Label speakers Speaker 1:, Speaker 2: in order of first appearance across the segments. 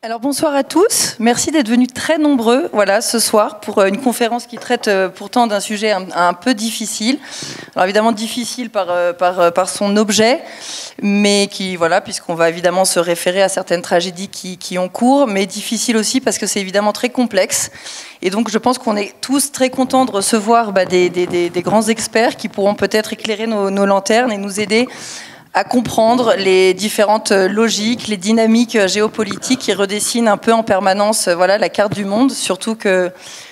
Speaker 1: Alors bonsoir à tous, merci d'être venus très nombreux ce soir pour une conférence qui traite pourtant d'un sujet un peu difficile. Alors évidemment difficile par son objet, mais qui puisqu'on va évidemment se référer à certaines tragédies qui ont cours, mais difficile aussi parce que c'est évidemment très complexe. Et donc je pense qu'on est tous très contents de recevoir des grands experts qui pourront peut-être éclairer nos lanternes et nous aider à comprendre les différentes logiques, les dynamiques géopolitiques qui redessinent un peu en permanence la carte du monde, surtout que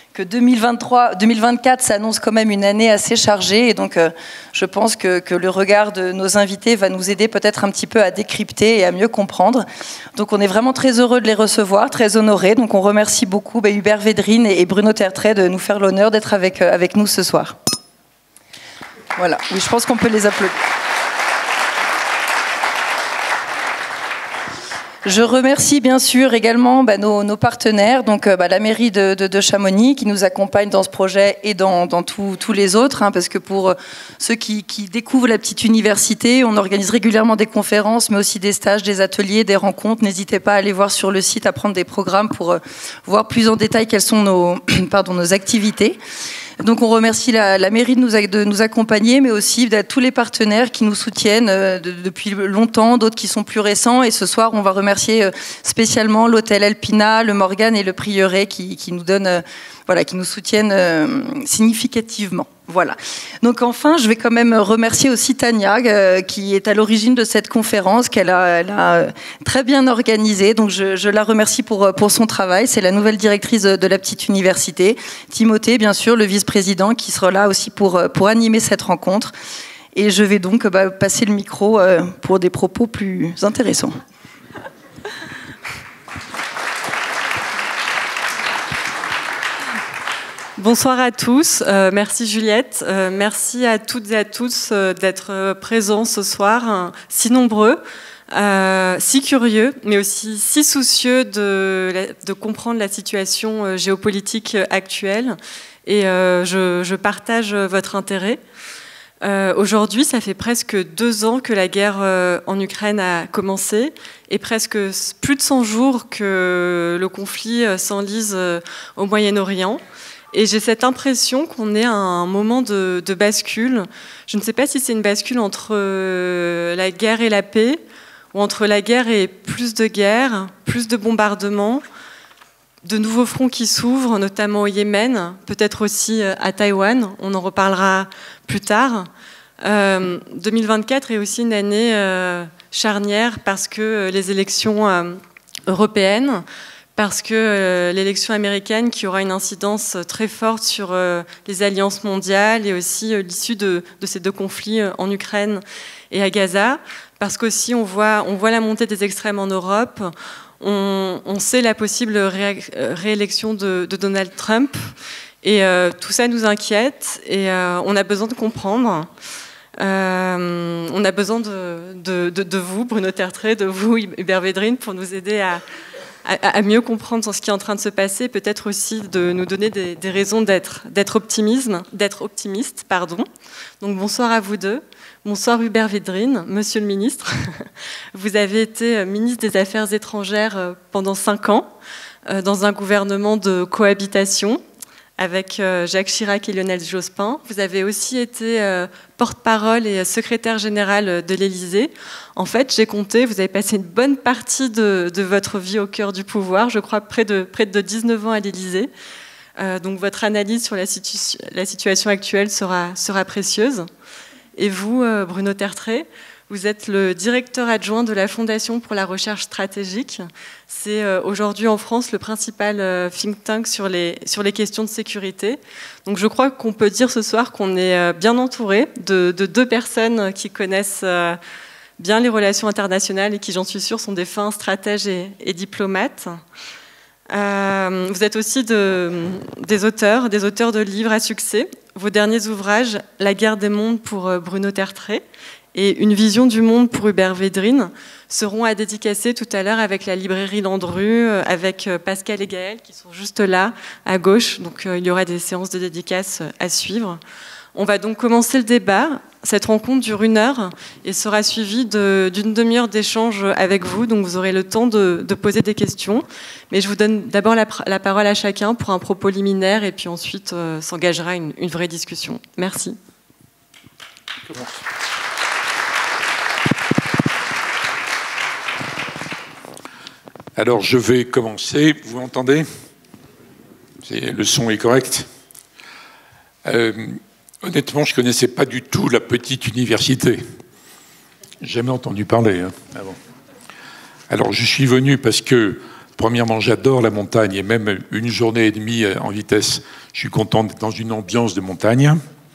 Speaker 1: 2024 s'annonce quand même une année assez chargée, et donc je pense que le regard de nos invités va nous aider peut-être un petit peu à décrypter et à mieux comprendre. Donc on est vraiment très heureux de les recevoir, très honorés, donc on remercie beaucoup Hubert Védrine et Bruno Tertrais de nous faire l'honneur d'être avec nous ce soir. Voilà, oui, je pense qu'on peut les applaudir. Je remercie bien sûr également nos partenaires, donc la mairie de Chamonix qui nous accompagne dans ce projet et dans tous les autres, parce que pour ceux qui découvrent la petite université, on organise régulièrement des conférences, mais aussi des stages, des ateliers, des rencontres. N'hésitez pas à aller voir sur le site, à prendre des programmes pour voir plus en détail quelles sont nos activités. Donc on remercie la mairie de nous accompagner, mais aussi tous les partenaires qui nous soutiennent depuis longtemps, d'autres qui sont plus récents. Et ce soir, on va remercier spécialement l'hôtel Alpina, le Morgan et le Prieuré qui nous donnent, qui nous soutiennent significativement. Voilà. Donc enfin, je vais quand même remercier aussi Tania, qui est à l'origine de cette conférence, qu'elle a très bien organisée. Donc je la remercie pour son travail. C'est la nouvelle directrice de la petite université. Timothée, bien sûr, le vice-président, qui sera là aussi pour animer cette rencontre. Et je vais donc passer le micro pour des propos plus intéressants.
Speaker 2: Bonsoir à tous, merci Juliette, merci à toutes et à tous d'être présents ce soir, si nombreux, si curieux, mais aussi si soucieux de comprendre la situation géopolitique actuelle, et je partage votre intérêt. Aujourd'hui, ça fait presque 2 ans que la guerre en Ukraine a commencé, et presque plus de 100 jours que le conflit s'enlise au Moyen-Orient. Et j'ai cette impression qu'on est à un moment de bascule. Je ne sais pas si c'est une bascule entre la guerre et la paix, ou entre la guerre et plus de guerre, plus de bombardements, de nouveaux fronts qui s'ouvrent, notamment au Yémen, peut-être aussi à Taïwan, on en reparlera plus tard. 2024 est aussi une année charnière parce que les élections européennes, parce que l'élection américaine qui aura une incidence très forte sur les alliances mondiales et aussi l'issue de ces 2 conflits en Ukraine et à Gaza, parce qu'aussi on voit la montée des extrêmes en Europe, on sait la possible réélection de Donald Trump, et tout ça nous inquiète, et on a besoin de comprendre. On a besoin de vous, Bruno Tertrais, de vous, Hubert Védrine, pour nous aider à mieux comprendre ce qui est en train de se passer, peut-être aussi de nous donner des raisons d'être optimiste. Donc bonsoir à vous deux. Bonsoir Hubert Védrine, monsieur le ministre. Vous avez été ministre des Affaires étrangères pendant 5 ans, dans un gouvernement de cohabitation avec Jacques Chirac et Lionel Jospin. Vous avez aussi été porte-parole et secrétaire général de l'Élysée. En fait, j'ai compté, vous avez passé une bonne partie de votre vie au cœur du pouvoir, je crois près de 19 ans à l'Élysée. Donc votre analyse sur la situation actuelle sera précieuse. Et vous, Bruno Tertrais, vous êtes le directeur adjoint de la Fondation pour la recherche stratégique. C'est aujourd'hui en France le principal think tank sur les questions de sécurité. Donc je crois qu'on peut dire ce soir qu'on est bien entouré de 2 personnes qui connaissent bien les relations internationales et qui, j'en suis sûre, sont des fins stratèges et diplomates. Vous êtes aussi des auteurs de livres à succès. Vos derniers ouvrages, La guerre des mondes pour Bruno Tertrais et Une vision du monde pour Hubert Védrine, seront à dédicacer tout à l'heure avec la librairie Landru, avec Pascal et Gaël qui sont juste là, à gauche. Donc il y aura des séances de dédicaces à suivre. On va donc commencer le débat. Cette rencontre dure 1 heure et sera suivie d'une demi-heure d'échange avec vous. Donc vous aurez le temps de poser des questions. Mais je vous donne d'abord la parole à chacun pour un propos liminaire et puis ensuite s'engagera une vraie discussion. Merci.
Speaker 3: Alors je vais commencer. Vous m'entendez? Le son est correct. Honnêtement, je ne connaissais pas du tout la petite université. Jamais entendu parler. Hein. Ah bon. Alors, je suis venu parce que, premièrement, j'adore la montagne et même 1 journée et demie en vitesse, je suis content d'être dans une ambiance de montagne.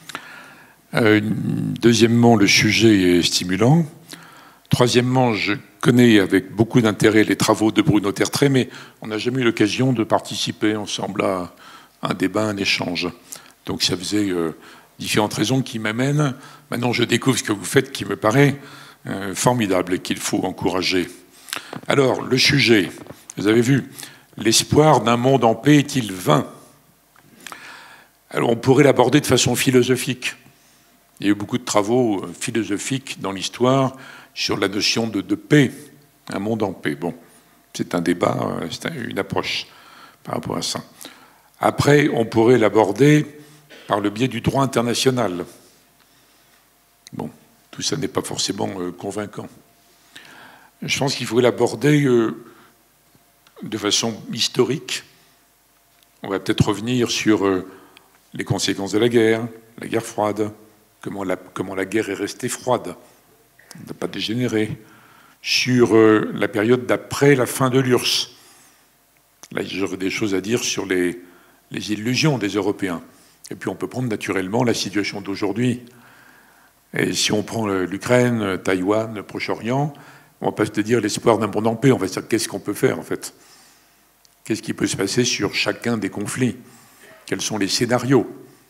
Speaker 3: Deuxièmement, le sujet est stimulant. Troisièmement, je connais avec beaucoup d'intérêt les travaux de Bruno Tertrais, mais on n'a jamais eu l'occasion de participer ensemble à un débat, un échange. Donc ça faisait différentes raisons qui m'amènent. Maintenant, je découvre ce que vous faites qui me paraît formidable et qu'il faut encourager. Alors, le sujet, vous avez vu, l'espoir d'un monde en paix est-il vain? Alors, on pourrait l'aborder de façon philosophique. Il y a eu beaucoup de travaux philosophiques dans l'histoire sur la notion de paix, un monde en paix. Bon, c'est un débat, c'est une approche par rapport à ça. Après, on pourrait l'aborder par le biais du droit international. Bon, tout ça n'est pas forcément convaincant. Je pense qu'il faut l'aborder de façon historique. On va peut-être revenir sur les conséquences de la guerre froide, comment la guerre est restée froide, n'a pas dégénéré, sur la période d'après la fin de l'URSS. Là, j'aurais des choses à dire sur les illusions des Européens. Et puis on peut prendre naturellement la situation d'aujourd'hui. Et si on prend l'Ukraine, Taïwan, le Proche-Orient, on ne va pas se dire l'espoir d'un monde en paix. On va se dire qu'est-ce qu'on peut faire en fait? Qu'est-ce qui peut se passer sur chacun des conflits? Quels sont les scénarios?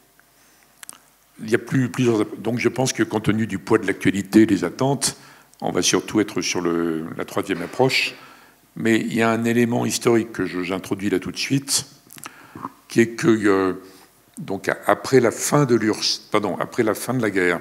Speaker 3: Il y a plusieurs. Donc je pense que compte tenu du poids de l'actualité, des attentes, on va surtout être sur la troisième approche. Mais il y a un élément historique que j'introduis là tout de suite, qui est que donc après la fin de après la fin de la guerre,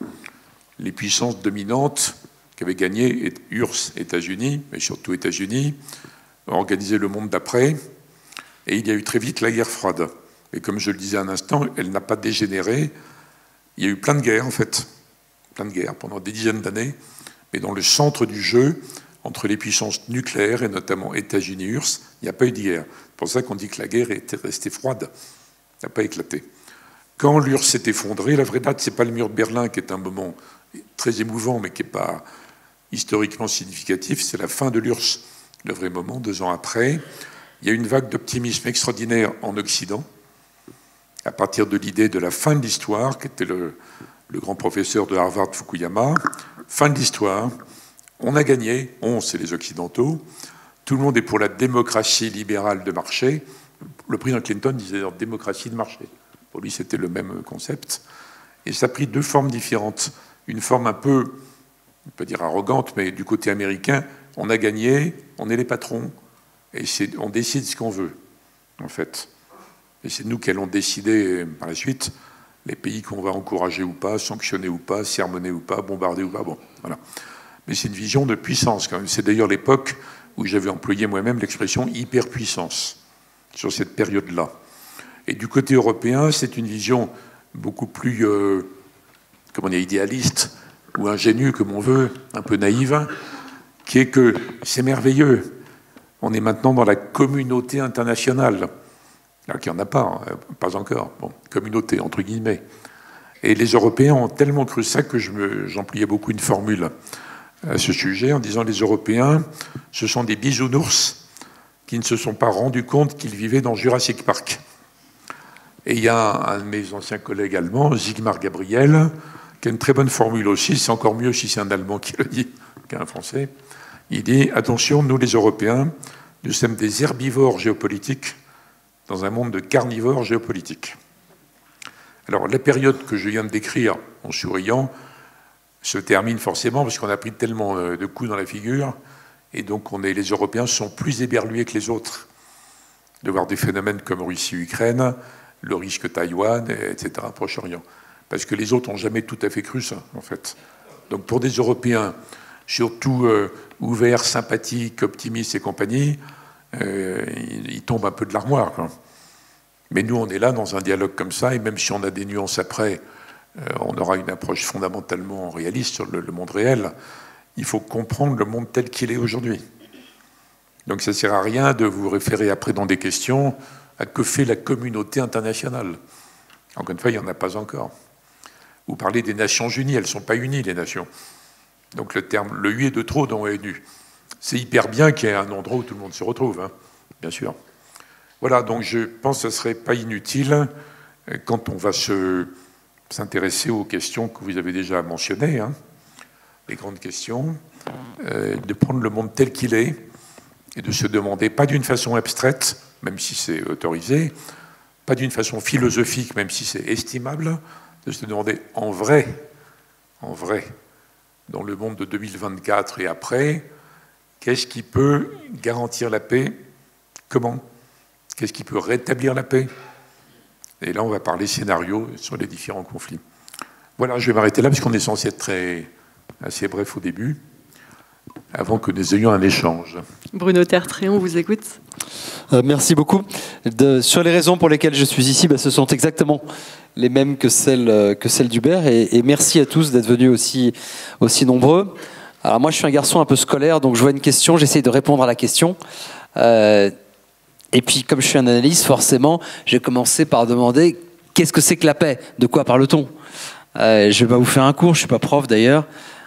Speaker 3: les puissances dominantes qui avaient gagné, URSS, États-Unis, mais surtout États-Unis, ont organisé le monde d'après, et il y a eu très vite la guerre froide. Et comme je le disais un instant, elle n'a pas dégénéré. Il y a eu plein de guerres, en fait, plein de guerres pendant des dizaines d'années, mais dans le centre du jeu, entre les puissances nucléaires, et notamment États-Unis et URSS, il n'y a pas eu de guerre. C'est pour ça qu'on dit que la guerre était restée froide. n'a pas éclaté. Quand l'URSS s'est effondrée, la vraie date, ce n'est pas le mur de Berlin, qui est un moment très émouvant, mais qui n'est pas historiquement significatif, c'est la fin de l'URSS. Le vrai moment, 2 ans après, il y a une vague d'optimisme extraordinaire en Occident, à partir de l'idée de la fin de l'histoire, qui était le grand professeur de Harvard, Fukuyama. Fin de l'histoire, on a gagné, on, c'est les Occidentaux, tout le monde est pour la démocratie libérale de marché. Le président Clinton disait démocratie de marché. Pour lui, c'était le même concept. Et ça a pris 2 formes différentes. Une forme un peu, on peut dire arrogante, mais du côté américain, on a gagné, on est les patrons, et on décide ce qu'on veut, en fait. Et c'est nous qui allons décider par la suite les pays qu'on va encourager ou pas, sanctionner ou pas, sermonner ou pas, bombarder ou pas. Bon, voilà. Mais c'est une vision de puissance, quand même. C'est d'ailleurs l'époque où j'avais employé moi-même l'expression hyperpuissance sur cette période-là. Et du côté européen, c'est une vision beaucoup plus, comment dire, idéaliste ou ingénue, comme on veut, un peu naïve, qui est que c'est merveilleux. On est maintenant dans la communauté internationale. Alors qu'il n'y en a pas, hein, pas encore. Bon, communauté, entre guillemets. Et les Européens ont tellement cru ça que j'employais beaucoup une formule à ce sujet en disant les Européens, ce sont des bisounours qui ne se sont pas rendus compte qu'ils vivaient dans Jurassic Park. Et il y a un de mes anciens collègues allemands, Sigmar Gabriel, qui a une très bonne formule aussi, c'est encore mieux si c'est un Allemand qui le dit qu'un Français. Il dit, attention, nous les Européens, nous sommes des herbivores géopolitiques dans un monde de carnivores géopolitiques. Alors la période que je viens de décrire en souriant se termine forcément parce qu'on a pris tellement de coups dans la figure et donc les Européens sont plus éberlués que les autres de voir des phénomènes comme Russie-Ukraine, le risque Taïwan, etc., Proche-Orient. parce que les autres n'ont jamais tout à fait cru ça, en fait. Donc pour des Européens, surtout ouverts, sympathiques, optimistes et compagnie, ils tombent un peu de l'armoire, quoi. Mais nous, on est là dans un dialogue comme ça, et même si on a des nuances après, on aura une approche fondamentalement réaliste sur le monde réel. Il faut comprendre le monde tel qu'il est aujourd'hui. Donc ça ne sert à rien de vous référer après dans des questions à que fait la communauté internationale. Encore une fois, il n'y en a pas encore. Vous parlez des Nations Unies, elles ne sont pas unies, les nations. Donc le terme, le U est de trop dans ONU. C'est hyper bien qu'il y ait un endroit où tout le monde se retrouve, hein, bien sûr. Voilà, donc je pense que ce ne serait pas inutile, quand on va s'intéresser aux questions que vous avez déjà mentionnées, hein, les grandes questions, de prendre le monde tel qu'il est et de se demander, pas d'une façon abstraite, même si c'est autorisé, pas d'une façon philosophique, même si c'est estimable, de se demander en vrai, dans le monde de 2024 et après, qu'est-ce qui peut garantir la paix? Comment? Qu'est-ce qui peut rétablir la paix? Et là, on va parler scénario sur les différents conflits. Voilà, je vais m'arrêter là, parce qu'on est censé être assez bref au début, avant que nous ayons un échange.
Speaker 2: Bruno Tertrais, on vous écoute.
Speaker 4: Merci beaucoup. Sur les raisons pour lesquelles je suis ici, ce sont exactement les mêmes que celles d'Hubert. Et merci à tous d'être venus aussi nombreux. Alors moi, je suis un garçon un peu scolaire, donc je vois une question, j'essaie de répondre à la question. Et puis, comme je suis un analyste, forcément, j'ai commencé par demander qu'est-ce que c'est que la paix? De quoi parle-t-on? Je ne vais pas vous faire un cours, je ne suis pas prof d'ailleurs.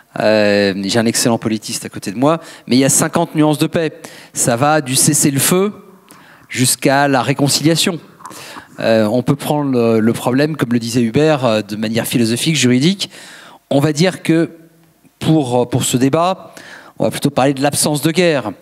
Speaker 4: J'ai un excellent politiste à côté de moi, mais il y a 50 nuances de paix. Ça va du cessez-le-feu jusqu'à la réconciliation. On peut prendre le problème, comme le disait Hubert, de manière philosophique, juridique. On va dire que pour ce débat, on va plutôt parler de l'absence de guerre.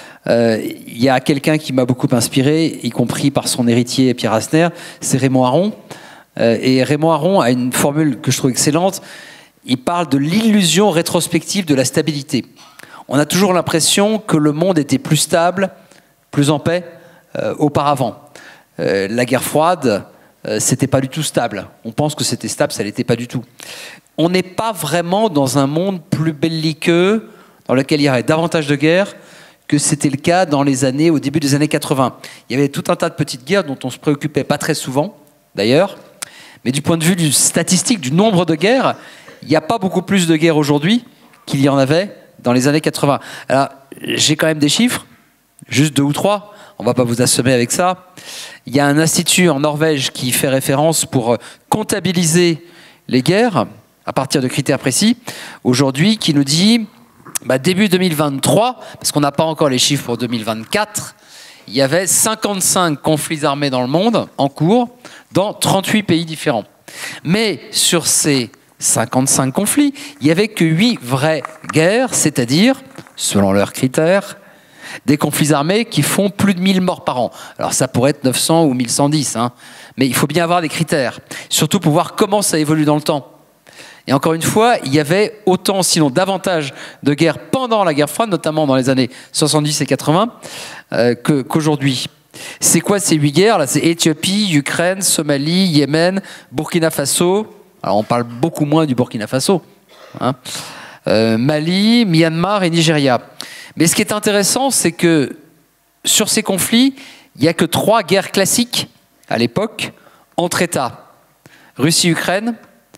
Speaker 4: Il y a quelqu'un qui m'a beaucoup inspiré, y compris par son héritier Pierre Asner, c'est Raymond Aron. Et Raymond Aron a une formule que je trouve excellente. Il parle de l'illusion rétrospective de la stabilité. On a toujours l'impression que le monde était plus stable, plus en paix auparavant. La guerre froide, c'était pas du tout stable. On pense que c'était stable, ça l'était pas du tout. On n'est pas vraiment dans un monde plus belliqueux, dans lequel il y aurait davantage de guerres, que c'était le cas au début des années 80. Il y avait tout un tas de petites guerres dont on se préoccupait pas très souvent, d'ailleurs. Mais du point de vue statistique, du nombre de guerres, il n'y a pas beaucoup plus de guerres aujourd'hui qu'il y en avait dans les années 80. Alors, j'ai quand même des chiffres, juste 2 ou 3. On ne va pas vous assommer avec ça. Il y a un institut en Norvège qui fait référence pour comptabiliser les guerres à partir de critères précis, aujourd'hui, qui nous dit, début 2023, parce qu'on n'a pas encore les chiffres pour 2024, il y avait 55 conflits armés dans le monde, en cours, dans 38 pays différents. Mais sur ces 55 conflits, il n'y avait que 8 vraies guerres, c'est-à-dire, selon leurs critères, des conflits armés qui font plus de 1000 morts par an. Alors ça pourrait être 900 ou 1110, hein, mais il faut bien avoir des critères, surtout pour voir comment ça évolue dans le temps. Et encore une fois, il y avait autant, sinon davantage, de guerres pendant la guerre froide, notamment dans les années 70 et 80, qu'aujourd'hui. C'est quoi ces 8 guerres? Là, c'est Éthiopie, Ukraine, Somalie, Yémen, Burkina Faso. Alors on parle beaucoup moins du Burkina Faso. Hein. Mali, Myanmar et Nigeria. Mais ce qui est intéressant, c'est que sur ces conflits, il n'y a que 3 guerres classiques, à l'époque, entre États. Russie-Ukraine,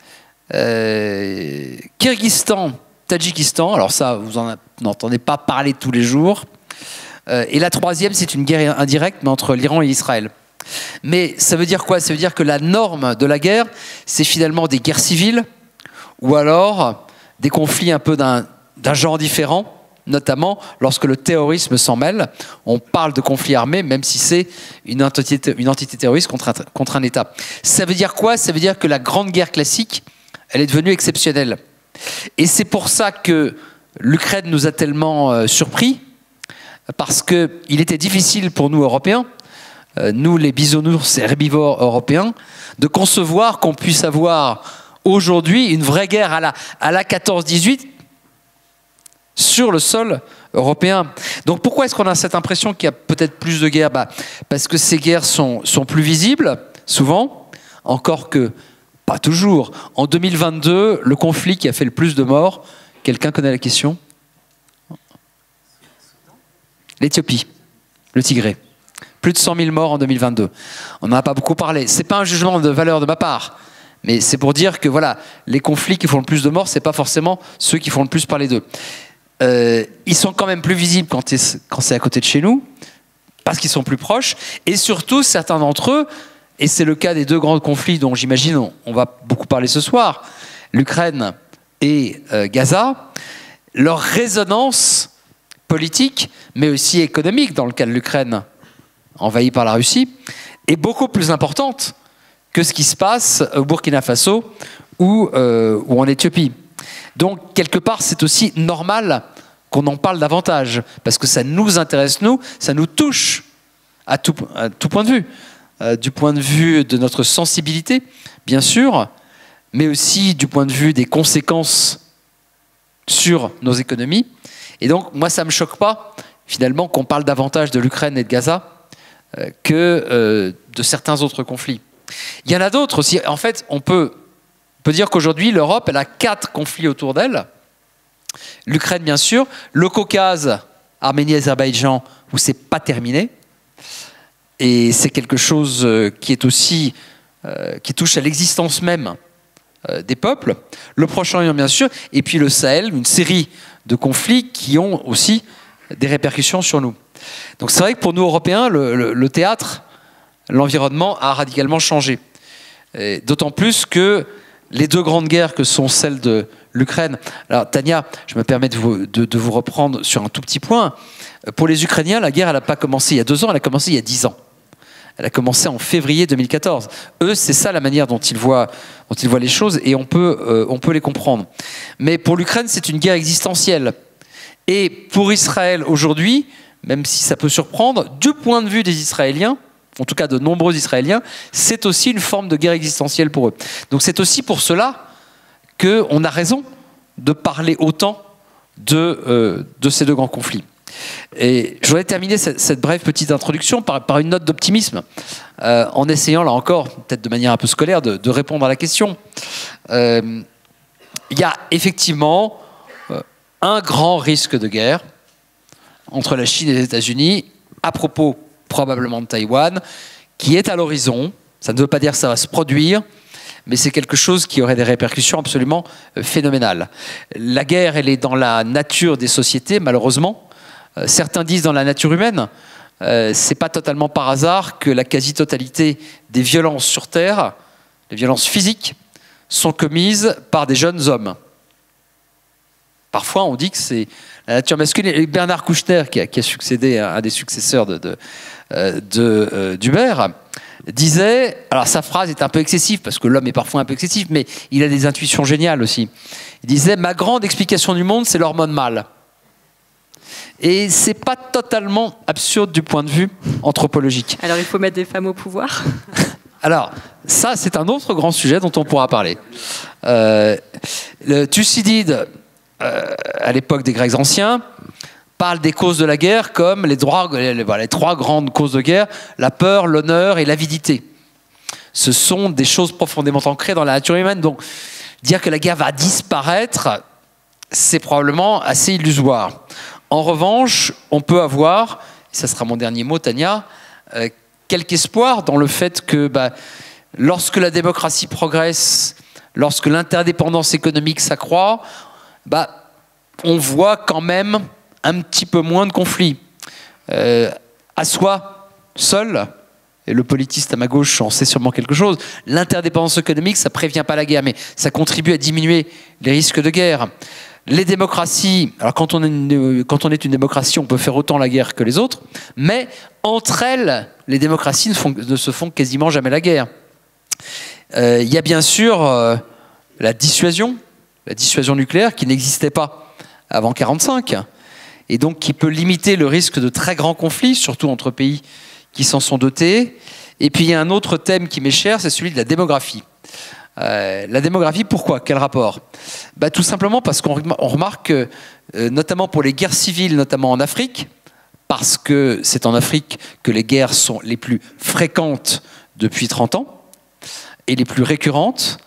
Speaker 4: Kyrgyzstan, Tadjikistan, alors ça, vous n'entendez pas parler tous les jours. Et la 3e, c'est une guerre indirecte, mais entre l'Iran et Israël. Mais ça veut dire quoi? Ça veut dire que la norme de la guerre, c'est finalement des guerres civiles, ou alors des conflits un peu d'un genre différent, notamment lorsque le terrorisme s'en mêle. On parle de conflit armé, même si c'est une entité terroriste contre un État. Ça veut dire quoi? Ça veut dire que la grande guerre classique, elle est devenue exceptionnelle. Et c'est pour ça que l'Ukraine nous a tellement surpris, parce qu'il était difficile pour nous, Européens, nous les bisounours et herbivores européens, de concevoir qu'on puisse avoir aujourd'hui une vraie guerre à la 14-18 sur le sol européen. Donc pourquoi est-ce qu'on a cette impression qu'il y a peut-être plus de guerres? Parce que ces guerres sont plus visibles, souvent, encore que Pas toujours. En 2022, le conflit qui a fait le plus de morts, quelqu'un connaît la question? L'Éthiopie, le Tigré. Plus de 100 000 morts en 2022. On n'en a pas beaucoup parlé. Ce n'est pas un jugement de valeur de ma part, mais c'est pour dire que voilà, les conflits qui font le plus de morts, ce n'est pas forcément ceux qui font le plus parler d'eux. Ils sont quand même plus visibles quand c'est à côté de chez nous, parce qu'ils sont plus proches, et surtout certains d'entre eux, et c'est le cas des deux grands conflits dont j'imagine on va beaucoup parler ce soir, l'Ukraine et Gaza, leur résonance politique, mais aussi économique, dans le cas de l'Ukraine envahie par la Russie, est beaucoup plus importante que ce qui se passe au Burkina Faso ou en Éthiopie. Donc, quelque part, c'est aussi normal qu'on en parle davantage, parce que ça nous intéresse, nous, ça nous touche à tout point de vue. Du point de vue de notre sensibilité, bien sûr, mais aussi du point de vue des conséquences sur nos économies. Et donc, moi, ça ne me choque pas, finalement, qu'on parle davantage de l'Ukraine et de Gaza que de certains autres conflits. Il y en a d'autres aussi. En fait, on peut dire qu'aujourd'hui, l'Europe, elle a 4 conflits autour d'elle. L'Ukraine, bien sûr. Le Caucase, Arménie, Azerbaïdjan, où ce n'est pas terminé. Et c'est quelque chose qui est aussi qui touche à l'existence même des peuples. Le Proche-Orient, bien sûr, et puis le Sahel, une série de conflits qui ont aussi des répercussions sur nous. Donc c'est vrai que pour nous, Européens, le théâtre, l'environnement a radicalement changé. D'autant plus que les deux grandes guerres que sont celles de l'Ukraine... Alors Tania, je me permets de vous reprendre sur un tout petit point. Pour les Ukrainiens, la guerre, elle n'a pas commencé il y a 2 ans, elle a commencé il y a 10 ans. Elle a commencé en février 2014. Eux, c'est ça la manière dont ils voient les choses, et on peut les comprendre. Mais pour l'Ukraine, c'est une guerre existentielle. Et pour Israël aujourd'hui, même si ça peut surprendre, du point de vue des Israéliens, en tout cas de nombreux Israéliens, c'est aussi une forme de guerre existentielle pour eux. Donc c'est aussi pour cela qu'on a raison de parler autant de ces deux grands conflits. Et je voudrais terminer cette brève petite introduction par une note d'optimisme, en essayant, là encore, peut-être de manière un peu scolaire, de répondre à la question. Il y a effectivement un grand risque de guerre entre la Chine et les États-Unis, à propos probablement de Taïwan, qui est à l'horizon. Ça ne veut pas dire que ça va se produire, mais c'est quelque chose qui aurait des répercussions absolument phénoménales. La guerre, elle est dans la nature des sociétés, malheureusement. Certains disent dans la nature humaine. C'est pas totalement par hasard que la quasi-totalité des violences sur Terre, les violences physiques, sont commises par des jeunes hommes. Parfois, on dit que c'est la nature masculine. Et Bernard Kouchner, qui a succédé à un des successeurs d'Hubert, disait, alors sa phrase est un peu excessive, parce que l'homme est parfois un peu excessif, mais il a des intuitions géniales aussi. Il disait, ma grande explication du monde, c'est l'hormone mâle. Et c'est pas totalement absurde du point de vue anthropologique.
Speaker 2: Alors il faut mettre des femmes au pouvoir.
Speaker 4: Alors, ça, c'est un autre grand sujet dont on pourra parler. Thucydide, à l'époque des Grecs anciens, parle des causes de la guerre comme les 3 grandes causes de guerre, la peur, l'honneur et l'avidité. Ce sont des choses profondément ancrées dans la nature humaine. Donc, dire que la guerre va disparaître, c'est probablement assez illusoire. En revanche, on peut avoir, et ça sera mon dernier mot, Tania, quelque espoir dans le fait que lorsque la démocratie progresse, lorsque l'interdépendance économique s'accroît, on voit quand même un petit peu moins de conflits. À soi, seul, et le politiste à ma gauche en sait sûrement quelque chose, l'interdépendance économique, ça ne prévient pas la guerre, mais ça contribue à diminuer les risques de guerre. Les démocraties, alors quand on est une démocratie, on peut faire autant la guerre que les autres, mais entre elles, les démocraties ne se font quasiment jamais la guerre. Il y a bien sûr la dissuasion nucléaire qui n'existait pas avant 1945, et donc qui peut limiter le risque de très grands conflits, surtout entre pays qui s'en sont dotés. Et puis il y a un autre thème qui m'est cher, c'est celui de la démographie. La démographie, pourquoi? Quel rapport? Tout simplement parce qu'on remarque que, notamment pour les guerres civiles, notamment en Afrique, parce que c'est en Afrique que les guerres sont les plus fréquentes depuis 30 ans, et les plus récurrentes,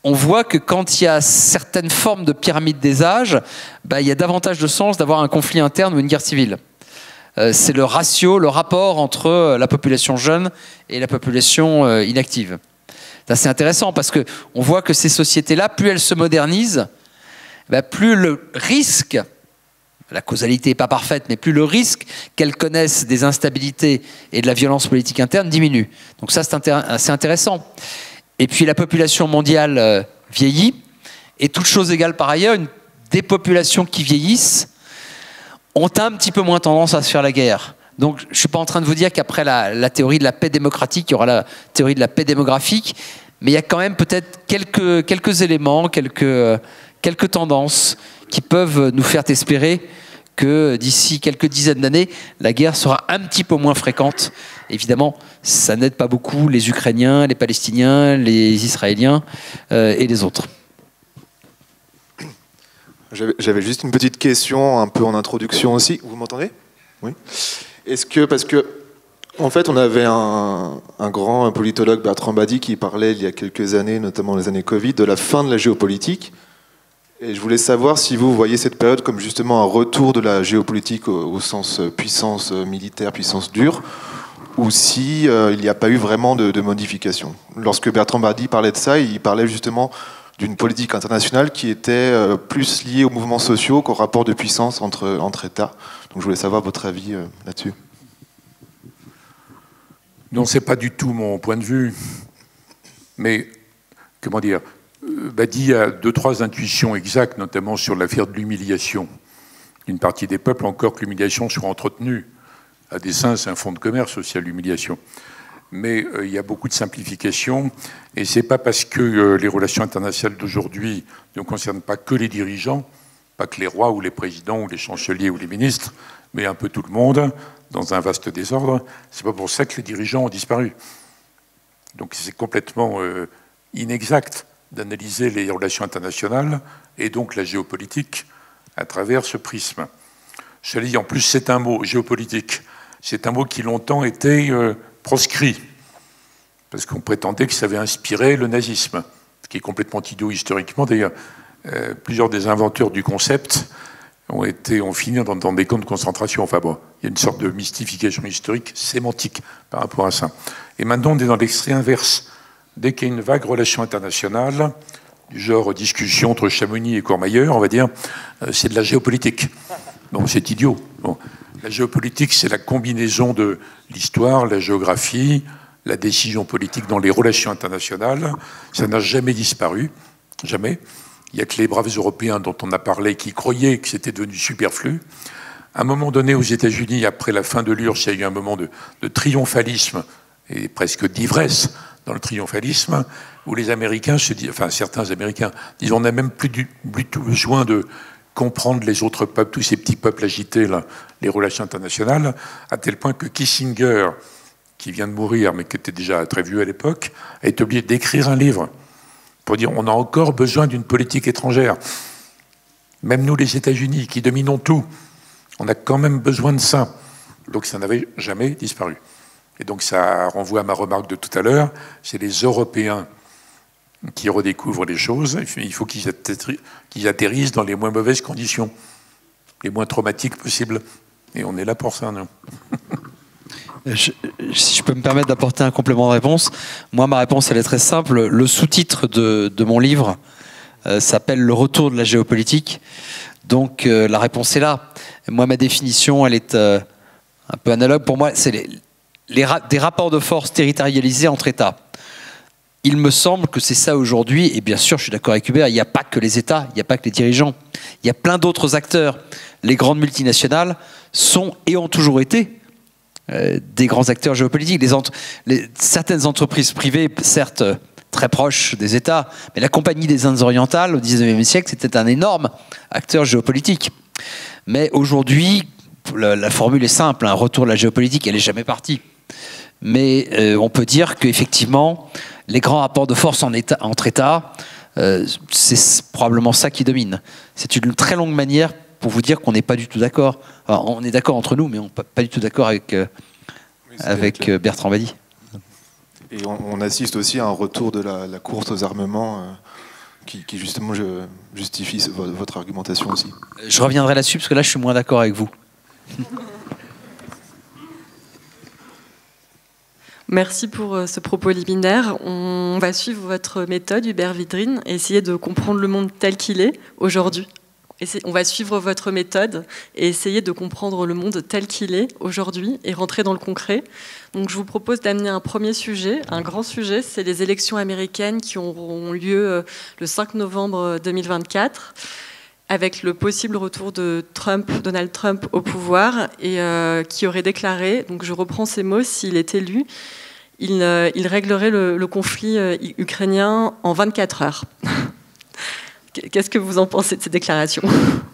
Speaker 4: on voit que quand il y a certaines formes de pyramide des âges, il y a davantage de chances d'avoir un conflit interne ou une guerre civile. C'est le ratio, le rapport entre la population jeune et la population inactive. C'est intéressant parce qu'on voit que ces sociétés-là, plus elles se modernisent, plus le risque, la causalité n'est pas parfaite, mais plus le risque qu'elles connaissent des instabilités et de la violence politique interne diminue. Donc ça, c'est assez intéressant. Et puis la population mondiale vieillit, et toutes choses égales par ailleurs, des populations qui vieillissent ont un petit peu moins tendance à se faire la guerre. Donc je ne suis pas en train de vous dire qu'après la théorie de la paix démocratique, il y aura la théorie de la paix démographique, mais il y a quand même peut-être quelques éléments, quelques tendances qui peuvent nous faire espérer que d'ici quelques dizaines d'années, la guerre sera un petit peu moins fréquente. Évidemment, ça n'aide pas beaucoup les Ukrainiens, les Palestiniens, les Israéliens et les autres.
Speaker 5: J'avais juste une petite question, un peu en introduction aussi. Vous m'entendez? Oui. Est-ce que, parce que, en fait, on avait un grand politologue, Bertrand Badi, qui parlait il y a quelques années, notamment les années Covid, de la fin de la géopolitique. Et je voulais savoir si vous voyez cette période comme justement un retour de la géopolitique au sens puissance militaire, puissance dure, ou si il n'y a pas eu vraiment de modification. Lorsque Bertrand Badi parlait de ça, il parlait justement d'une politique internationale qui était plus liée aux mouvements sociaux qu'au rapport de puissance entre États. Donc je voulais savoir votre avis là-dessus.
Speaker 3: Non, c'est pas du tout mon point de vue. Mais, comment dire, Badi a 2-3 intuitions exactes, notamment sur l'affaire de l'humiliation d'une partie des peuples, encore que l'humiliation soit entretenue. À dessein, c'est un fonds de commerce aussi, à l'humiliation. Mais il y a beaucoup de simplifications, et c'est pas parce que les relations internationales d'aujourd'hui ne concernent pas que les dirigeants, pas que les rois ou les présidents ou les chanceliers ou les ministres, mais un peu tout le monde, dans un vaste désordre. C'est pas pour ça que les dirigeants ont disparu. Donc c'est complètement inexact d'analyser les relations internationales et donc la géopolitique à travers ce prisme. Je dis, en plus, c'est un mot, géopolitique, c'est un mot qui longtemps était proscrit, parce qu'on prétendait que ça avait inspiré le nazisme, ce qui est complètement idiot historiquement. D'ailleurs, plusieurs des inventeurs du concept ont fini dans des camps de concentration. Enfin bon, il y a une sorte de mystification historique, sémantique par rapport à ça. Et maintenant, on est dans l'extrait inverse. Dès qu'il y a une vague relation internationale, du genre discussion entre Chamonix et Courmayeur, on va dire, c'est de la géopolitique. Bon, c'est idiot. Bon. La géopolitique, c'est la combinaison de l'histoire, la géographie, la décision politique dans les relations internationales. Ça n'a jamais disparu, jamais. Il n'y a que les braves Européens dont on a parlé qui croyaient que c'était devenu superflu. À un moment donné, aux États-Unis, après la fin de l'URSS, il y a eu un moment de triomphalisme et presque d'ivresse dans le triomphalisme, où les Américains se disent, enfin certains Américains disent, on n'a même plus du tout besoin de comprendre les autres peuples, tous ces petits peuples agités, là, les relations internationales, à tel point que Kissinger, qui vient de mourir, mais qui était déjà très vieux à l'époque, a été obligé d'écrire un livre pour dire on a encore besoin d'une politique étrangère. Même nous, les États-Unis, qui dominons tout, on a quand même besoin de ça. Donc ça n'avait jamais disparu. Et donc ça renvoie à ma remarque de tout à l'heure, c'est les Européens qui redécouvrent les choses. Il faut qu'ils atterrissent dans les moins mauvaises conditions, les moins traumatiques possibles. Et on est là pour ça, non?
Speaker 4: Si je peux me permettre d'apporter un complément de réponse, moi ma réponse elle est très simple. Le sous-titre de mon livre s'appelle « Le retour de la géopolitique ». Donc la réponse est là. Moi ma définition elle est un peu analogue. Pour moi c'est des rapports de force territorialisés entre États. Il me semble que c'est ça aujourd'hui, et bien sûr je suis d'accord avec Hubert, il n'y a pas que les États, il n'y a pas que les dirigeants, il y a plein d'autres acteurs. Les grandes multinationales sont et ont toujours été des grands acteurs géopolitiques. Certaines entreprises privées, certes très proches des États, mais la Compagnie des Indes orientales au XIXe siècle, c'était un énorme acteur géopolitique. Mais aujourd'hui, la formule est simple, un retour de la géopolitique, elle n'est jamais partie. Mais on peut dire qu'effectivement, les grands rapports de force entre États, c'est probablement ça qui domine. C'est une très longue manière pour vous dire qu'on n'est pas du tout d'accord. Alors, on est d'accord entre nous, mais on n'est pas du tout d'accord avec Bertrand Badi.
Speaker 5: Et on assiste aussi à un retour de la course aux armements qui justement justifie votre argumentation aussi.
Speaker 4: Je reviendrai là-dessus, parce que là, je suis moins d'accord avec vous.
Speaker 2: Merci pour ce propos liminaire. On va suivre votre méthode, Hubert Védrine, et essayer de comprendre le monde tel qu'il est aujourd'hui. On va suivre votre méthode et essayer de comprendre le monde tel qu'il est aujourd'hui et rentrer dans le concret. Donc, je vous propose d'amener un premier sujet, un grand sujet, c'est les élections américaines qui auront lieu le 5 novembre 2024, avec le possible retour de Donald Trump au pouvoir, et qui aurait déclaré, donc je reprends ces mots, s'il est élu, il réglerait le conflit ukrainien en 24 heures. Qu'est-ce que vous en pensez de ces déclarations?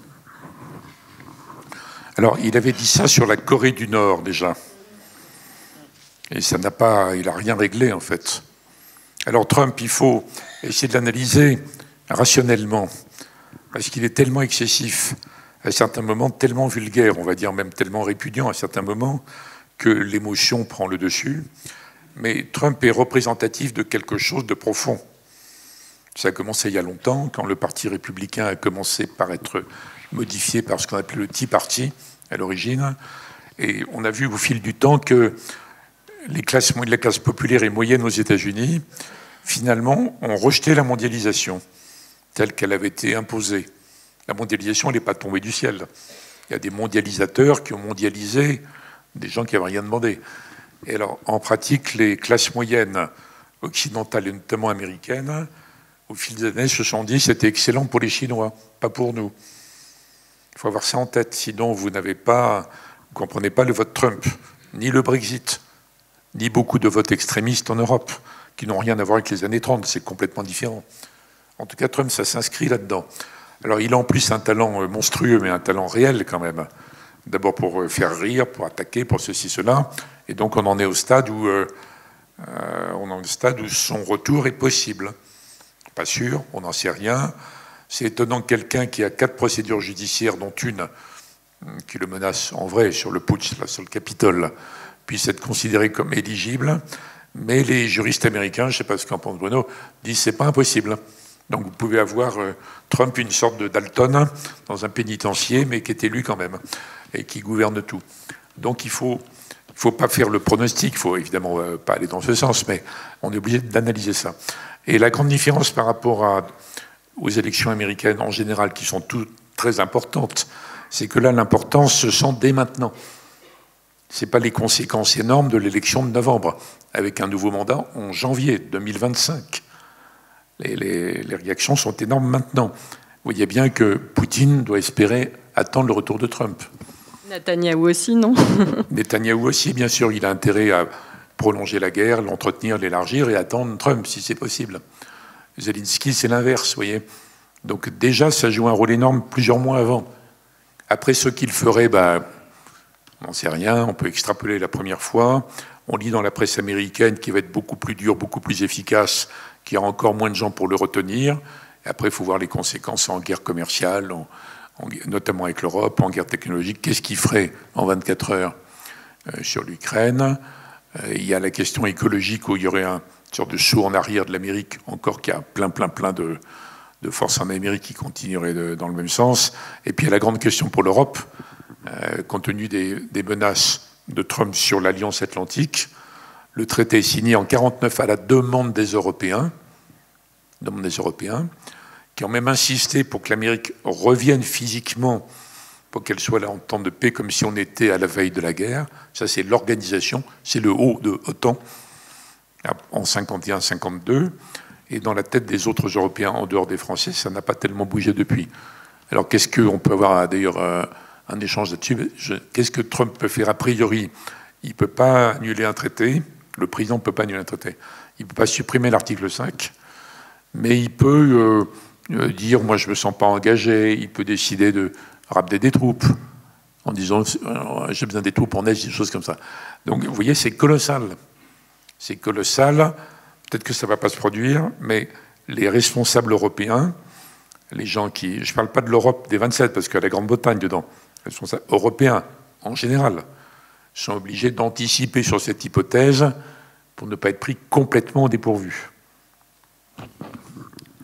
Speaker 3: Alors, il avait dit ça sur la Corée du Nord, déjà. Et ça n'a pas... Il n'a rien réglé, en fait. Alors, Trump, il faut essayer de l'analyser rationnellement, parce qu'il est tellement excessif, à certains moments tellement vulgaire, on va dire même tellement répudiant à certains moments, que l'émotion prend le dessus. Mais Trump est représentatif de quelque chose de profond. Ça a commencé il y a longtemps, quand le Parti républicain a commencé par être modifié par ce qu'on appelait le Tea Party à l'origine. Et on a vu au fil du temps que les classes populaires et moyennes aux États-Unis, finalement, ont rejeté la mondialisation telle qu'elle avait été imposée. La mondialisation, elle n'est pas tombée du ciel. Il y a des mondialisateurs qui ont mondialisé des gens qui n'avaient rien demandé. Et alors, en pratique, les classes moyennes occidentales et notamment américaines, au fil des années, se sont dit que c'était excellent pour les Chinois, pas pour nous. Il faut avoir ça en tête, sinon vous ne comprenez pas le vote Trump, ni le Brexit, ni beaucoup de votes extrémistes en Europe, qui n'ont rien à voir avec les années 30, c'est complètement différent. En tout cas, Trump, ça s'inscrit là-dedans. Alors, il a en plus un talent monstrueux, mais un talent réel quand même. D'abord pour faire rire, pour attaquer, pour ceci, cela. Et donc, on en est au stade où son retour est possible. Pas sûr, on n'en sait rien. C'est étonnant que quelqu'un qui a 4 procédures judiciaires, dont une qui le menace en vrai sur le putsch, là, sur le Capitole, puisse être considéré comme éligible. Mais les juristes américains, je ne sais pas ce qu'en pense Bruno, disent que ce n'est pas impossible. Donc vous pouvez avoir Trump, une sorte de Dalton, dans un pénitencier, mais qui est élu quand même, et qui gouverne tout. Donc il ne faut pas faire le pronostic, il ne faut évidemment pas aller dans ce sens, mais on est obligé d'analyser ça. Et la grande différence par rapport aux élections américaines en général, qui sont toutes très importantes, c'est que là, l'importance se sent dès maintenant. Ce n'est pas les conséquences énormes de l'élection de novembre, avec un nouveau mandat en janvier 2025. Les réactions sont énormes maintenant. Vous voyez bien que Poutine doit espérer attendre le retour de Trump.
Speaker 2: Netanyahou aussi, non?
Speaker 3: Netanyahou aussi, bien sûr, il a intérêt à prolonger la guerre, l'entretenir, l'élargir et attendre Trump, si c'est possible. Zelensky, c'est l'inverse, vous voyez. Donc déjà, ça joue un rôle énorme plusieurs mois avant. Après, ce qu'il ferait, on n'en sait rien, on peut extrapoler la première fois. On lit dans la presse américaine qu'il va être beaucoup plus dur, beaucoup plus efficace, qu'il y aura encore moins de gens pour le retenir. Et après, il faut voir les conséquences en guerre commerciale, notamment avec l'Europe, en guerre technologique. Qu'est-ce qu'il ferait en 24 heures sur l'Ukraine? Il y a la question écologique où il y aurait une sorte de saut en arrière de l'Amérique, encore qu'il y a plein de forces en Amérique qui continueraient dans le même sens. Et puis il y a la grande question pour l'Europe, compte tenu des menaces de Trump sur l'Alliance Atlantique. Le traité est signé en 1949 à la demande des Européens, qui ont même insisté pour que l'Amérique revienne physiquement pour qu'elle soit là en temps de paix, comme si on était à la veille de la guerre. Ça, c'est l'organisation, c'est le haut de OTAN, en 51-52. Et dans la tête des autres Européens, en dehors des Français, ça n'a pas tellement bougé depuis. Alors, qu'est-ce qu'on peut avoir, d'ailleurs, un échange là-dessus? Qu'est-ce que Trump peut faire a priori? Il ne peut pas annuler un traité. Le président ne peut pas annuler un traité. Il ne peut pas supprimer l'article 5. Mais il peut dire, moi, je ne me sens pas engagé. Il peut décider de ramener des troupes en disant, j'ai besoin des troupes en Est, des choses comme ça. Donc, vous voyez, c'est colossal. C'est colossal. Peut-être que ça ne va pas se produire, mais les responsables européens, les gens qui... Je ne parle pas de l'Europe des 27, parce qu'il y a la Grande-Bretagne dedans. Les responsables européens, en général, sont obligés d'anticiper sur cette hypothèse pour ne pas être pris complètement au dépourvu.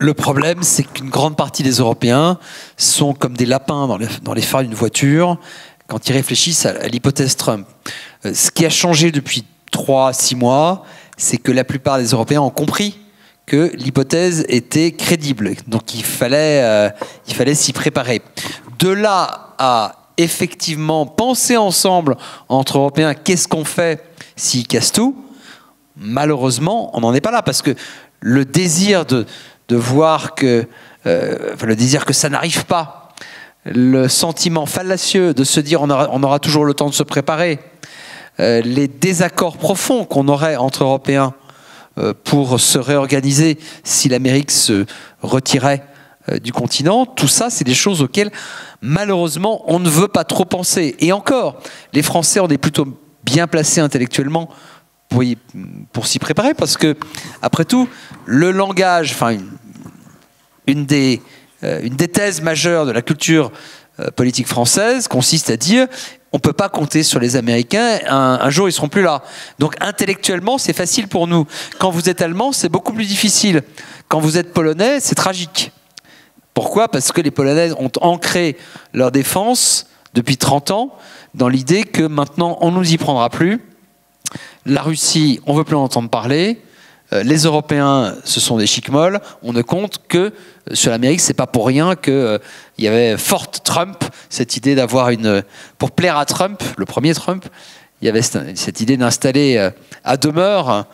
Speaker 4: Le problème, c'est qu'une grande partie des Européens sont comme des lapins dans les phares d'une voiture quand ils réfléchissent à l'hypothèse Trump. Ce qui a changé depuis 3-6 mois, c'est que la plupart des Européens ont compris que l'hypothèse était crédible. Donc il fallait s'y préparer. De là à effectivement penser ensemble entre Européens, qu'est-ce qu'on fait s'ils cassent tout? Malheureusement, on n'en est pas là, parce que le désir de voir que le désir que ça n'arrive pas, le sentiment fallacieux de se dire on aura toujours le temps de se préparer, les désaccords profonds qu'on aurait entre Européens pour se réorganiser si l'Amérique se retirait du continent, tout ça, c'est des choses auxquelles, malheureusement, on ne veut pas trop penser. Et encore, les Français, on est plutôt bien placés intellectuellement pour s'y préparer, parce que, après tout, le langage, enfin, une des thèses majeures de la culture politique française consiste à dire on ne peut pas compter sur les Américains, un jour ils ne seront plus là. Donc intellectuellement c'est facile pour nous. Quand vous êtes allemand, c'est beaucoup plus difficile. Quand vous êtes polonais, c'est tragique. Pourquoi? Parce que les Polonais ont ancré leur défense depuis 30 ans dans l'idée que maintenant on ne nous y prendra plus. La Russie, on ne veut plus en entendre parler. Les Européens, ce sont des chic-molles. On ne compte que sur l'Amérique. C'est pas pour rien qu'il y avait forte Trump, cette idée d'avoir pour plaire à Trump, le premier Trump, il y avait cette idée d'installer à demeure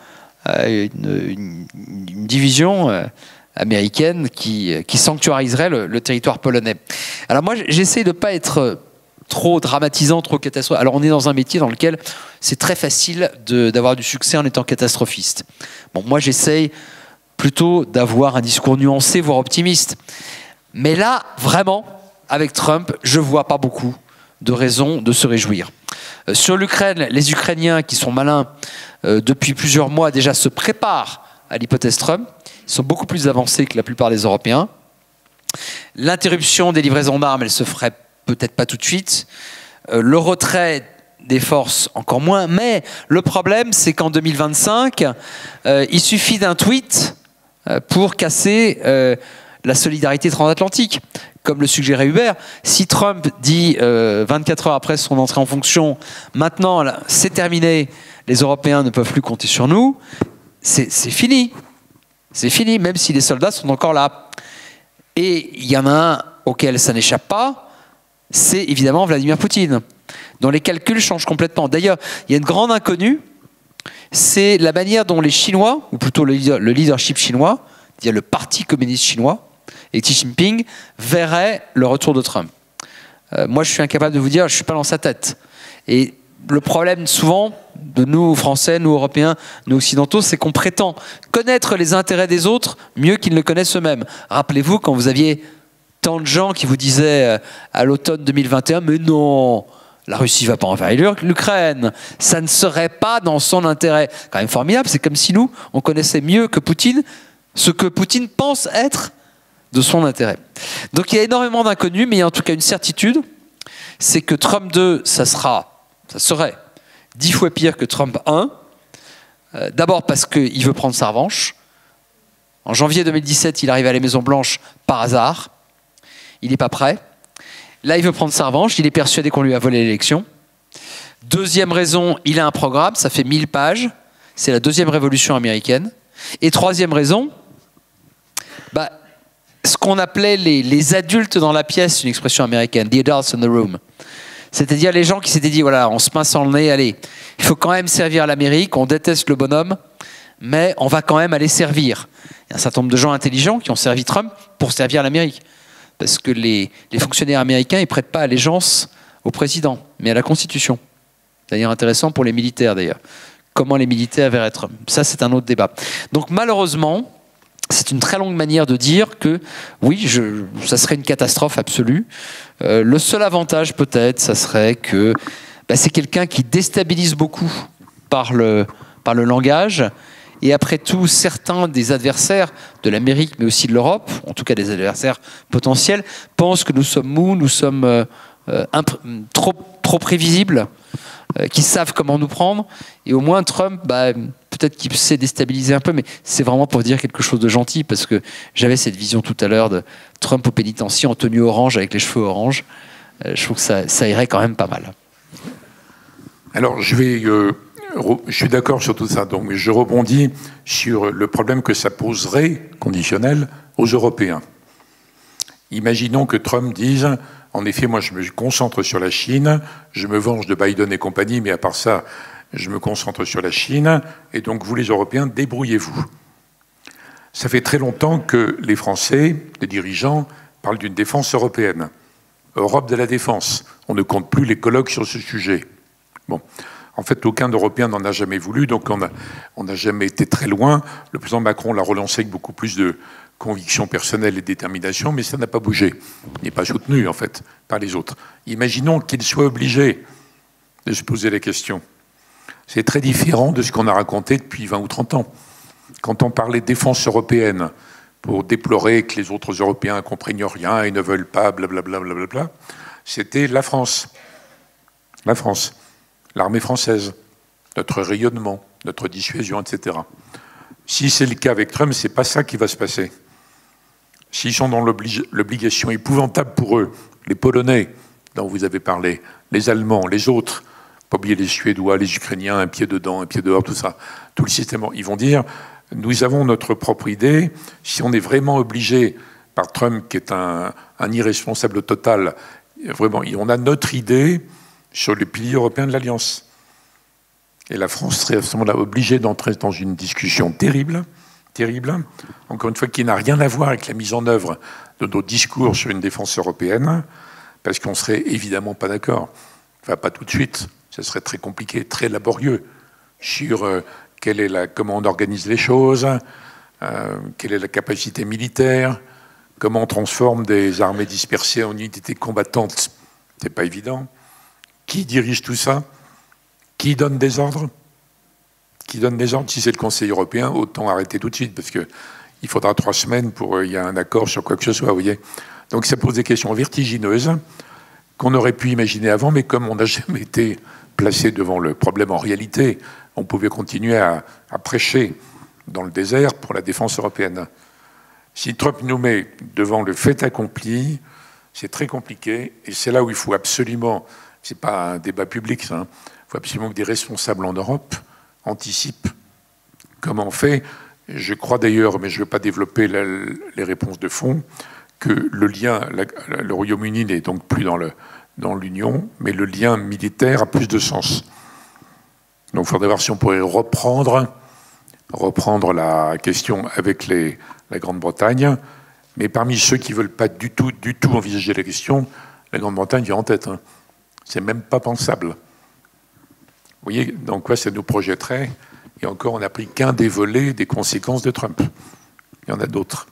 Speaker 4: une division américaine qui sanctuariserait le territoire polonais. Alors moi, j'essaie de ne pas être trop dramatisant, trop catastrophique. Alors on est dans un métier dans lequel c'est très facile d'avoir du succès en étant catastrophiste. Bon, moi j'essaye plutôt d'avoir un discours nuancé, voire optimiste. Mais là, vraiment, avec Trump, je ne vois pas beaucoup de raisons de se réjouir. Sur l'Ukraine, les Ukrainiens qui sont malins depuis plusieurs mois déjà se préparent à l'hypothèse Trump. Ils sont beaucoup plus avancés que la plupart des Européens. L'interruption des livraisons d'armes, elle se ferait peut-être pas tout de suite. Le retrait des forces, encore moins. Mais le problème, c'est qu'en 2025, il suffit d'un tweet pour casser la solidarité transatlantique. Comme le suggérait Hubert, si Trump dit 24 heures après son entrée en fonction, maintenant c'est terminé, les Européens ne peuvent plus compter sur nous, c'est fini. C'est fini, même si les soldats sont encore là. Et il y en a un auquel ça n'échappe pas, c'est évidemment Vladimir Poutine, dont les calculs changent complètement. D'ailleurs, il y a une grande inconnue, c'est la manière dont les Chinois, ou plutôt le leadership chinois, c'est-à-dire le Parti communiste chinois, et Xi Jinping, verraient le retour de Trump. Moi, je suis incapable de vous dire, je ne suis pas dans sa tête. Et le problème, souvent, de nous, Français, nous, Européens, nous, Occidentaux, c'est qu'on prétend connaître les intérêts des autres mieux qu'ils ne le connaissent eux-mêmes. Rappelez-vous, quand vous aviez tant de gens qui vous disaient à l'automne 2021, mais non, la Russie ne va pas envahir l'Ukraine, ça ne serait pas dans son intérêt. Quand même formidable, c'est comme si nous, on connaissait mieux que Poutine ce que Poutine pense être de son intérêt. Donc il y a énormément d'inconnus, mais il y a en tout cas une certitude, c'est que Trump 2, ça serait 10 fois pire que Trump 1. D'abord parce qu'il veut prendre sa revanche. En janvier 2017, il arrive à la Maison-Blanche par hasard. Il n'est pas prêt. Là, il veut prendre sa revanche. Il est persuadé qu'on lui a volé l'élection. Deuxième raison, il a un programme. Ça fait 1000 pages. C'est la deuxième révolution américaine. Et troisième raison, ce qu'on appelait les adultes dans la pièce, une expression américaine, the adults in the room. C'est-à-dire les gens qui s'étaient dit, voilà, on se pince le nez, allez, il faut quand même servir l'Amérique, on déteste le bonhomme, mais on va quand même aller servir. Il y a un certain nombre de gens intelligents qui ont servi Trump pour servir l'Amérique. Parce que les fonctionnaires américains, ils ne prêtent pas allégeance au président, mais à la Constitution. C'est d'ailleurs intéressant pour les militaires, d'ailleurs. Comment les militaires verraient Trump. Ça, c'est un autre débat. Donc, malheureusement, c'est une très longue manière de dire que, oui, ça serait une catastrophe absolue. Le seul avantage, peut-être, ça serait que c'est quelqu'un qui déstabilise beaucoup par le langage. Et après tout, certains des adversaires de l'Amérique, mais aussi de l'Europe, en tout cas des adversaires potentiels, pensent que nous sommes mous, nous sommes trop prévisibles, qui savent comment nous prendre. Et au moins, Trump, peut-être qu'il s'est déstabilisé un peu, mais c'est vraiment pour dire quelque chose de gentil, parce que j'avais cette vision tout à l'heure de Trump au pénitencier en tenue orange avec les cheveux orange. Je trouve que ça irait quand même pas mal.
Speaker 3: Alors, je suis d'accord sur tout ça. Donc, je rebondis sur le problème que ça poserait, conditionnel, aux Européens. Imaginons que Trump dise, en effet, moi, je me concentre sur la Chine, je me venge de Biden et compagnie, mais à part ça, je me concentre sur la Chine, et donc vous, les Européens, débrouillez-vous. Ça fait très longtemps que les Français, les dirigeants, parlent d'une défense européenne. Europe de la défense. On ne compte plus les colloques sur ce sujet. Bon. En fait, aucun Européen n'en a jamais voulu, donc on n'a jamais été très loin. Le président Macron l'a relancé avec beaucoup plus de conviction personnelle et détermination, mais ça n'a pas bougé. Il n'est pas soutenu, en fait, par les autres. Imaginons qu'il soit obligé de se poser la question. C'est très différent de ce qu'on a raconté depuis 20 ou 30 ans. Quand on parlait de défense européenne, pour déplorer que les autres Européens ne comprennent rien et ne veulent pas, blablabla, blablabla, c'était la France. La France. L'armée française. Notre rayonnement, notre dissuasion, etc. Si c'est le cas avec Trump, c'est pas ça qui va se passer. S'ils sont dans l'obligation épouvantable pour eux, les Polonais, dont vous avez parlé, les Allemands, les autres, pas oublier les Suédois, les Ukrainiens, un pied dedans, un pied dehors, tout ça, tout le système, ils vont dire, nous avons notre propre idée, si on est vraiment obligé par Trump, qui est un irresponsable total, vraiment, on a notre idée sur les piliers européens de l'Alliance. Et la France serait à ce moment-là obligée d'entrer dans une discussion terrible, terrible, encore une fois, qui n'a rien à voir avec la mise en œuvre de nos discours sur une défense européenne, parce qu'on ne serait évidemment pas d'accord. Enfin, pas tout de suite. Ce serait très compliqué, très laborieux, sur comment on organise les choses, quelle est la capacité militaire, comment on transforme des armées dispersées en unités combattantes. C'est pas évident. Qui dirige tout ça? Qui donne des ordres? Qui donne des ordres? Si c'est le Conseil européen, autant arrêter tout de suite, parce qu'il faudra 3 semaines pour qu'il y ait un accord sur quoi que ce soit, vous voyez. Donc ça pose des questions vertigineuses qu'on aurait pu imaginer avant, mais comme on n'a jamais été placé devant le problème en réalité, on pouvait continuer à prêcher dans le désert pour la défense européenne. Si Trump nous met devant le fait accompli, c'est très compliqué, et c'est là où il faut absolument, c'est pas un débat public, ça, il faut absolument que des responsables en Europe anticipent comment on fait. Je crois d'ailleurs, mais je ne vais pas développer les réponses de fond, que le lien, le Royaume-Uni n'est donc plus dans l'Union, mais le lien militaire a plus de sens. Donc il faudrait voir si on pourrait reprendre la question avec la Grande-Bretagne, mais parmi ceux qui ne veulent pas du tout envisager la question, la Grande-Bretagne vient en tête. Hein. C'est même pas pensable. Vous voyez, dans quoi ça nous projetterait? Et encore, on n'a pris qu'un des volets des conséquences de Trump. Il y en a d'autres.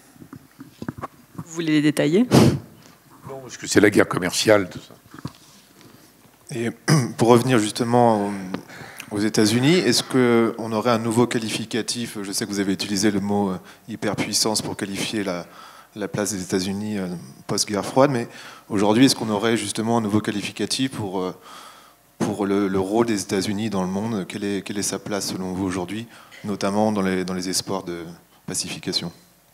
Speaker 2: Vous voulez les détailler?
Speaker 3: Non, parce que c'est la guerre commerciale, tout ça.
Speaker 5: Et pour revenir justement aux États-Unis, est-ce qu'on aurait un nouveau qualificatif? Je sais que vous avez utilisé le mot hyperpuissance pour qualifier la place des États-Unis post-guerre froide, mais aujourd'hui, est-ce qu'on aurait justement un nouveau qualificatif pour le rôle des États-Unis dans le monde? Quelle est sa place selon vous aujourd'hui, notamment dans les espoirs de pacification?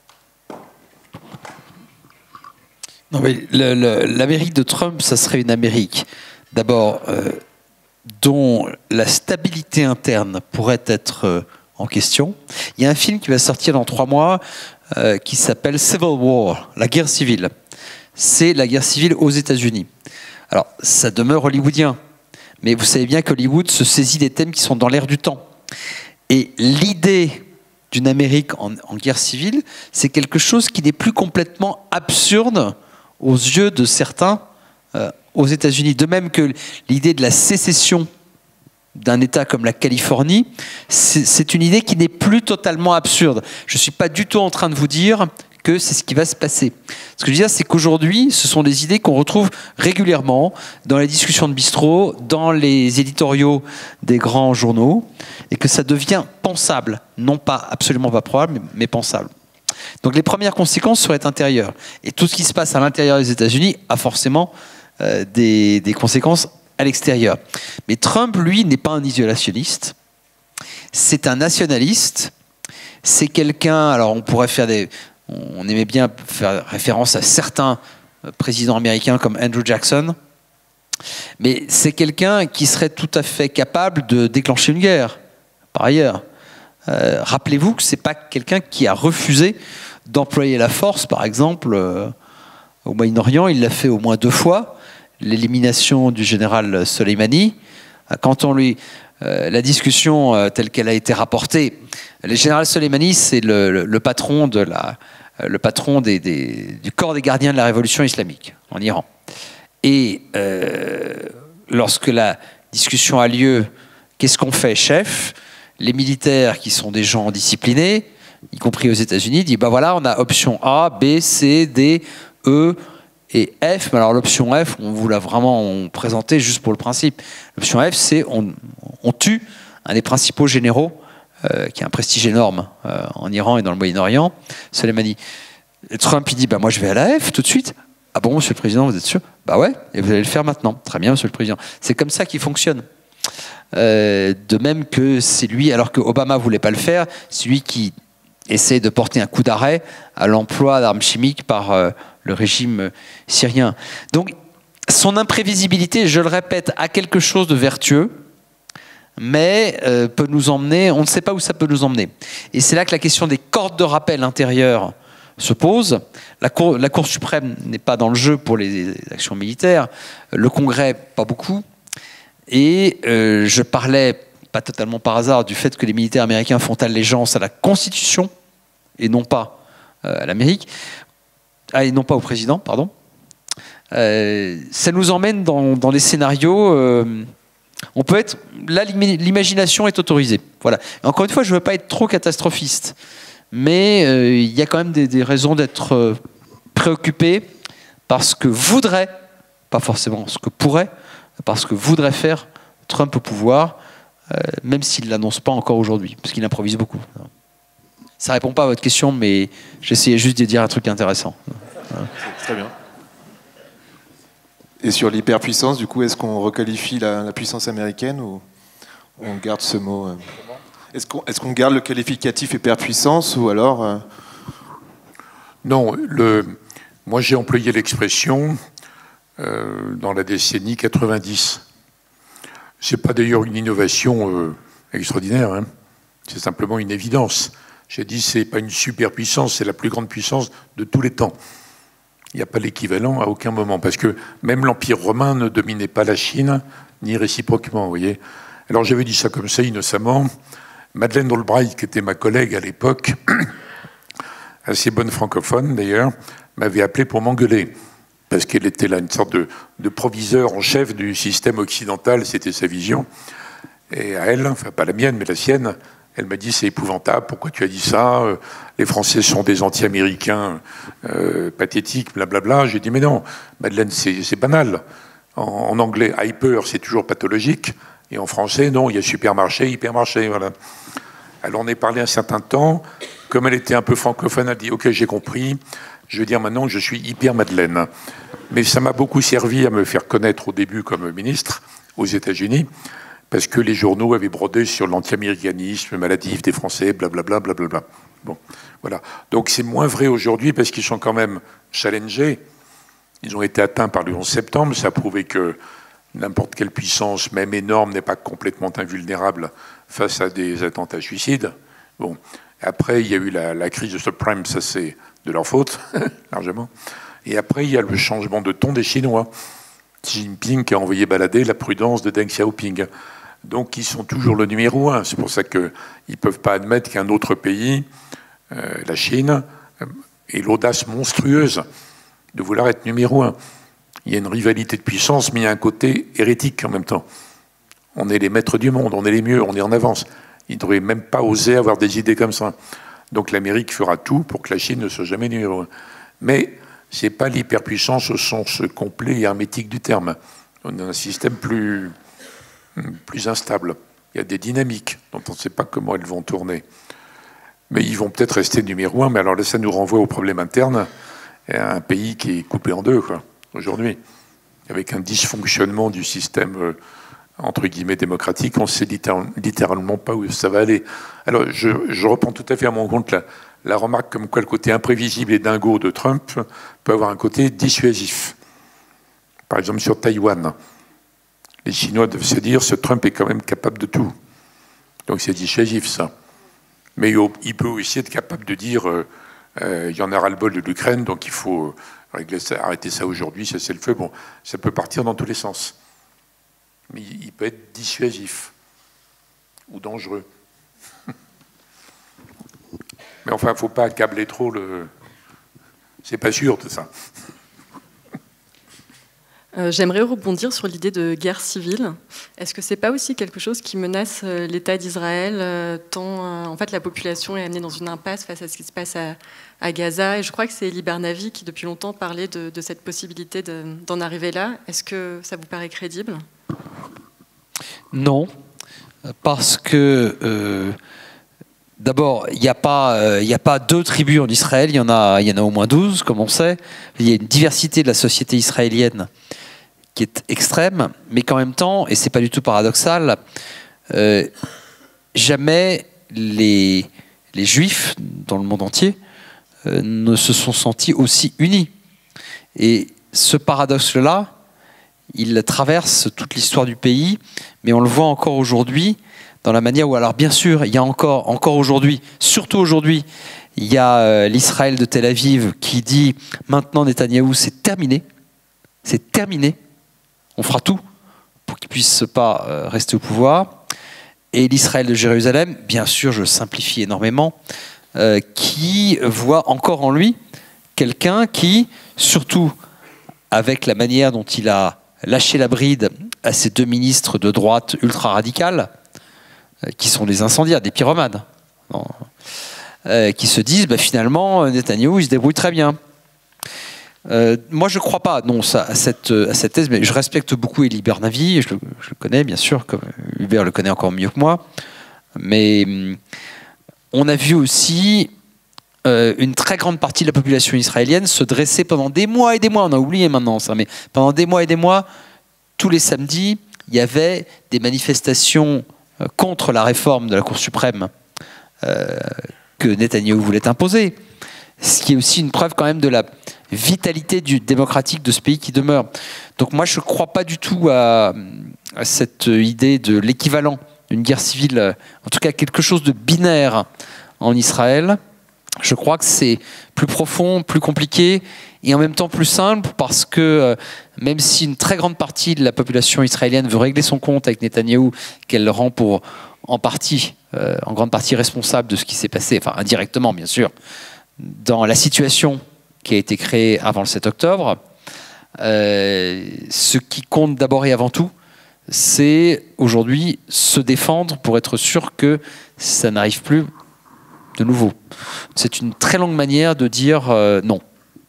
Speaker 4: Non, mais l'Amérique de Trump, ça serait une Amérique, d'abord, dont la stabilité interne pourrait être en question. Il y a un film qui va sortir dans 3 mois qui s'appelle Civil War, la guerre civile. C'est la guerre civile aux États-Unis. Alors, ça demeure hollywoodien, mais vous savez bien qu'Hollywood se saisit des thèmes qui sont dans l'air du temps. Et l'idée d'une Amérique en guerre civile, c'est quelque chose qui n'est plus complètement absurde aux yeux de certains aux États-Unis. De même que l'idée de la sécession d'un État comme la Californie, c'est une idée qui n'est plus totalement absurde. Je ne suis pas du tout en train de vous dire que c'est ce qui va se passer. Ce que je veux dire, c'est qu'aujourd'hui, ce sont des idées qu'on retrouve régulièrement dans les discussions de bistrot, dans les éditoriaux des grands journaux, et que ça devient pensable. Non pas absolument pas probable, mais pensable. Donc les premières conséquences seraient intérieures. Et tout ce qui se passe à l'intérieur des États-Unis a forcément des conséquences à l'extérieur. Mais Trump, lui, n'est pas un isolationniste. c'est un nationaliste. C'est quelqu'un, alors on pourrait faire on aimait bien faire référence à certains présidents américains comme Andrew Jackson, mais c'est quelqu'un qui serait tout à fait capable de déclencher une guerre, par ailleurs. Rappelez-vous que ce n'est pas quelqu'un qui a refusé d'employer la force, par exemple, au Moyen-Orient. Il l'a fait au moins 2 fois. L'élimination du général Soleimani, quand on lui... la discussion telle qu'elle a été rapportée, le général Soleimani, c'est le patron du corps des gardiens de la révolution islamique en Iran. Et lorsque la discussion a lieu, qu'est-ce qu'on fait, chef? Les militaires, qui sont des gens disciplinés, y compris aux États-Unis, disent bah voilà, on a option A, B, C, D, E et F. Mais alors l'option F, on vous l'a vraiment présenté juste pour le principe. L'option F, c'est on tue un des principaux généraux qui a un prestige énorme en Iran et dans le Moyen-Orient, Soleimani. Et Trump, il dit bah moi je vais à la F tout de suite. Ah bon, monsieur le président, vous êtes sûr? Bah ouais, et vous allez le faire maintenant. Très bien, monsieur le président. C'est comme ça qu'il fonctionne. De même que c'est lui, alors que Obama voulait pas le faire, c'est lui qui essaie de porter un coup d'arrêt à l'emploi d'armes chimiques par le régime syrien. Donc, son imprévisibilité, je le répète, a quelque chose de vertueux, mais peut nous emmener, on ne sait pas où ça peut nous emmener. Et c'est là que la question des cordes de rappel intérieures se pose. La Cour suprême n'est pas dans le jeu pour les actions militaires, le Congrès, pas beaucoup. Et je parlais, pas totalement par hasard, du fait que les militaires américains font allégeance à la Constitution et non pas à l'Amérique, et non pas au président, pardon. Ça nous emmène dans des scénarios. On peut être là, l'imagination est autorisée. Voilà. Et encore une fois, je ne veux pas être trop catastrophiste, mais il y a quand même des raisons d'être préoccupé par ce que voudrait, pas forcément ce que pourrait, parce que voudrait faire Trump au pouvoir, même s'il ne l'annonce pas encore aujourd'hui, parce qu'il improvise beaucoup. Ça ne répond pas à votre question, mais j'essayais juste de dire un truc intéressant.
Speaker 5: Très bien. Et sur l'hyperpuissance, du coup, est-ce qu'on requalifie la puissance américaine ou on garde ce mot Est-ce qu'on garde le qualificatif hyperpuissance ou alors
Speaker 3: Non, moi j'ai employé l'expression dans la décennie 90. C'est pas d'ailleurs une innovation extraordinaire, hein. C'est simplement une évidence. J'ai dit c'est pas une superpuissance, c'est la plus grande puissance de tous les temps. Il n'y a pas l'équivalent à aucun moment, parce que même l'Empire romain ne dominait pas la Chine, ni réciproquement, vous voyez. Alors j'avais dit ça comme ça, innocemment. Madeleine Albright, qui était ma collègue à l'époque, assez bonne francophone d'ailleurs, m'avait appelé pour m'engueuler, parce qu'elle était là une sorte de proviseur en chef du système occidental, c'était sa vision. Et à elle, enfin pas la mienne, mais la sienne, elle m'a dit c'est épouvantable, pourquoi tu as dit ça? Les Français sont des anti-américains pathétiques, blablabla. J'ai dit mais non, Madeleine, c'est banal. En anglais, hyper, c'est toujours pathologique. Et en français, non, il y a supermarché, hypermarché, voilà. Alors on est parlé un certain temps. Comme elle était un peu francophone, elle dit ok, j'ai compris. Je vais dire maintenant que je suis hyper Madeleine. Mais ça m'a beaucoup servi à me faire connaître au début comme ministre aux États-Unis, parce que les journaux avaient brodé sur l'anti-américanisme maladif des Français, blablabla, blablabla. Bon, voilà. Donc c'est moins vrai aujourd'hui parce qu'ils sont quand même challengés. Ils ont été atteints par le 11 septembre. Ça a prouvé que n'importe quelle puissance, même énorme, n'est pas complètement invulnérable face à des attentats suicides. Bon. Après, il y a eu la crise de subprime, ça c'est de leur faute, largement. Et après, il y a le changement de ton des Chinois. Xi Jinping qui a envoyé balader la prudence de Deng Xiaoping. Donc ils sont toujours le numéro 1. C'est pour ça qu'ils ne peuvent pas admettre qu'un autre pays, la Chine, ait l'audace monstrueuse de vouloir être numéro 1. Il y a une rivalité de puissance, mais il y a un côté hérétique en même temps. On est les maîtres du monde, on est les mieux, on est en avance. Ils ne devraient même pas oser avoir des idées comme ça. Donc l'Amérique fera tout pour que la Chine ne soit jamais numéro 1. Mais ce n'est pas l'hyperpuissance au sens complet et hermétique du terme. On a un système plus instable. Il y a des dynamiques dont on ne sait pas comment elles vont tourner. Mais ils vont peut-être rester numéro 1, mais alors là, ça nous renvoie au problème interne, à un pays qui est coupé en deux, quoi, aujourd'hui, avec un dysfonctionnement du système entre guillemets démocratique, on ne sait littéralement pas où ça va aller. Alors je reprends tout à fait à mon compte la remarque comme quoi le côté imprévisible et dingo de Trump peut avoir un côté dissuasif. Par exemple sur Taïwan, les Chinois doivent se dire ce Trump est quand même capable de tout. Donc c'est dissuasif ça. Mais il peut aussi être capable de dire il y en a ras-le-bol de l'Ukraine, donc il faut arrêter ça aujourd'hui, cesser le feu. Bon, ça peut partir dans tous les sens. Mais il peut être dissuasif ou dangereux. Mais enfin, il ne faut pas accabler trop le... C'est pas sûr tout ça.
Speaker 2: J'aimerais rebondir sur l'idée de guerre civile. Est-ce que c'est pas aussi quelque chose qui menace l'État d'Israël, tant en fait la population est amenée dans une impasse face à ce qui se passe à Gaza, et je crois que c'est Elie Bernavi qui depuis longtemps parlait de cette possibilité d'en arriver là. Est-ce que ça vous paraît crédible?
Speaker 4: Non, parce que d'abord, il n'y a pas deux tribus en Israël, il y en a au moins 12, comme on sait. Il y a une diversité de la société israélienne qui est extrême, mais qu'en même temps, et c'est pas du tout paradoxal, jamais les Juifs dans le monde entier ne se sont sentis aussi unis. Et ce paradoxe-là, il traverse toute l'histoire du pays, mais on le voit encore aujourd'hui dans la manière où, alors bien sûr, il y a encore aujourd'hui, surtout aujourd'hui, il y a l'Israël de Tel Aviv qui dit maintenant Netanyahou, c'est terminé, on fera tout pour qu'il ne puisse pas rester au pouvoir. Et l'Israël de Jérusalem, bien sûr, je simplifie énormément, qui voit encore en lui quelqu'un qui, surtout avec la manière dont il a lâché la bride à ces deux ministres de droite ultra-radicales, qui sont des incendiaires, des pyromanes, qui se disent finalement Netanyahou il se débrouille très bien. Moi je ne crois pas à cette thèse, mais je respecte beaucoup Elie Bernavi, je le connais bien sûr, comme Hubert le connaît encore mieux que moi, mais on a vu aussi une très grande partie de la population israélienne se dresser pendant des mois et des mois, on a oublié maintenant ça, mais pendant des mois et des mois, tous les samedis, il y avait des manifestations contre la réforme de la Cour suprême que Netanyahou voulait imposer, ce qui est aussi une preuve quand même de la vitalité démocratique de ce pays qui demeure. Donc moi je ne crois pas du tout à cette idée de l'équivalent d'une guerre civile, en tout cas quelque chose de binaire en Israël. Je crois que c'est plus profond, plus compliqué et en même temps plus simple parce que même si une très grande partie de la population israélienne veut régler son compte avec Netanyahou, qu'elle le rend pour en grande partie responsable de ce qui s'est passé, enfin indirectement bien sûr, dans la situation qui a été créée avant le 7 octobre, ce qui compte d'abord et avant tout, c'est aujourd'hui se défendre pour être sûr que ça n'arrive plus de nouveau. C'est une très longue manière de dire non.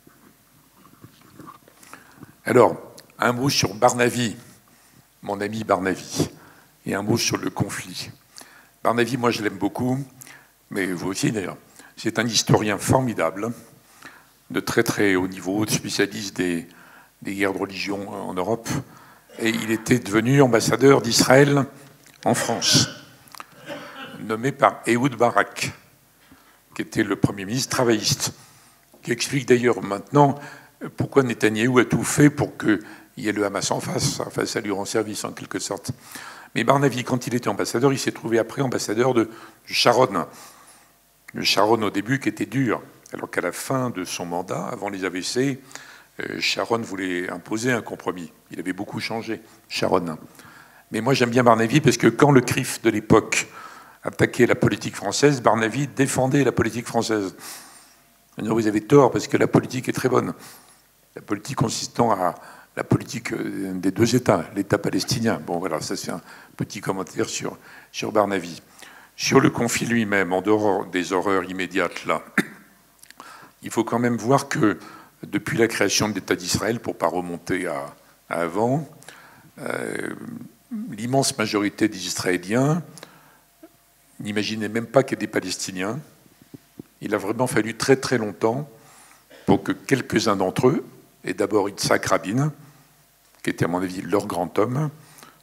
Speaker 3: Alors, un mot sur Barnavi, mon ami Barnavi, et un mot sur le conflit. Barnavi, moi je l'aime beaucoup, mais vous aussi d'ailleurs. C'est un historien formidable, de très très haut niveau, spécialiste des guerres de religion en Europe, et il était devenu ambassadeur d'Israël en France, nommé par Ehud Barak, qui était le Premier ministre travailliste, qui explique d'ailleurs maintenant pourquoi Netanyahou a tout fait pour qu'il y ait le Hamas en face. Enfin, ça lui rend service en quelque sorte. Mais Barnavi, quand il était ambassadeur, il s'est trouvé après ambassadeur du Sharon. Le Sharon au début qui était dur, alors qu'à la fin de son mandat, avant les AVC, Sharon voulait imposer un compromis. Il avait beaucoup changé, Sharon. Mais moi j'aime bien Barnavi parce que quand le CRIF de l'époque attaquait la politique française, Barnavi défendait la politique française. Alors, vous avez tort parce que la politique est très bonne. La politique consistant à la politique des deux États, l'État palestinien. Bon voilà, ça c'est un petit commentaire sur Barnavi. Sur le conflit lui-même, en dehors des horreurs immédiates là, il faut quand même voir que depuis la création de l'État d'Israël, pour ne pas remonter à avant, l'immense majorité des Israéliens n'imaginaient même pas qu'il y ait des Palestiniens. Il a vraiment fallu très très longtemps pour que quelques-uns d'entre eux, et d'abord Yitzhak Rabin, qui était à mon avis leur grand homme,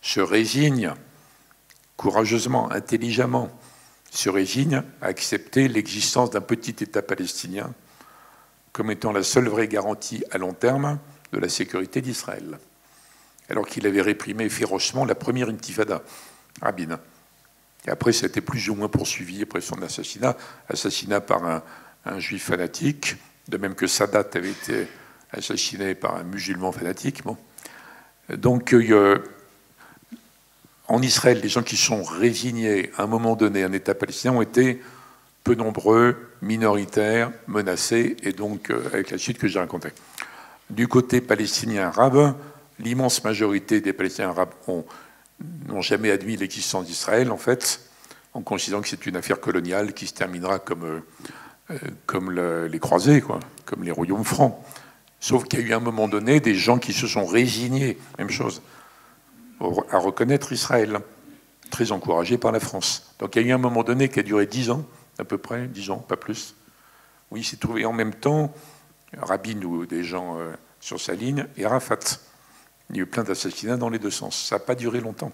Speaker 3: se résigne courageusement, intelligemment, se résigne à accepter l'existence d'un petit État palestinien comme étant la seule vraie garantie à long terme de la sécurité d'Israël. Alors qu'il avait réprimé férocement la première intifada, Rabin. Et après, ça a été plus ou moins poursuivi après son assassinat par un juif fanatique, de même que Sadat avait été assassiné par un musulman fanatique. Bon. Donc, en Israël, les gens qui sont résignés à un moment donné à un État palestinien ont été peu nombreux, minoritaires, menacés, et donc avec la suite que j'ai racontée. Du côté palestinien arabe, l'immense majorité des Palestiniens arabes n'ont jamais admis l'existence d'Israël, en fait, en considérant que c'est une affaire coloniale qui se terminera comme les croisés, quoi, comme les royaumes francs. Sauf qu'il y a eu à un moment donné des gens qui se sont résignés, même chose, à reconnaître Israël, très encouragés par la France. Donc il y a eu un moment donné qui a duré 10 ans, à peu près, 10 ans, pas plus, où il s'est trouvé en même temps Rabin ou des gens sur sa ligne et Arafat. Il y a eu plein d'assassinats dans les deux sens. Ça n'a pas duré longtemps.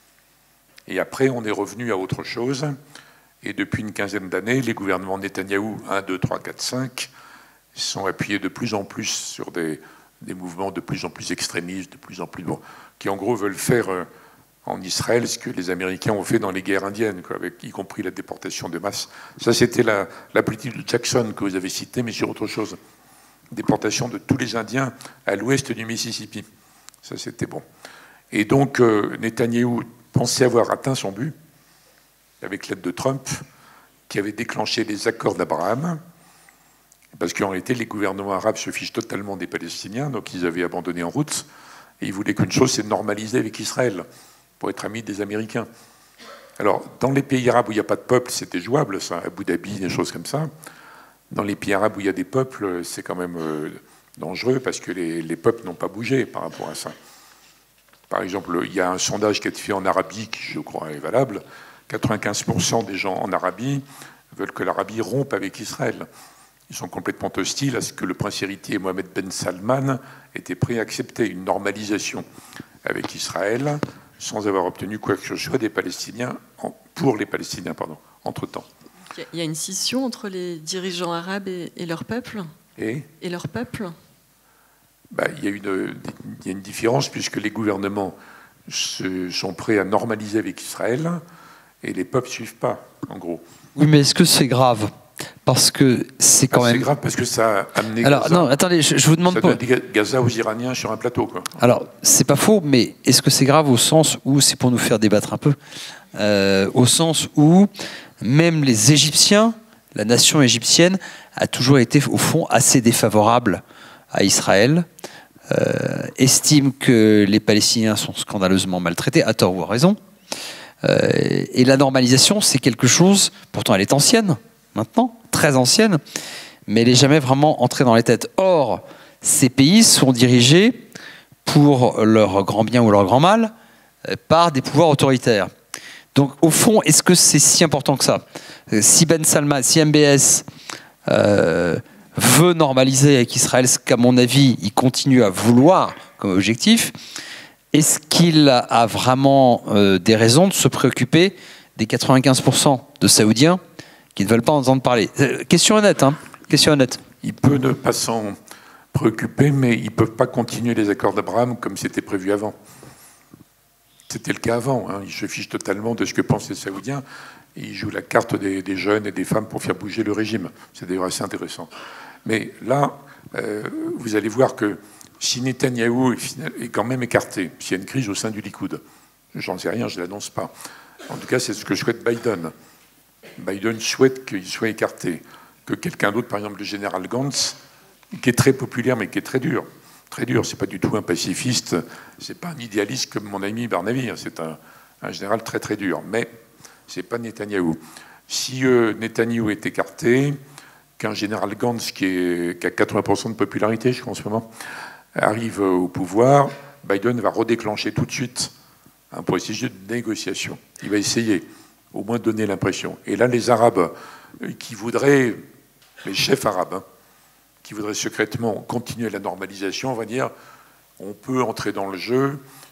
Speaker 3: Et après, on est revenu à autre chose. Et depuis une quinzaine d'années, les gouvernements Netanyahou 1, 2, 3, 4, 5 sont appuyés de plus en plus sur des mouvements de plus en plus extrémistes, de plus en plus qui en gros veulent faire en Israël ce que les Américains ont fait dans les guerres indiennes, quoi, avec, y compris la déportation de masse. Ça, c'était la politique de Jackson que vous avez citée, mais sur autre chose. Déportation de tous les Indiens à l'ouest du Mississippi. Ça, c'était bon. Et donc, Netanyahou pensait avoir atteint son but, avec l'aide de Trump, qui avait déclenché les accords d'Abraham, parce qu'en réalité, les gouvernements arabes se fichent totalement des Palestiniens, donc ils avaient abandonné en route, et ils voulaient qu'une chose, c'est de normaliser avec Israël, pour être amis des Américains. Alors, dans les pays arabes où il n'y a pas de peuple, c'était jouable, ça, Abu Dhabi, des choses comme ça. Dans les pays arabes où il y a des peuples, c'est quand même dangereux, parce que les peuples n'ont pas bougé par rapport à ça. Par exemple, il y a un sondage qui a été fait en Arabie, qui, je crois, est valable. 95% des gens en Arabie veulent que l'Arabie rompe avec Israël. Ils sont complètement hostiles à ce que le prince héritier Mohamed Ben Salman était prêt à accepter une normalisation avec Israël, sans avoir obtenu quoi que ce soit des Palestiniens, pour les Palestiniens, entre-temps.
Speaker 2: Il y a une scission entre les dirigeants arabes et leur peuple. Et leur peuple.
Speaker 3: Il y a une différence, puisque les gouvernements sont prêts à normaliser avec Israël, et les peuples ne suivent pas, en gros.
Speaker 4: Oui, mais est-ce que c'est grave ? Parce que c'est quand même...
Speaker 3: C'est grave parce que ça a amené
Speaker 4: Gaza... Non, attendez, je vous demande pas...
Speaker 3: Gaza aux Iraniens sur un plateau, quoi.
Speaker 4: Alors, c'est pas faux, mais est-ce que c'est grave au sens où, c'est pour nous faire débattre un peu, au sens où même les Égyptiens, la nation égyptienne, a toujours été, au fond, assez défavorable à Israël, estime que les Palestiniens sont scandaleusement maltraités, à tort ou à raison. Et la normalisation, c'est quelque chose, pourtant elle est ancienne, maintenant, très ancienne, mais elle n'est jamais vraiment entrée dans les têtes. Or, ces pays sont dirigés, pour leur grand bien ou leur grand mal, par des pouvoirs autoritaires. Donc, au fond, est-ce que c'est si important que ça ? Si Ben Salman, si MBS veut normaliser avec Israël, ce qu'à mon avis, il continue à vouloir comme objectif, est-ce qu'il a vraiment des raisons de se préoccuper des 95% de Saoudiens qui ne veulent pas entendre parler ? Question honnête, hein ? Question honnête.
Speaker 3: Il peut ne pas s'en préoccuper, mais ils ne peuvent pas continuer les accords d'Abraham comme c'était prévu avant. C'était le cas avant. Hein. Ils se fichent totalement de ce que pensent les Saoudiens. Et ils jouent la carte des jeunes et des femmes pour faire bouger le régime. C'est d'ailleurs assez intéressant. Mais là, vous allez voir que si Netanyahou est quand même écarté, s'il y a une crise au sein du Likoud, j'en sais rien, je ne l'annonce pas. En tout cas, c'est ce que souhaite Biden. Biden souhaite qu'il soit écarté. Que quelqu'un d'autre, par exemple le général Gantz, qui est très populaire mais qui est très dur. Très dur, c'est pas du tout un pacifiste, c'est pas un idéaliste comme mon ami Barnaby, c'est un général très très dur. Mais c'est pas Netanyahou. Si Netanyahou est écarté, qu'un général Gantz qui a 80% de popularité, je crois en ce moment, arrive au pouvoir, Biden va redéclencher tout de suite un processus de négociation. Il va essayer, au moins donner l'impression. Et là, les Arabes qui voudraient, les chefs arabes, qui voudraient secrètement continuer la normalisation, on va dire, on peut entrer dans le jeu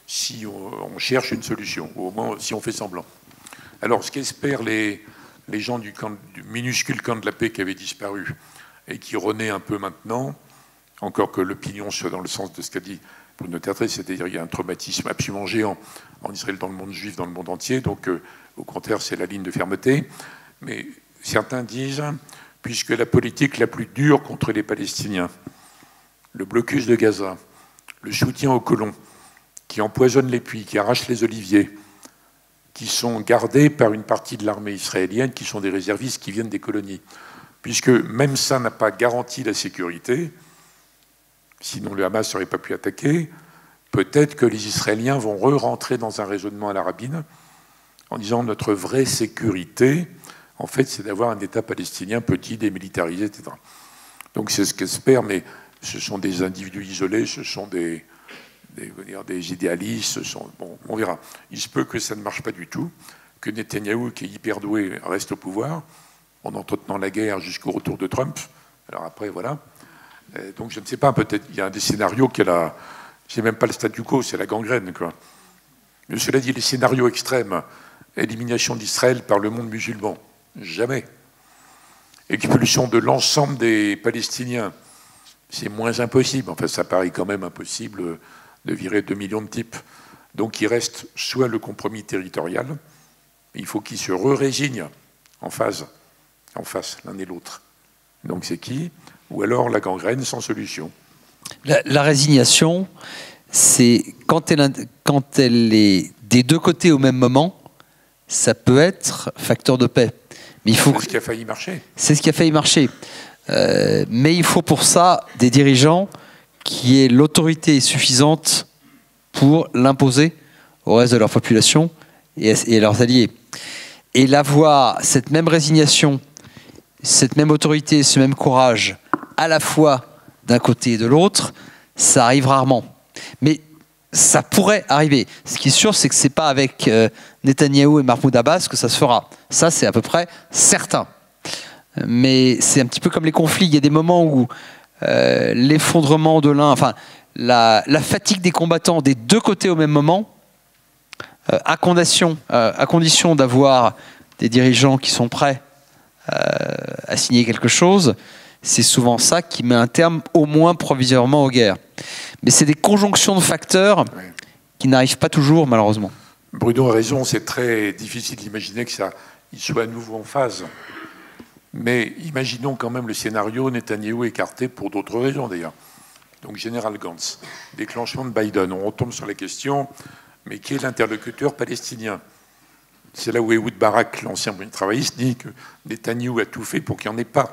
Speaker 3: si on cherche une solution, ou au moins si on fait semblant. Alors, ce qu'espèrent les gens du minuscule camp de la paix qui avait disparu et qui renaît un peu maintenant, encore que l'opinion soit dans le sens de ce qu'a dit Bruno Tertrais, c'est-à-dire qu'il y a un traumatisme absolument géant en Israël, dans le monde juif, dans le monde entier, donc au contraire, c'est la ligne de fermeté. Mais certains disent, puisque la politique la plus dure contre les Palestiniens, le blocus de Gaza, le soutien aux colons, qui empoisonnent les puits, qui arrachent les oliviers, qui sont gardés par une partie de l'armée israélienne, qui sont des réservistes qui viennent des colonies. Puisque même ça n'a pas garanti la sécurité, sinon le Hamas n'aurait pas pu attaquer, peut-être que les Israéliens vont re-rentrer dans un raisonnement à la Rabin en disant notre vraie sécurité, en fait, c'est d'avoir un État palestinien petit, démilitarisé, etc. Donc c'est ce qu'espèrent, mais ce sont des individus isolés, ce sont des idéalistes, bon, on verra. Il se peut que ça ne marche pas du tout, que Netanyahou, qui est hyper doué, reste au pouvoir, en entretenant la guerre jusqu'au retour de Trump. Alors après, voilà. Donc je ne sais pas, peut-être il y a un des scénarios qui est là, c'est même pas le statu quo, c'est la gangrène, quoi. Mais cela dit, les scénarios extrêmes, élimination d'Israël par le monde musulman, jamais. Expulsion de l'ensemble des Palestiniens, c'est moins impossible. Enfin, ça paraît quand même impossible de virer 2 millions de types. Donc il reste soit le compromis territorial, il faut qu'ils se résignent en face l'un et l'autre. Donc c'est qui? Ou alors la gangrène sans solution.
Speaker 4: La résignation, c'est quand elle est des deux côtés au même moment, ça peut être facteur de paix. Mais il faut.
Speaker 3: C'est ce qui a failli marcher.
Speaker 4: C'est ce qui a failli marcher. Mais il faut pour ça des dirigeants qui aient l'autorité suffisante pour l'imposer au reste de leur population et à leurs alliés. Et l'avoir, cette même résignation, cette même autorité, ce même courage, à la fois d'un côté et de l'autre, ça arrive rarement. Mais ça pourrait arriver. Ce qui est sûr, c'est que ce n'est pas avec Netanyahou et Mahmoud Abbas que ça se fera. Ça, c'est à peu près certain. Mais c'est un petit peu comme les conflits. Il y a des moments où l'effondrement de l'un, enfin, la fatigue des combattants des deux côtés au même moment, à condition d'avoir des dirigeants qui sont prêts à signer quelque chose, c'est souvent ça qui met un terme au moins provisoirement aux guerres. Mais c'est des conjonctions de facteurs qui n'arrivent pas toujours, malheureusement.
Speaker 3: Bruno a raison, c'est très difficile d'imaginer que ça il soit à nouveau en phase. Mais imaginons quand même le scénario Netanyahou écarté pour d'autres raisons d'ailleurs. Donc Général Gantz, déclenchement de Biden, on retombe sur la question, mais qui est l'interlocuteur palestinien? C'est là où Ehud Barak, l'ancien travailliste, dit que Netanyahou a tout fait pour qu'il n'y en ait pas,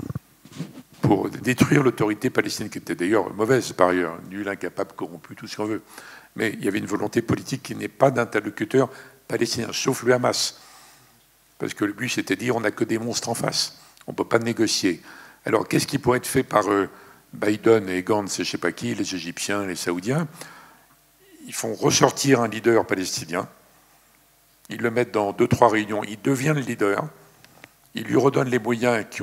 Speaker 3: pour détruire l'autorité palestinienne, qui était d'ailleurs mauvaise par ailleurs, nulle, incapable, corrompue, tout ce qu'on veut. Mais il y avait une volonté politique qui n'est pas d'interlocuteur palestinien, sauf le Hamas. Parce que le but, c'était de dire on n'a que des monstres en face, on ne peut pas négocier. Alors, qu'est-ce qui pourrait être fait par Biden et Gantz, et je ne sais pas qui, les Égyptiens, les Saoudiens? Ils font ressortir un leader palestinien, ils le mettent dans 2-3 réunions, il devient le leader, ils lui redonnent les moyens qui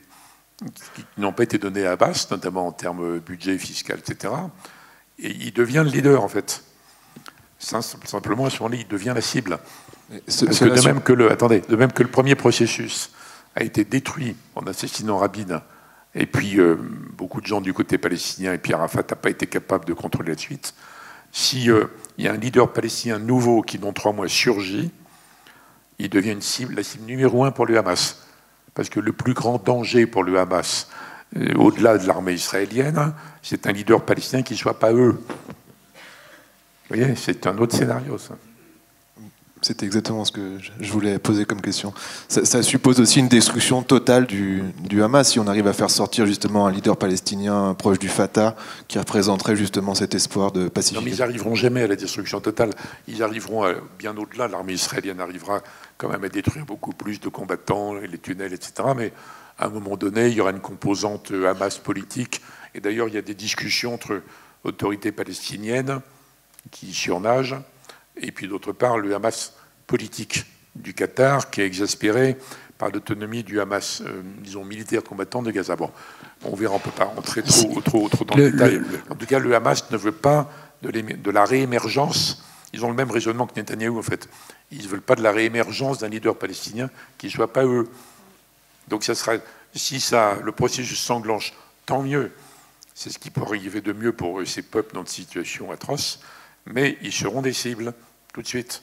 Speaker 3: n'ont pas été donnés à Abbas, notamment en termes budget, fiscal, etc. Et il devient le leader, en fait. Simplement, à ce moment-là, il devient la cible. Parce que de même que le premier processus a été détruit en assassinant Rabin, et puis beaucoup de gens du côté palestinien, et puis Arafat n'a pas été capable de contrôler la suite, s'il y a un leader palestinien nouveau qui, dans 3 mois, surgit, il devient la cible numéro 1 pour le Hamas. Parce que le plus grand danger pour le Hamas, au-delà de l'armée israélienne, c'est un leader palestinien qui ne soit pas eux. Vous voyez, c'est un autre scénario, ça.
Speaker 5: C'était exactement ce que je voulais poser comme question. Ça suppose aussi une destruction totale du Hamas, si on arrive à faire sortir justement un leader palestinien proche du Fatah, qui représenterait justement cet espoir de pacification.
Speaker 3: Non, mais ils n'arriveront jamais à la destruction totale. Ils arriveront bien au-delà. L'armée israélienne arrivera quand même à détruire beaucoup plus de combattants, les tunnels, etc. Mais à un moment donné, il y aura une composante Hamas politique. Et d'ailleurs, il y a des discussions entre autorités palestiniennes qui surnagent, et puis d'autre part le Hamas politique du Qatar, qui est exaspéré par l'autonomie du Hamas, disons, militaire combattant de Gaza. Bon, on verra, on ne peut pas rentrer trop dans le détail. En tout cas, le Hamas ne veut pas de la réémergence. Ils ont le même raisonnement que Netanyahou, en fait. Ils ne veulent pas de la réémergence d'un leader palestinien qui ne soit pas eux. Donc ça sera, si le processus s'enclenche, tant mieux. C'est ce qui peut arriver de mieux pour ces peuples dans une situation atroce. Mais ils seront des cibles, tout de suite.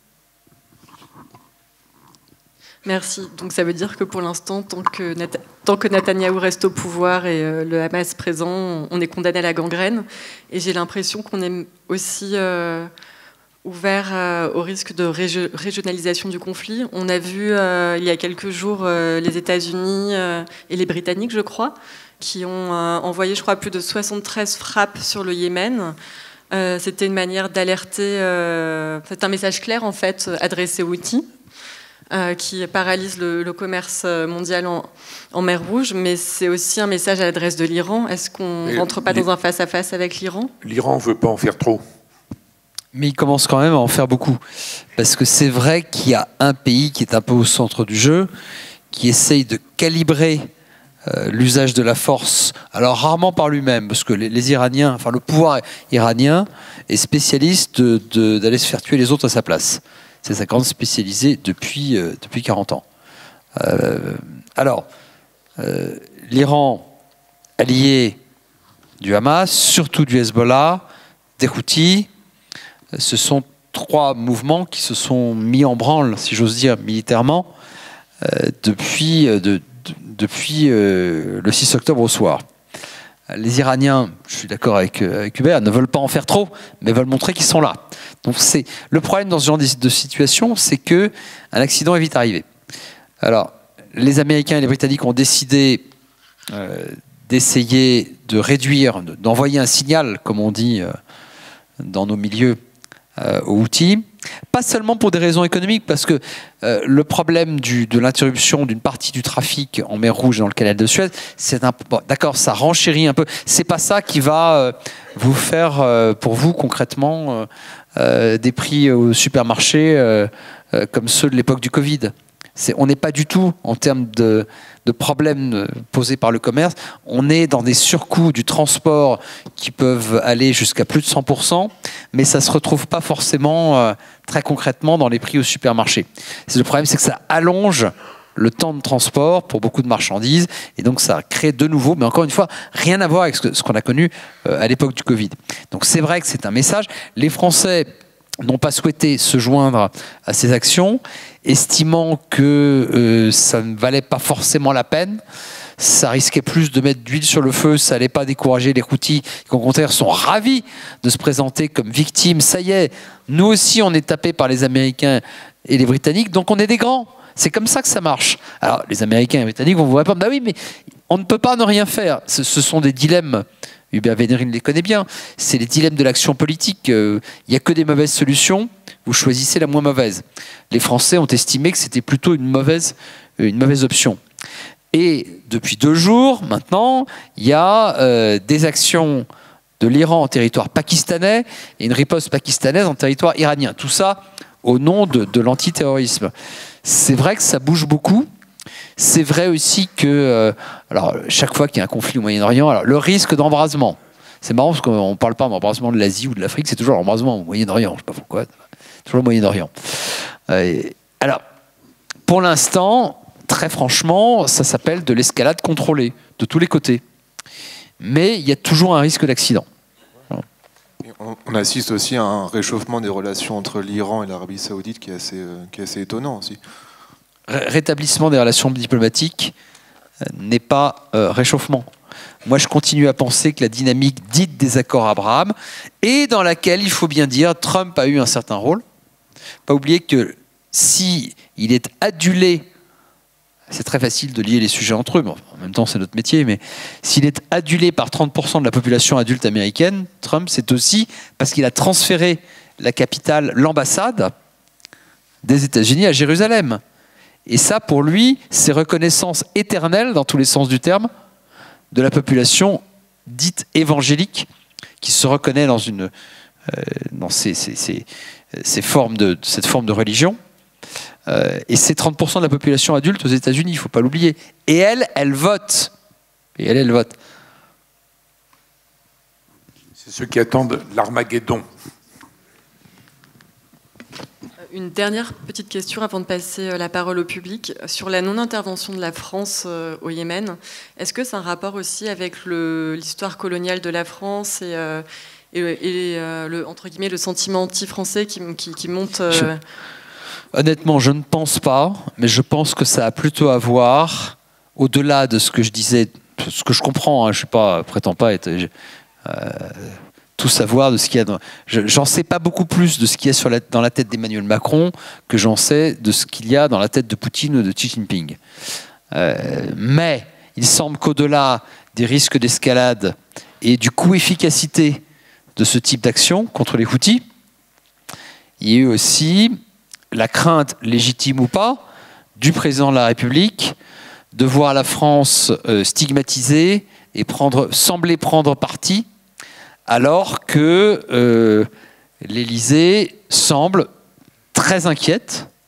Speaker 2: Merci. Donc ça veut dire que pour l'instant, tant que Netanyahou reste au pouvoir et le Hamas présent, on est condamné à la gangrène. Et j'ai l'impression qu'on est aussi ouvert au risque de régionalisation du conflit. On a vu il y a quelques jours les États-Unis et les Britanniques, je crois, qui ont envoyé, je crois, plus de 73 frappes sur le Yémen. C'était une manière d'alerter, c'est un message clair en fait adressé aux Houthis, qui paralyse le commerce mondial en mer Rouge, mais c'est aussi un message à l'adresse de l'Iran. Est-ce qu'on ne rentre pas dans un face-à-face avec l'Iran ?
Speaker 3: L'Iran ne veut pas en faire trop.
Speaker 4: Mais il commence quand même à en faire beaucoup. Parce que c'est vrai qu'il y a un pays qui est un peu au centre du jeu, qui essaye de calibrer l'usage de la force, alors rarement par lui-même, parce que les Iraniens, enfin le pouvoir iranien est spécialiste d'aller se faire tuer les autres à sa place. C'est sa grande spécialisée depuis 40 ans. L'Iran, allié du Hamas, surtout du Hezbollah, des Houthis, ce sont trois mouvements qui se sont mis en branle, si j'ose dire, militairement, depuis le 6 octobre au soir. Les Iraniens, je suis d'accord avec Hubert, ne veulent pas en faire trop, mais veulent montrer qu'ils sont là. Donc le problème dans ce genre de situation, c'est qu'un accident est vite arrivé. Alors, les Américains et les Britanniques ont décidé d'essayer de réduire, d'envoyer un signal, comme on dit dans nos milieux, aux Houthis. Pas seulement pour des raisons économiques, parce que le problème de l'interruption d'une partie du trafic en mer Rouge dans le canal de Suez, c'est d'accord, ça renchérit un peu. C'est pas ça qui va vous faire, pour vous concrètement, des prix au supermarché comme ceux de l'époque du Covid. On n'est pas du tout, en termes de problèmes posés par le commerce, on est dans des surcoûts du transport qui peuvent aller jusqu'à plus de 100%, mais ça ne se retrouve pas forcément très concrètement dans les prix au supermarché. Le problème, c'est que ça allonge le temps de transport pour beaucoup de marchandises, et donc ça crée de nouveau, mais encore une fois, rien à voir avec ce qu'on a connu à l'époque du Covid. Donc c'est vrai que c'est un message. Les Français n'ont pas souhaité se joindre à ces actions, estimant que ça ne valait pas forcément la peine. Ça risquait plus de mettre d'huile sur le feu, ça n'allait pas décourager les Houthis, qui au contraire sont ravis de se présenter comme victimes. Ça y est, nous aussi on est tapés par les Américains et les Britanniques, donc on est des grands. C'est comme ça que ça marche. Alors les Américains et les Britanniques vont vous répondre, bah oui, mais on ne peut pas ne rien faire. Ce sont des dilemmes. Hubert Védrine les connaît bien. C'est les dilemmes de l'action politique. Il n'y a que des mauvaises solutions. Vous choisissez la moins mauvaise. Les Français ont estimé que c'était plutôt une mauvaise option. Et depuis 2 jours, maintenant, il y a des actions de l'Iran en territoire pakistanais et une riposte pakistanaise en territoire iranien. Tout ça au nom de l'antiterrorisme. C'est vrai que ça bouge beaucoup. C'est vrai aussi que, alors, chaque fois qu'il y a un conflit au Moyen-Orient, alors, le risque d'embrasement, c'est marrant parce qu'on ne parle pas d'embrasement de l'Asie ou de l'Afrique, c'est toujours l'embrasement au Moyen-Orient, je ne sais pas pourquoi, toujours le Moyen-Orient. Alors, pour l'instant, très franchement, ça s'appelle de l'escalade contrôlée, de tous les côtés. Mais il y a toujours un risque d'accident.
Speaker 5: On assiste aussi à un réchauffement des relations entre l'Iran et l'Arabie Saoudite qui est assez étonnant aussi.
Speaker 4: Rétablissement des relations diplomatiques n'est pas réchauffement. Moi, je continue à penser que la dynamique dite des accords Abraham, et dans laquelle, il faut bien dire, Trump a eu un certain rôle. Pas oublier que si il est adulé, c'est très facile de lier les sujets entre eux, mais en même temps c'est notre métier, mais s'il est adulé par 30% de la population adulte américaine, Trump, c'est aussi parce qu'il a transféré la capitale, l'ambassade des États-Unis à Jérusalem. Et ça, pour lui, c'est reconnaissance éternelle, dans tous les sens du terme, de la population dite évangélique, qui se reconnaît dans cette forme de religion. Et c'est 30% de la population adulte aux États-Unis, il ne faut pas l'oublier. Et elle vote. Et elle vote.
Speaker 3: C'est ceux qui attendent l'Armageddon.
Speaker 2: Une dernière petite question avant de passer la parole au public. Sur la non-intervention de la France au Yémen, est-ce que c'est un rapport aussi avec l'histoire coloniale de la France et entre guillemets, le sentiment anti-français qui monte
Speaker 4: Honnêtement, je ne pense pas, mais je pense que ça a plutôt à voir, au-delà de ce que je disais, ce que je comprends, hein, je ne prétends pas être... tout savoir de ce qu'il y a j'en sais pas beaucoup plus de ce qu'il y a dans la tête d'Emmanuel Macron que j'en sais de ce qu'il y a dans la tête de Poutine ou de Xi Jinping. Mais il semble qu'au-delà des risques d'escalade et du coût-efficacité de ce type d'action contre les Houthis, il y a eu aussi la crainte, légitime ou pas, du président de la République de voir la France stigmatisée et sembler prendre parti, alors que l'Élysée semble très inquiet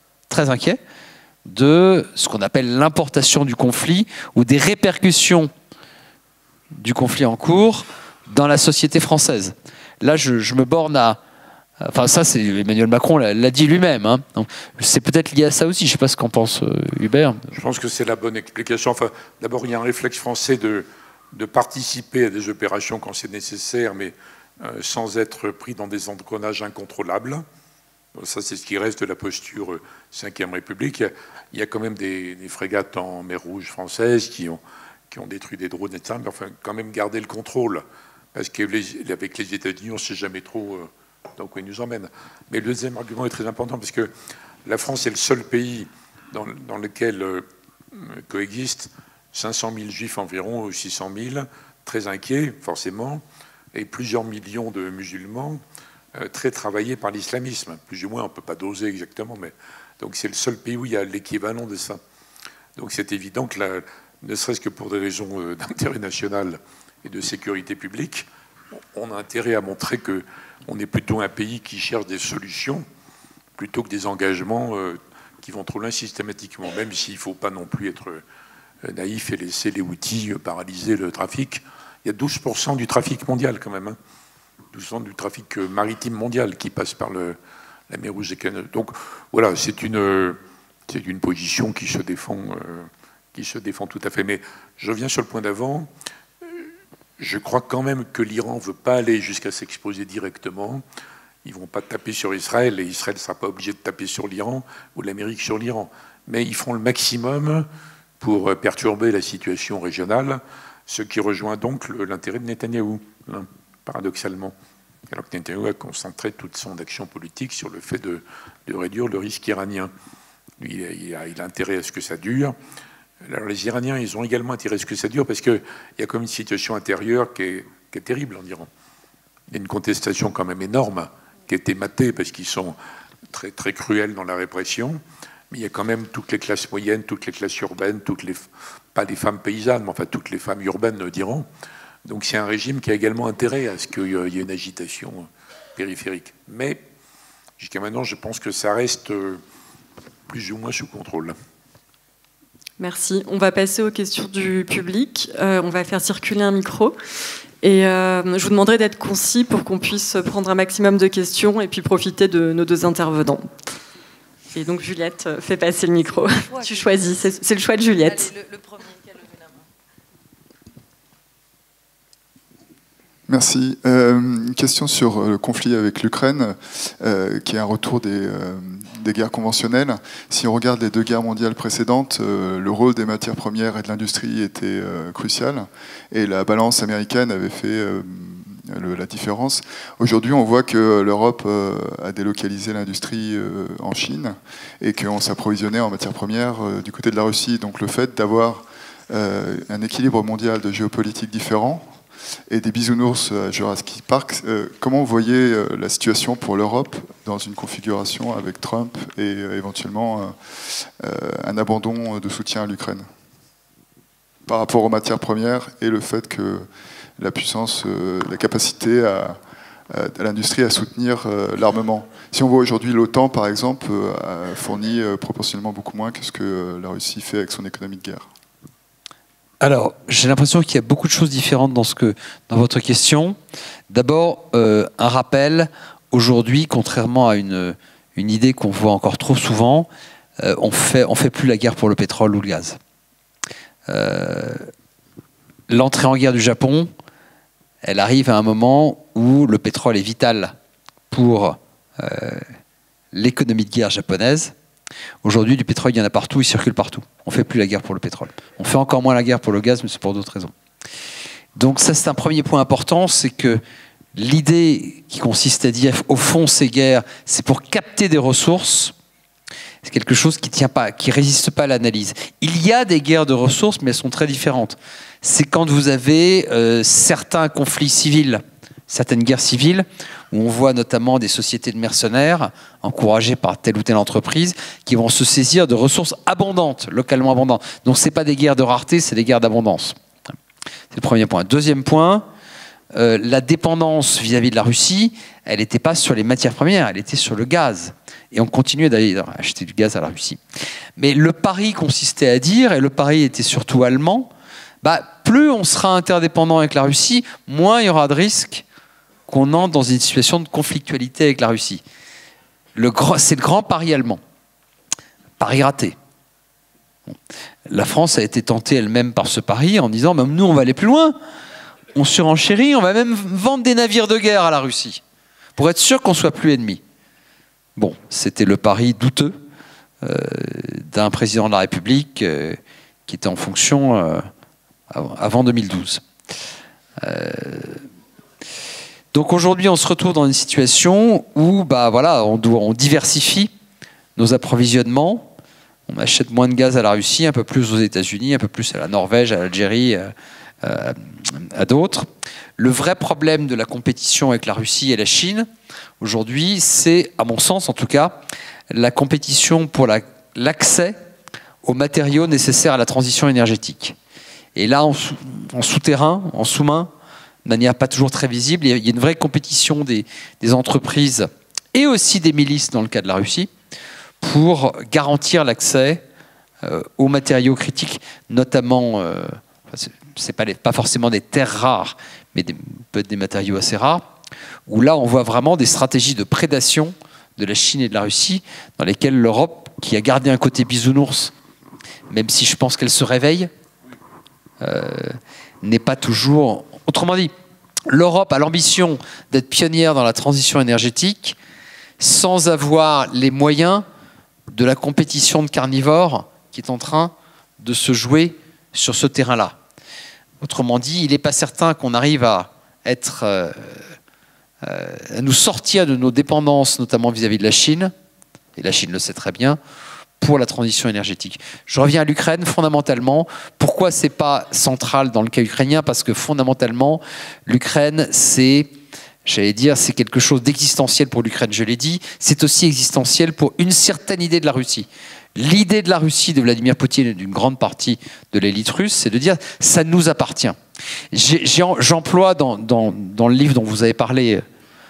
Speaker 4: de ce qu'on appelle l'importation du conflit ou des répercussions du conflit en cours dans la société française. Là, je me borne à... Enfin, ça, c'est Emmanuel Macron l'a dit lui-même. Hein. C'est peut-être lié à ça aussi. Je ne sais pas ce qu'en pense Hubert.
Speaker 3: Je pense que c'est la bonne explication. Enfin, d'abord, il y a un réflexe français de participer à des opérations quand c'est nécessaire, mais sans être pris dans des engrenages incontrôlables. Ça, c'est ce qui reste de la posture 5e République. Il y a quand même des frégates en mer Rouge françaises qui ont détruit des drones, etc. Mais enfin, quand même garder le contrôle. Parce qu'avec les États-Unis, on ne sait jamais trop dans quoi ils nous emmènent. Mais le deuxième argument est très important, parce que la France est le seul pays dans lequel coexistent 500 000 juifs environ, ou 600 000, très inquiets, forcément, et plusieurs millions de musulmans très travaillés par l'islamisme. Plus ou moins, on ne peut pas doser exactement, mais donc c'est le seul pays où il y a l'équivalent de ça. Donc c'est évident que, ne serait-ce que pour des raisons d'intérêt national et de sécurité publique, on a intérêt à montrer qu'on est plutôt un pays qui cherche des solutions plutôt que des engagements qui vont trop loin systématiquement, même s'il ne faut pas non plus être naïf et laisser les Houthis paralyser le trafic. Il y a 12% du trafic mondial quand même, hein. 12% du trafic maritime mondial qui passe par la mer Rouge et le Canal. Donc voilà, c'est une position qui se défend tout à fait. Mais je reviens sur le point d'avant. Je crois quand même que l'Iran ne veut pas aller jusqu'à s'exposer directement. Ils ne vont pas taper sur Israël, et Israël ne sera pas obligé de taper sur l'Iran, ou l'Amérique sur l'Iran. Mais ils feront le maximum pour perturber la situation régionale, ce qui rejoint donc l'intérêt de Netanyahou, hein, paradoxalement. Alors que Netanyahou a concentré toute son action politique sur le fait de réduire le risque iranien. Lui, il a intérêt à ce que ça dure. Alors les Iraniens, ils ont également intérêt à ce que ça dure, parce qu'il y a comme une situation intérieure qui est terrible en Iran. Il y a une contestation quand même énorme qui a été matée, parce qu'ils sont très, très cruels dans la répression. Mais il y a quand même toutes les classes moyennes, toutes les classes urbaines, pas les femmes paysannes, mais enfin toutes les femmes urbaines d'Iran. Donc c'est un régime qui a également intérêt à ce qu'il y ait une agitation périphérique. Mais jusqu'à maintenant, je pense que ça reste plus ou moins sous contrôle.
Speaker 2: Merci. On va passer aux questions du public. On va faire circuler un micro. Et je vous demanderai d'être concis pour qu'on puisse prendre un maximum de questions et puis profiter de nos deux intervenants. Et donc Juliette, fais passer le micro. Tu choisis, c'est le choix de Juliette.
Speaker 1: Allez, le premier qui a levé la main.
Speaker 6: Merci. Une question sur le conflit avec l'Ukraine, qui est un retour des guerres conventionnelles. Si on regarde les deux guerres mondiales précédentes, le rôle des matières premières et de l'industrie était crucial, et la balance américaine avait fait la différence. Aujourd'hui, on voit que l'Europe a délocalisé l'industrie en Chine, et qu'on s'approvisionnait en matières premières du côté de la Russie. Donc le fait d'avoir un équilibre mondial de géopolitique différent, et des bisounours à Jurassic Park, comment vous voyez la situation pour l'Europe dans une configuration avec Trump et éventuellement un abandon de soutien à l'Ukraine par rapport aux matières premières, et le fait que la puissance, la capacité à l'industrie à soutenir l'armement. Si on voit aujourd'hui l'OTAN, par exemple, fournit proportionnellement beaucoup moins que ce que la Russie fait avec son économie de guerre.
Speaker 4: Alors, j'ai l'impression qu'il y a beaucoup de choses différentes dans votre question. D'abord, un rappel, aujourd'hui, contrairement à une idée qu'on voit encore trop souvent, on fait plus la guerre pour le pétrole ou le gaz. L'entrée en guerre du Japon, elle arrive à un moment où le pétrole est vital pour l'économie de guerre japonaise. Aujourd'hui, du pétrole, il y en a partout, il circule partout. On ne fait plus la guerre pour le pétrole. On fait encore moins la guerre pour le gaz, mais c'est pour d'autres raisons. Donc ça, c'est un premier point important, c'est que l'idée qui consiste à dire, au fond, ces guerres, c'est pour capter des ressources, c'est quelque chose qui tient pas, qui résiste pas à l'analyse. Il y a des guerres de ressources, mais elles sont très différentes. C'est quand vous avez certains conflits civils, certaines guerres civiles, où on voit notamment des sociétés de mercenaires, encouragées par telle ou telle entreprise, qui vont se saisir de ressources abondantes, localement abondantes. Donc ce n'est pas des guerres de rareté, c'est des guerres d'abondance. C'est le premier point. Deuxième point, la dépendance vis-à-vis de la Russie, elle n'était pas sur les matières premières, elle était sur le gaz. Et on continuait d'aller acheter du gaz à la Russie. Mais le pari consistait à dire, et le pari était surtout allemand, plus on sera interdépendant avec la Russie, moins il y aura de risques qu'on entre dans une situation de conflictualité avec la Russie. C'est le grand pari allemand. Pari raté. La France a été tentée elle-même par ce pari en disant nous, on va aller plus loin. On surenchérit, on va même vendre des navires de guerre à la Russie pour être sûr qu'on ne soit plus ennemis. Bon, c'était le pari douteux d'un président de la République qui était en fonction avant 2012. Donc aujourd'hui, on se retrouve dans une situation où on diversifie nos approvisionnements. On achète moins de gaz à la Russie, un peu plus aux États-Unis, un peu plus à la Norvège, à l'Algérie, à d'autres. Le vrai problème de la compétition avec la Russie et la Chine, aujourd'hui, c'est, à mon sens en tout cas, la compétition pour l'accès aux matériaux nécessaires à la transition énergétique. Et là, en souterrain, en sous-main, de manière pas toujours très visible, il y a une vraie compétition des entreprises et aussi des milices dans le cas de la Russie pour garantir l'accès aux matériaux critiques, notamment, c'est pas forcément des terres rares, mais peut-être des matériaux assez rares, où là on voit vraiment des stratégies de prédation de la Chine et de la Russie, dans lesquelles l'Europe, qui a gardé un côté bisounours, même si je pense qu'elle se réveille, n'est pas toujours... Autrement dit, l'Europe a l'ambition d'être pionnière dans la transition énergétique sans avoir les moyens de la compétition de carnivores qui est en train de se jouer sur ce terrain-là. Autrement dit, il n'est pas certain qu'on arrive à nous sortir de nos dépendances, notamment vis-à-vis de la Chine, et la Chine le sait très bien, pour la transition énergétique. Je reviens à l'Ukraine, fondamentalement. Pourquoi ce n'est pas central dans le cas ukrainien? Parce que fondamentalement, l'Ukraine, c'est quelque chose d'existentiel pour l'Ukraine, je l'ai dit. C'est aussi existentiel pour une certaine idée de la Russie. L'idée de la Russie, de Vladimir Poutine et d'une grande partie de l'élite russe, c'est de dire « ça nous appartient ». J'emploie dans le livre dont vous avez parlé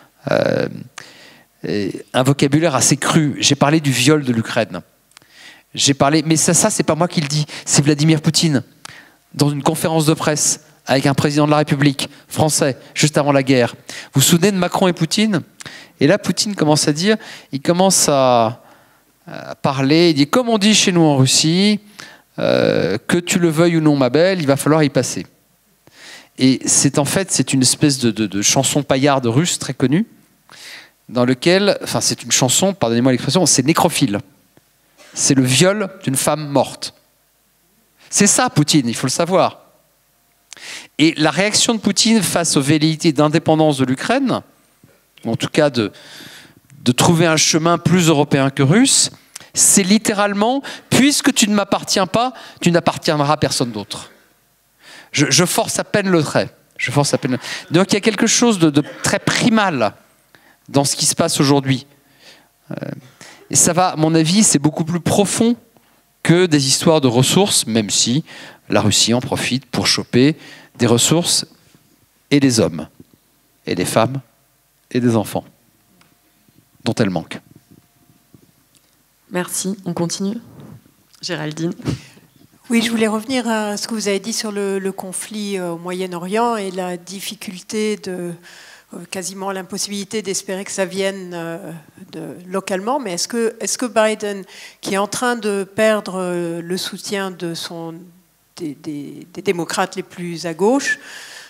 Speaker 4: un vocabulaire assez cru. J'ai parlé du viol de l'Ukraine. Mais ça c'est pas moi qui le dis, c'est Vladimir Poutine, dans une conférence de presse avec un président de la République français, juste avant la guerre. Vous vous souvenez de Macron et Poutine? Et là, Poutine commence à dire, il commence à parler, il dit, comme on dit chez nous en Russie, que tu le veuilles ou non, ma belle, il va falloir y passer. Et c'est une espèce de chanson paillarde russe très connue, dans lequel, c'est une chanson, pardonnez-moi l'expression, c'est nécrophile. C'est le viol d'une femme morte. C'est ça, Poutine, il faut le savoir. Et la réaction de Poutine face aux velléités d'indépendance de l'Ukraine, ou en tout cas de trouver un chemin plus européen que russe, c'est littéralement « puisque tu ne m'appartiens pas, tu n'appartiendras à personne d'autre ». Je force à peine le trait. Donc il y a quelque chose de très primal dans ce qui se passe aujourd'hui. Et ça va, à mon avis, c'est beaucoup plus profond que des histoires de ressources, même si la Russie en profite pour choper des ressources et des hommes, et des femmes, et des enfants, dont elle manque.
Speaker 2: Merci. On continue. Géraldine.
Speaker 7: Oui, je voulais revenir à ce que vous avez dit sur le conflit au Moyen-Orient et la difficulté de quasiment l'impossibilité d'espérer que ça vienne localement. Mais est-ce que Biden, qui est en train de perdre le soutien des démocrates les plus à gauche,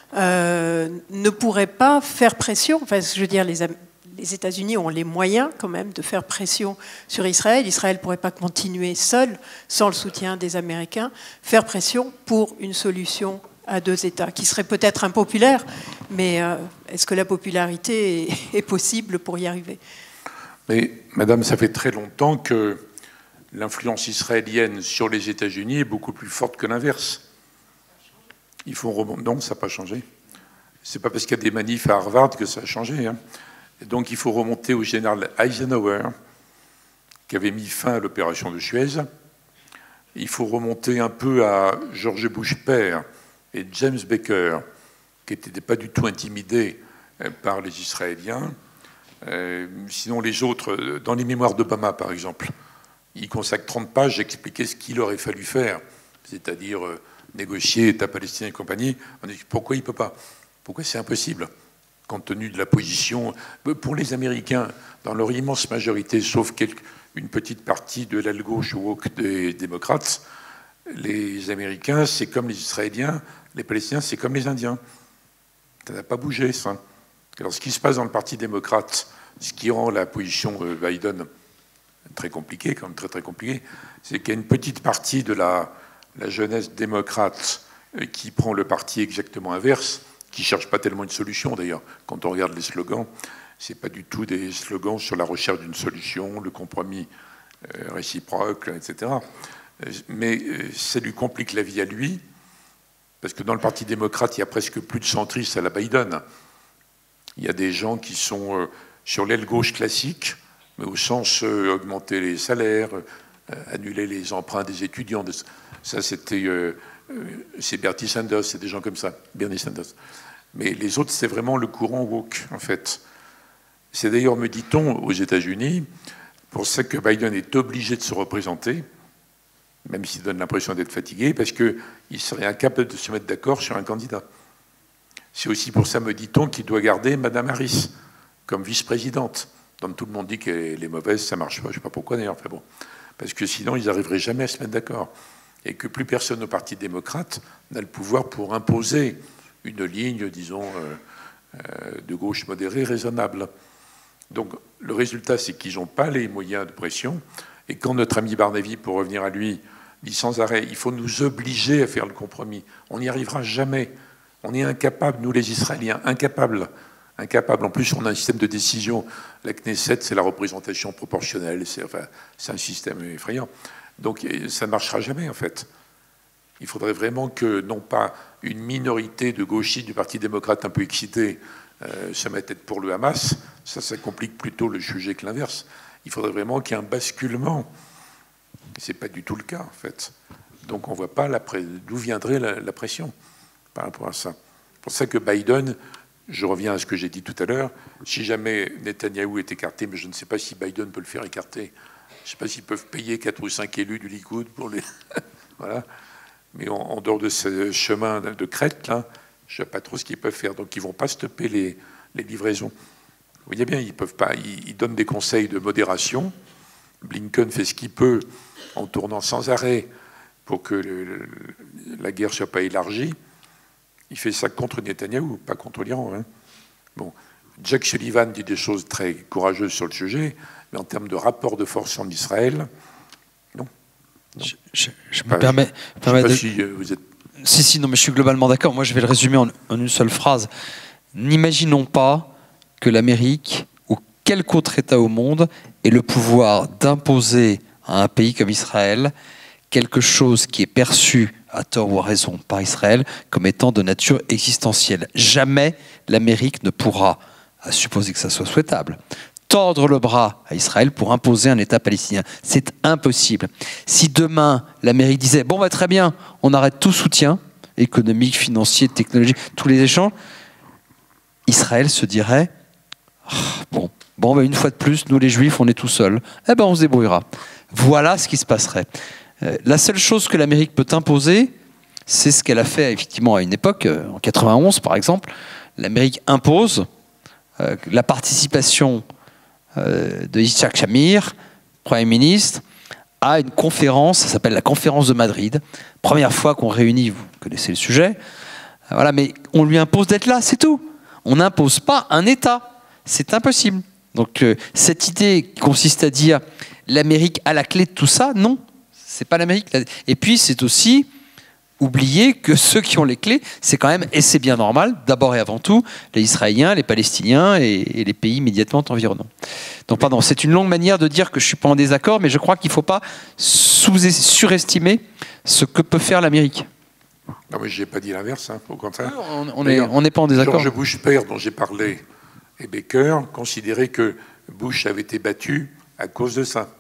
Speaker 7: ne pourrait pas faire pression? Enfin, je veux dire, les États-Unis ont les moyens quand même de faire pression sur Israël. Israël ne pourrait pas continuer seul, sans le soutien des Américains, faire pression pour une solution à deux États, qui serait peut-être impopulaire, mais est-ce que la popularité est possible pour y arriver?
Speaker 3: Mais, madame, ça fait très longtemps que l'influence israélienne sur les États-Unis est beaucoup plus forte que l'inverse. Il faut remonter. Non, ça n'a pas changé. C'est pas parce qu'il y a des manifs à Harvard que ça a changé, hein. Et donc il faut remonter au général Eisenhower, qui avait mis fin à l'opération de Suez. Il faut remonter un peu à George Bush père et James Baker, qui n'étaient pas du tout intimidés par les Israéliens. Sinon les autres, dans les mémoires d'Obama par exemple, il consacre 30 pages à expliquer ce qu'il aurait fallu faire, c'est-à-dire négocier État palestinien et compagnie. On dit pourquoi il ne peut pas? Pourquoi c'est impossible? Compte tenu de la position, pour les Américains, dans leur immense majorité, sauf une petite partie de l'aile gauche woke des démocrates, les Américains, c'est comme les Israéliens, les Palestiniens, c'est comme les Indiens. Ça n'a pas bougé, ça. Alors, ce qui se passe dans le Parti démocrate, ce qui rend la position Biden très compliquée, quand même très très compliquée, c'est qu'il y a une petite partie de la jeunesse démocrate qui prend le parti exactement inverse, qui ne cherche pas tellement une solution d'ailleurs. Quand on regarde les slogans, ce n'est pas du tout des slogans sur la recherche d'une solution, le compromis réciproque, etc. Mais ça lui complique la vie à lui, parce que dans le Parti démocrate, il y a presque plus de centristes à la Biden. Il y a des gens qui sont sur l'aile gauche classique, mais au sens augmenter les salaires, annuler les emprunts des étudiants. Ça, c'est Bernie Sanders, c'est des gens comme ça, Bernie Sanders. Mais les autres, c'est vraiment le courant woke, en fait. C'est d'ailleurs, me dit-on, aux États-Unis, pour ça que Biden est obligé de se représenter, même s'il donne l'impression d'être fatigué, parce qu'il serait incapable de se mettre d'accord sur un candidat. C'est aussi pour ça, me dit-on, qu'il doit garder Mme Harris comme vice-présidente. Donc tout le monde dit qu'elle est mauvaise, ça ne marche pas, je ne sais pas pourquoi d'ailleurs, enfin bon. Parce que sinon, ils n'arriveraient jamais à se mettre d'accord. Et que plus personne au Parti démocrate n'a le pouvoir pour imposer une ligne, disons, de gauche modérée, raisonnable. Donc le résultat, c'est qu'ils n'ont pas les moyens de pression. Et quand notre ami Barnaby, pour revenir à lui, dit sans arrêt, il faut nous obliger à faire le compromis, on n'y arrivera jamais. On est incapables, nous les Israéliens, incapables. En plus, on a un système de décision. La Knesset, c'est la représentation proportionnelle. C'est un système effrayant. Donc ça ne marchera jamais, en fait. Il faudrait vraiment que, non pas une minorité de gauchistes du Parti démocrate un peu excités se mettent pour le Hamas. Ça complique plutôt le sujet que l'inverse. Il faudrait vraiment qu'il y ait un basculement. Ce n'est pas du tout le cas, en fait. Donc on ne voit pas d'où viendrait la pression par rapport à ça. C'est pour ça que Biden, je reviens à ce que j'ai dit tout à l'heure, si jamais Netanyahou est écarté, mais je ne sais pas si Biden peut le faire écarter, je ne sais pas s'ils peuvent payer 4 ou 5 élus du Likoud pour les... voilà. Mais en dehors de ce chemin de crête, là, je ne sais pas trop ce qu'ils peuvent faire. Donc ils ne vont pas stopper les livraisons. Vous voyez bien, ils peuvent pas. Ils donnent des conseils de modération. Blinken fait ce qu'il peut en tournant sans arrêt pour que la guerre ne soit pas élargie. Il fait ça contre Netanyahou, pas contre l'Iran. Hein. Bon. Jack Sullivan dit des choses très courageuses sur le sujet, mais en termes de rapport de force en Israël, non.
Speaker 4: Je me permets de...
Speaker 3: si vous êtes...
Speaker 4: Si, non, mais je suis globalement d'accord. Moi, je vais le résumer en une seule phrase. N'imaginons pas que l'Amérique ou quelque autre État au monde ait le pouvoir d'imposer à un pays comme Israël quelque chose qui est perçu, à tort ou à raison, par Israël comme étant de nature existentielle. Jamais l'Amérique ne pourra, à supposer que ça soit souhaitable, tordre le bras à Israël pour imposer un État palestinien. C'est impossible. Si demain, l'Amérique disait « Bon, bah, très bien, on arrête tout soutien économique, financier, technologique, tous les échanges », Israël se dirait « Bon, ben, une fois de plus, nous les Juifs, on est tout seuls. Eh ben, on se débrouillera. Voilà ce qui se passerait. La seule chose que l'Amérique peut imposer, c'est ce qu'elle a fait effectivement à une époque, en 91 par exemple. L'Amérique impose la participation de Yitzhak Shamir, Premier ministre, à une conférence, ça s'appelle la conférence de Madrid. Première fois qu'on réunit, vous connaissez le sujet. Voilà, mais on lui impose d'être là, c'est tout. On n'impose pas un État. C'est impossible. Donc cette idée qui consiste à dire l'Amérique a la clé de tout ça, non, c'est pas l'Amérique. Et puis c'est aussi oublier que ceux qui ont les clés, c'est quand même, et c'est bien normal, d'abord et avant tout, les Israéliens, les Palestiniens et les pays immédiatement environnants. Donc pardon, c'est une longue manière de dire que je ne suis pas en désaccord, mais je crois qu'il ne faut pas surestimer ce que peut faire l'Amérique.
Speaker 3: Non, mais je n'ai pas dit l'inverse, hein, au contraire.
Speaker 4: On n'est pas en désaccord.
Speaker 3: George Bush père, dont j'ai parlé, et Baker considéraient que Bush avait été battu à cause de ça,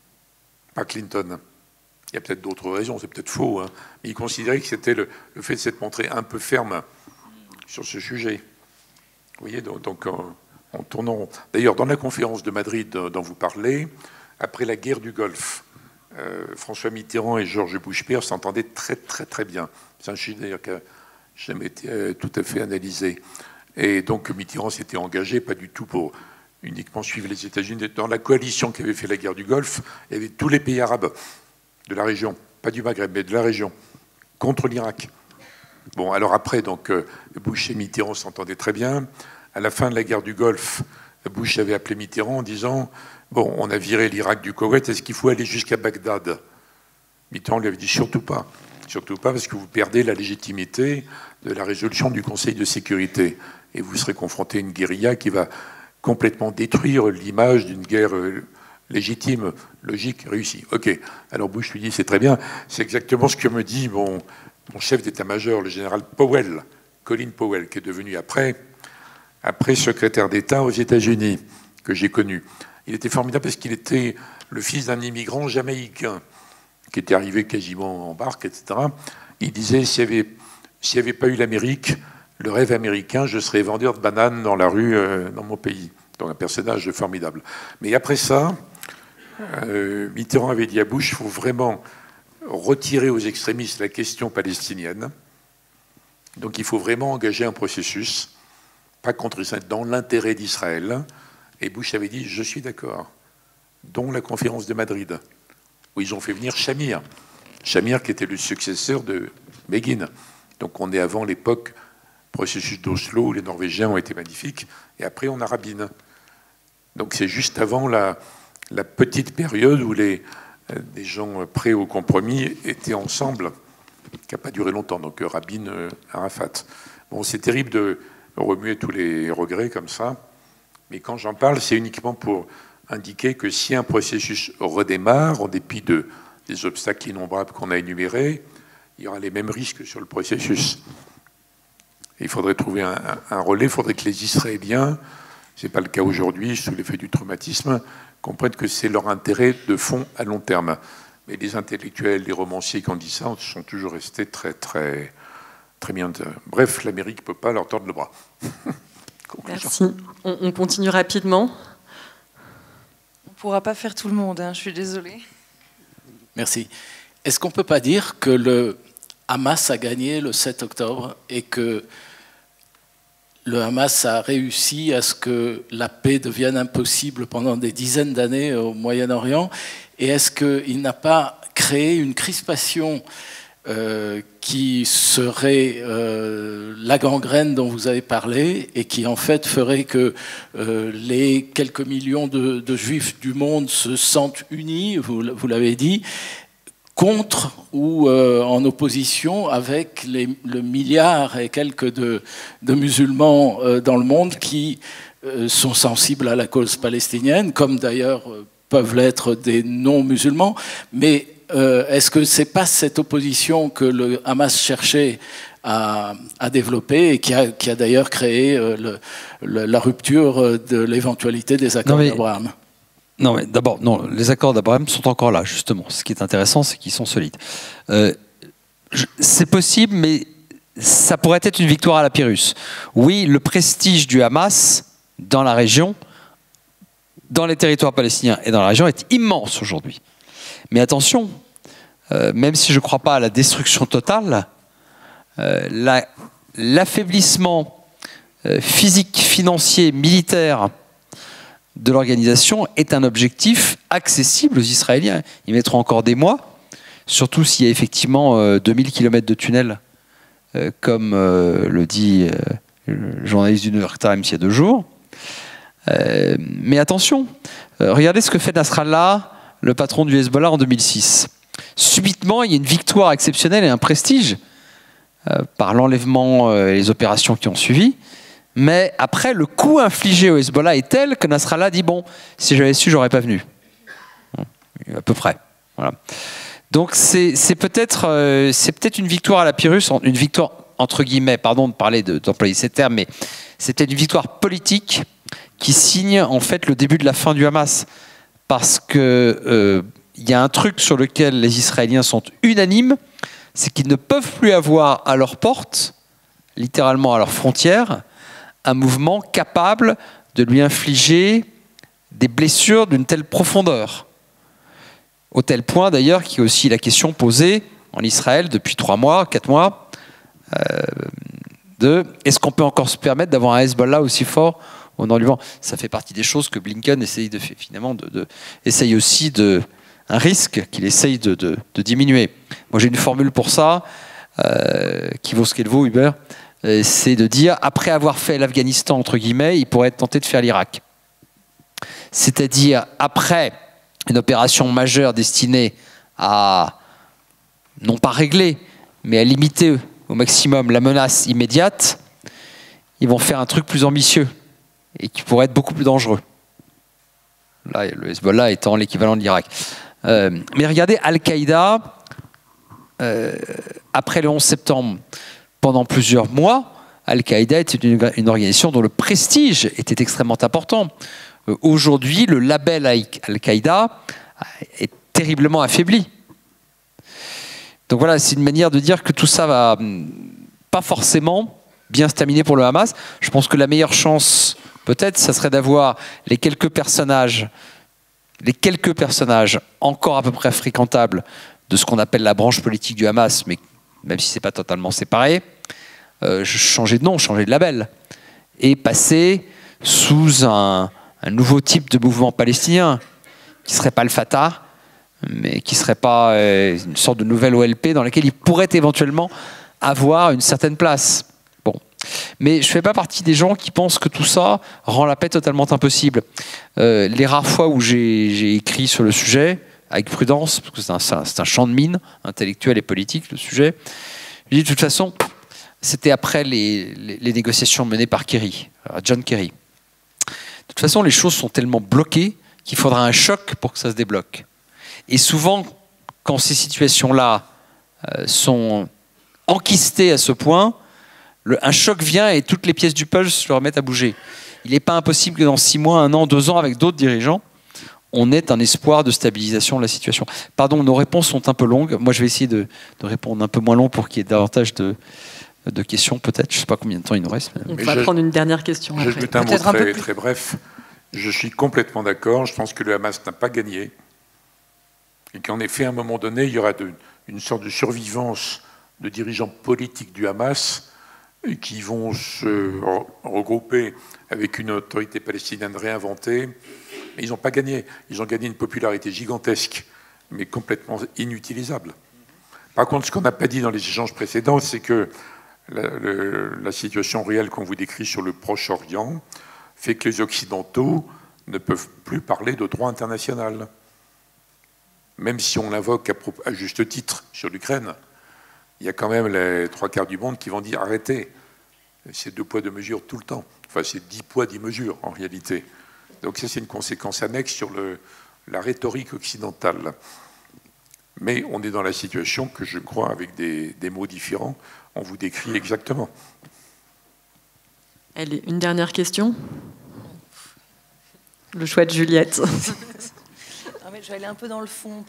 Speaker 3: pas Clinton. Il y a peut-être d'autres raisons, c'est peut-être faux, hein, mais il considérait que c'était le fait de s'être montré un peu ferme sur ce sujet. Vous voyez, donc en tournant. D'ailleurs, dans la conférence de Madrid dont vous parlez, après la guerre du Golfe, François Mitterrand et George Bush père s'entendaient très très très bien. C'est un sujet d'ailleurs qui n'a jamais été tout à fait analysé. Et donc Mitterrand s'était engagé, pas du tout pour uniquement suivre les États-Unis. Dans la coalition qui avait fait la guerre du Golfe, il y avait tous les pays arabes de la région, pas du Maghreb, mais de la région, contre l'Irak. Bon, alors après, donc, Bush et Mitterrand s'entendaient très bien. À la fin de la guerre du Golfe, Bush avait appelé Mitterrand en disant « Bon, on a viré l'Irak du Koweït, est-ce qu'il faut aller jusqu'à Bagdad ?» Mitterrand lui avait dit « Surtout pas. Surtout pas, parce que vous perdez la légitimité de la résolution du Conseil de sécurité. Et vous serez confronté à une guérilla qui va complètement détruire l'image d'une guerre légitime, logique, réussie. » Ok. Alors Bush lui dit « C'est très bien. C'est exactement ce que me dit mon chef d'état-major, le général Powell, Colin Powell, qui est devenu après secrétaire d'État aux États-Unis, que j'ai connu. Il était formidable parce qu'il était le fils d'un immigrant jamaïcain qui était arrivé quasiment en barque, etc. Il disait, s'il n'y avait pas eu l'Amérique, le rêve américain, je serais vendeur de bananes dans la rue, dans mon pays. Donc un personnage formidable. Mais après ça, Mitterrand avait dit à Bush, il faut vraiment retirer aux extrémistes la question palestinienne. Donc il faut vraiment engager un processus, pas contre Israël, dans l'intérêt d'Israël. Et Bush avait dit, je suis d'accord, dont la conférence de Madrid, où ils ont fait venir Shamir. Shamir qui était le successeur de Begin. Donc on est avant l'époque processus d'Oslo, où les Norvégiens ont été magnifiques, et après on a Rabin. Donc c'est juste avant la petite période où des gens prêts au compromis étaient ensemble, qui n'a pas duré longtemps, donc Rabin, Arafat. Bon, c'est terrible de remuer tous les regrets comme ça, mais quand j'en parle, c'est uniquement pour indiquer que si un processus redémarre, en dépit des obstacles innombrables qu'on a énumérés, il y aura les mêmes risques sur le processus. Et il faudrait trouver un relais, il faudrait que les Israéliens, ce n'est pas le cas aujourd'hui, sous l'effet du traumatisme, comprennent que c'est leur intérêt de fond à long terme. Mais les intellectuels, les romanciers qui ont dit ça sont toujours restés très, très, très bien. Bref, l'Amérique ne peut pas leur tordre le bras.
Speaker 2: Merci. On continue rapidement.
Speaker 1: On ne pourra pas faire tout le monde, hein, je suis désolée.
Speaker 8: Merci. Est-ce qu'on ne peut pas dire que le Hamas a gagné le 7 octobre et que le Hamas a réussi à ce que la paix devienne impossible pendant des dizaines d'années au Moyen-Orient? Et est-ce qu'il n'a pas créé une crispation qui serait la gangrène dont vous avez parlé et qui en fait ferait que les quelques millions de juifs du monde se sentent unis, vous l'avez dit, contre ou en opposition avec le milliard et quelques de musulmans dans le monde qui sont sensibles à la cause palestinienne, comme d'ailleurs peuvent l'être des non-musulmans, mais est-ce que ce n'est pas cette opposition que le Hamas cherchait à développer et qui a d'ailleurs créé la rupture de l'éventualité des accords d'Abraham?
Speaker 4: Non, mais d'abord, non, les accords d'Abraham sont encore là, justement. Ce qui est intéressant, c'est qu'ils sont solides. C'est possible, mais ça pourrait être une victoire à la Pyrrhus. Oui, le prestige du Hamas dans la région, dans les territoires palestiniens et dans la région est immense aujourd'hui. Mais attention, même si je ne crois pas à la destruction totale, l'affaiblissement physique, financier, militaire de l'organisation est un objectif accessible aux Israéliens. Ils mettront encore des mois, surtout s'il y a effectivement 2000 km de tunnels, comme le dit le journaliste du New York Times il y a 2 jours. Mais attention, regardez ce que fait Nasrallah, le patron du Hezbollah, en 2006. Subitement, il y a une victoire exceptionnelle et un prestige par l'enlèvement et les opérations qui ont suivi. Mais après, le coût infligé au Hezbollah est tel que Nasrallah dit « bon, si j'avais su, j'aurais pas venu ». À peu près. Voilà. Donc c'est peut-être une victoire à la Pyrrhus, une victoire entre guillemets, pardon de parler d'employer ces termes, mais c'est peut-être une victoire politique qui signe en fait le début de la fin du Hamas. Parce que il y a un truc sur lequel les Israéliens sont unanimes, c'est qu'ils ne peuvent plus avoir à leur porte, littéralement à leur frontière, un mouvement capable de lui infliger des blessures d'une telle profondeur. Au tel point d'ailleurs qu'il y a aussi la question posée en Israël depuis 3 mois, 4 mois, de est-ce qu'on peut encore se permettre d'avoir un Hezbollah aussi fort au nord du Liban? Ça fait partie des choses que Blinken essaye de faire, finalement, essaye aussi un risque qu'il essaye de diminuer. Moi j'ai une formule pour ça, qui vaut ce qu'elle vaut, Hubert. C'est de dire, après avoir fait l'Afghanistan, entre guillemets, il pourrait être tenté de faire l'Irak. C'est-à-dire, après une opération majeure destinée à, non pas régler, mais à limiter au maximum la menace immédiate, ils vont faire un truc plus ambitieux et qui pourrait être beaucoup plus dangereux. Là, le Hezbollah étant l'équivalent de l'Irak. Mais regardez, Al-Qaïda, après le 11 septembre, pendant plusieurs mois, Al-Qaïda était une organisation dont le prestige était extrêmement important. Aujourd'hui, le label Al-Qaïda est terriblement affaibli. Donc voilà, c'est une manière de dire que tout ça va pas forcément bien se terminer pour le Hamas. Je pense que la meilleure chance, peut-être, ça serait d'avoir les quelques personnages encore à peu près fréquentables de ce qu'on appelle la branche politique du Hamas, mais même si ce n'est pas totalement séparé, changer de nom, changer de label, et passer sous un nouveau type de mouvement palestinien, qui ne serait pas le Fatah, mais qui ne serait pas une sorte de nouvelle OLP dans laquelle il pourrait éventuellement avoir une certaine place. Bon. Mais je ne fais pas partie des gens qui pensent que tout ça rend la paix totalement impossible. Les rares fois où j'ai écrit sur le sujet, avec prudence, parce que c'est un champ de mine intellectuel et politique, le sujet, je dis de toute façon, c'était après les négociations menées par Kerry, John Kerry. De toute façon, les choses sont tellement bloquées qu'il faudra un choc pour que ça se débloque. Et souvent, quand ces situations-là sont enquistées à ce point, un choc vient et toutes les pièces du puzzle se remettent à bouger. Il n'est pas impossible que dans 6 mois, 1 an, 2 ans, avec d'autres dirigeants, on ait un espoir de stabilisation de la situation. Pardon, nos réponses sont un peu longues. Moi, je vais essayer de répondre un peu moins long pour qu'il y ait davantage de questions, peut-être. Je ne sais pas combien de temps il nous reste.
Speaker 2: On va prendre une dernière question.
Speaker 3: Je vais un mot très bref. Je suis complètement d'accord. Je pense que le Hamas n'a pas gagné. Et qu'en effet, à un moment donné, il y aura une sorte de survivance de dirigeants politiques du Hamas qui vont se regrouper avec une autorité palestinienne réinventée. Mais ils n'ont pas gagné. Ils ont gagné une popularité gigantesque, mais complètement inutilisable. Par contre, ce qu'on n'a pas dit dans les échanges précédents, c'est que la situation réelle qu'on vous décrit sur le Proche-Orient fait que les Occidentaux ne peuvent plus parler de droit international. Même si on l'invoque à juste titre sur l'Ukraine, il y a quand même les 3/4 du monde qui vont dire arrêtez. C'est 2 poids 2 mesures tout le temps. Enfin, c'est 10 poids 10 mesures en réalité. Donc ça, c'est une conséquence annexe sur la rhétorique occidentale. Mais on est dans la situation que je crois, avec des mots différents, on vous décrit exactement.
Speaker 2: Allez, une dernière question. Le choix de Juliette.
Speaker 1: Ah, mais je vais aller un peu dans le fond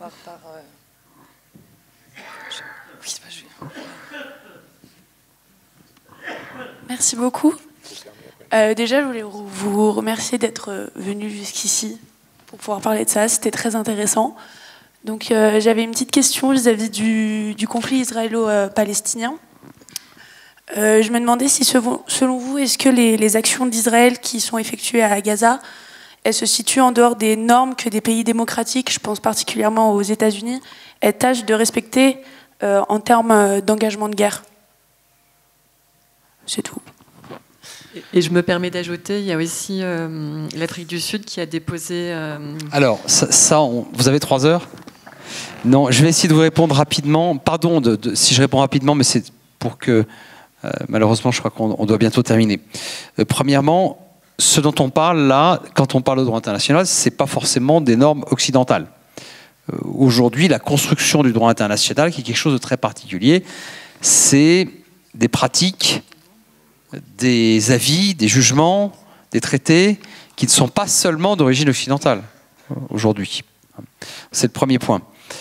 Speaker 9: Merci beaucoup. Déjà, je voulais vous remercier d'être venu jusqu'ici pour pouvoir parler de ça. C'était très intéressant. Donc, j'avais une petite question vis-à-vis du conflit israélo-palestinien. Je me demandais si, selon vous, est-ce que les actions d'Israël qui sont effectuées à Gaza, elles se situent en dehors des normes que des pays démocratiques, je pense particulièrement aux États-Unis, tâchent de respecter en termes d'engagement de guerre? C'est tout.
Speaker 2: Et je me permets d'ajouter, il y a aussi l'Afrique du Sud qui a déposé...
Speaker 4: Alors, vous avez 3 heures? Non, je vais essayer de vous répondre rapidement. Pardon si je réponds rapidement, mais c'est pour que... malheureusement, je crois qu'on doit bientôt terminer. Premièrement, ce dont on parle là, quand on parle de droit international, ce n'est pas forcément des normes occidentales. Aujourd'hui, la construction du droit international, qui est quelque chose de très particulier, c'est des pratiques, des avis, des jugements, des traités qui ne sont pas seulement d'origine occidentale aujourd'hui. C'est le premier point.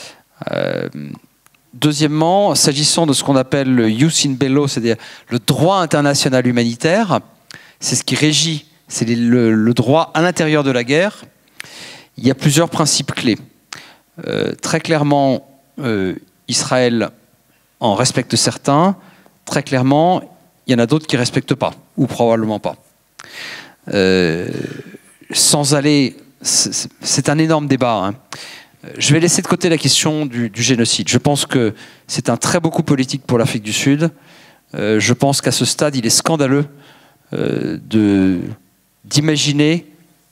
Speaker 4: Deuxièmement, s'agissant de ce qu'on appelle le jus in bello, c'est-à-dire le droit international humanitaire, c'est ce qui régit, c'est le droit à l'intérieur de la guerre. Il y a plusieurs principes clés. Très clairement, Israël en respecte certains. Très clairement, il y en a d'autres qui ne respectent pas, ou probablement pas. Sans aller... C'est un énorme débat, hein. Je vais laisser de côté la question du génocide. Je pense que c'est un très beau coup politique pour l'Afrique du Sud. Je pense qu'à ce stade, il est scandaleux d'imaginer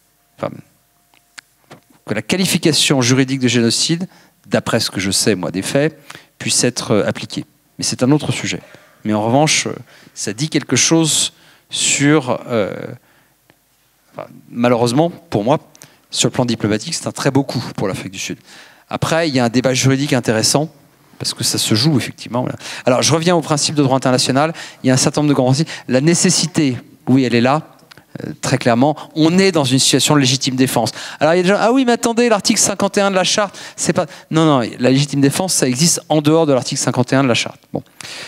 Speaker 4: que la qualification juridique de génocide, d'après ce que je sais, moi, des faits, puisse être appliquée. Mais c'est un autre sujet. Mais en revanche, ça dit quelque chose sur... malheureusement, pour moi, sur le plan diplomatique, c'est un très beau coup pour l'Afrique du Sud. Après, il y a un débat juridique intéressant, parce que ça se joue, effectivement. Alors, je reviens au principe de droit international. Il y a un certain nombre de grands principes. La nécessité, oui, elle est là, très clairement. On est dans une situation de légitime défense. Alors, il y a des gens, ah oui, mais attendez, l'article 51 de la Charte, c'est pas... Non, la légitime défense, ça existe en dehors de l'article 51 de la Charte. Bon.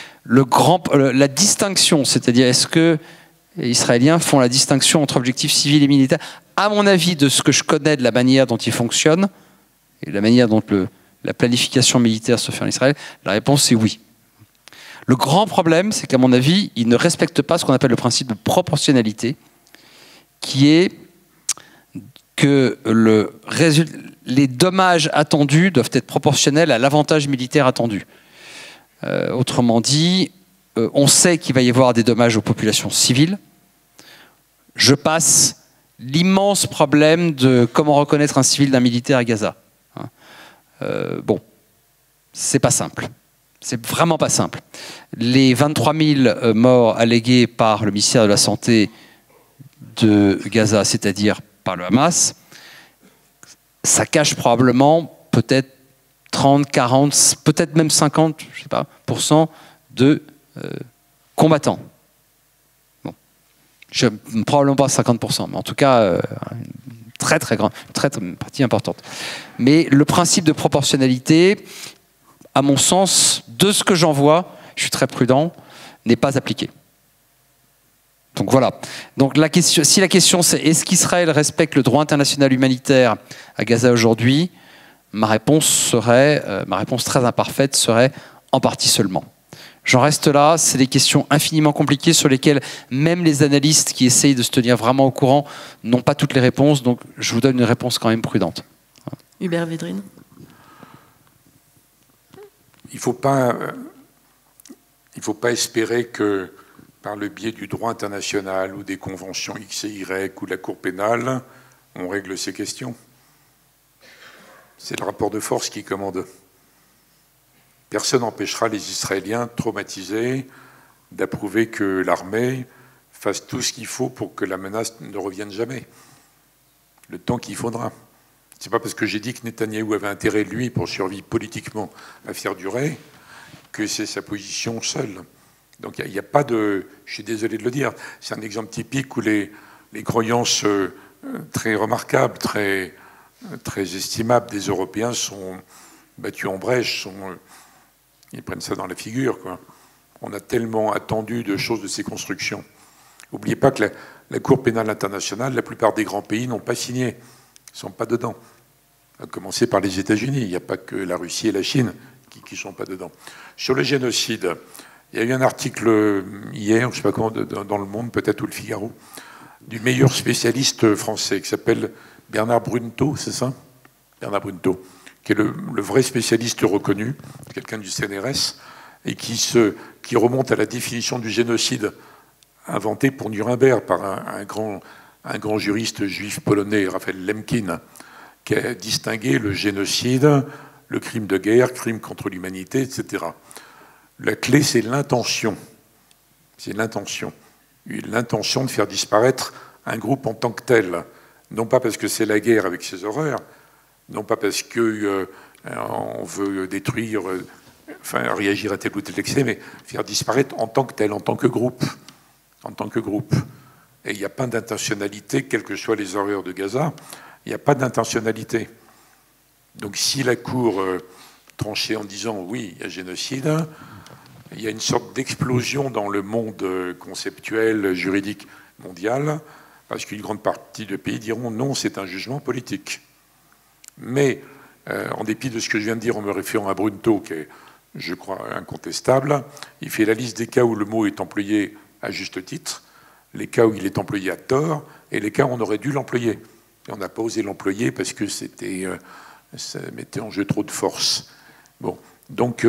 Speaker 4: La distinction, c'est-à-dire, est-ce que les Israéliens font la distinction entre objectifs civils et militaires? À mon avis, de ce que je connais de la manière dont ils fonctionnent, et de la manière dont la planification militaire se fait en Israël, la réponse est oui. Le grand problème, c'est qu'à mon avis, ils ne respectent pas ce qu'on appelle le principe de proportionnalité, qui est que les dommages attendus doivent être proportionnels à l'avantage militaire attendu. Autrement dit, on sait qu'il va y avoir des dommages aux populations civiles. Je passe l'immense problème de comment reconnaître un civil d'un militaire à Gaza. Bon, c'est pas simple. C'est vraiment pas simple. Les 23 000 morts allégués par le ministère de la Santé de Gaza, c'est-à-dire par le Hamas, ça cache probablement peut-être 30, 40, peut-être même 50, je sais pas, % de combattants. Bon. Probablement pas 50%, mais en tout cas, très très grande, très partie importante. Mais le principe de proportionnalité, à mon sens, de ce que j'en vois, je suis très prudent, n'est pas appliqué. Donc voilà. Donc si la question c'est est-ce qu'Israël respecte le droit international humanitaire à Gaza aujourd'hui, ma réponse très imparfaite serait en partie seulement. J'en reste là, c'est des questions infiniment compliquées sur lesquelles même les analystes qui essayent de se tenir vraiment au courant n'ont pas toutes les réponses, donc je vous donne une réponse quand même prudente.
Speaker 2: Hubert Védrine.
Speaker 3: Il ne faut pas espérer que par le biais du droit international ou des conventions X et Y ou de la Cour pénale, on règle ces questions. C'est le rapport de force qui commande. Personne n'empêchera les Israéliens traumatisés d'approuver que l'armée fasse tout ce qu'il faut pour que la menace ne revienne jamais. Le temps qu'il faudra. C'est pas parce que j'ai dit que Netanyahou avait intérêt, lui, pour survivre politiquement à faire durer, que c'est sa position seule. Donc il n'y a pas de... Je suis désolé de le dire. C'est un exemple typique où les croyances très remarquables, très estimables des Européens sont battues en brèche, ils prennent ça dans la figure, quoi. On a tellement attendu de choses de ces constructions. N'oubliez pas que La Cour pénale internationale, la plupart des grands pays n'ont pas signé. Ils ne sont pas dedans. À commencer par les États-Unis. Il n'y a pas que la Russie et la Chine qui ne sont pas dedans. Sur le génocide, il y a eu un article hier, je ne sais pas comment, dans Le Monde, peut-être, ou Le Figaro, du meilleur spécialiste français, qui s'appelle Bernard Brunto, c'est ça? Bernard Brunto, qui est le vrai spécialiste reconnu, quelqu'un du CNRS, et qui remonte à la définition du génocide inventée pour Nuremberg par un grand juriste juif polonais, Raphaël Lemkin, qui a distingué le génocide, le crime de guerre, crime contre l'humanité, etc. La clé, c'est l'intention. C'est l'intention. L'intention de faire disparaître un groupe en tant que tel. Non pas parce que c'est la guerre avec ses horreurs, non pas parce qu'on veut détruire, réagir à tel ou tel excès, mais faire disparaître en tant que tel, en tant que groupe. En tant que groupe. Et il n'y a pas d'intentionnalité, quelles que soient les horreurs de Gaza, il n'y a pas d'intentionnalité. Donc si la Cour tranchait en disant oui, il y a génocide, il y a une sorte d'explosion dans le monde conceptuel, juridique mondial, parce qu'une grande partie de pays diront non, c'est un jugement politique. Mais en dépit de ce que je viens de dire en me référant à Brunto, qui est, je crois, incontestable, il fait la liste des cas où le mot est employé à juste titre, les cas où il est employé à tort, et les cas où on aurait dû l'employer. Et on n'a pas osé l'employer parce que ça mettait en jeu trop de force. Bon, donc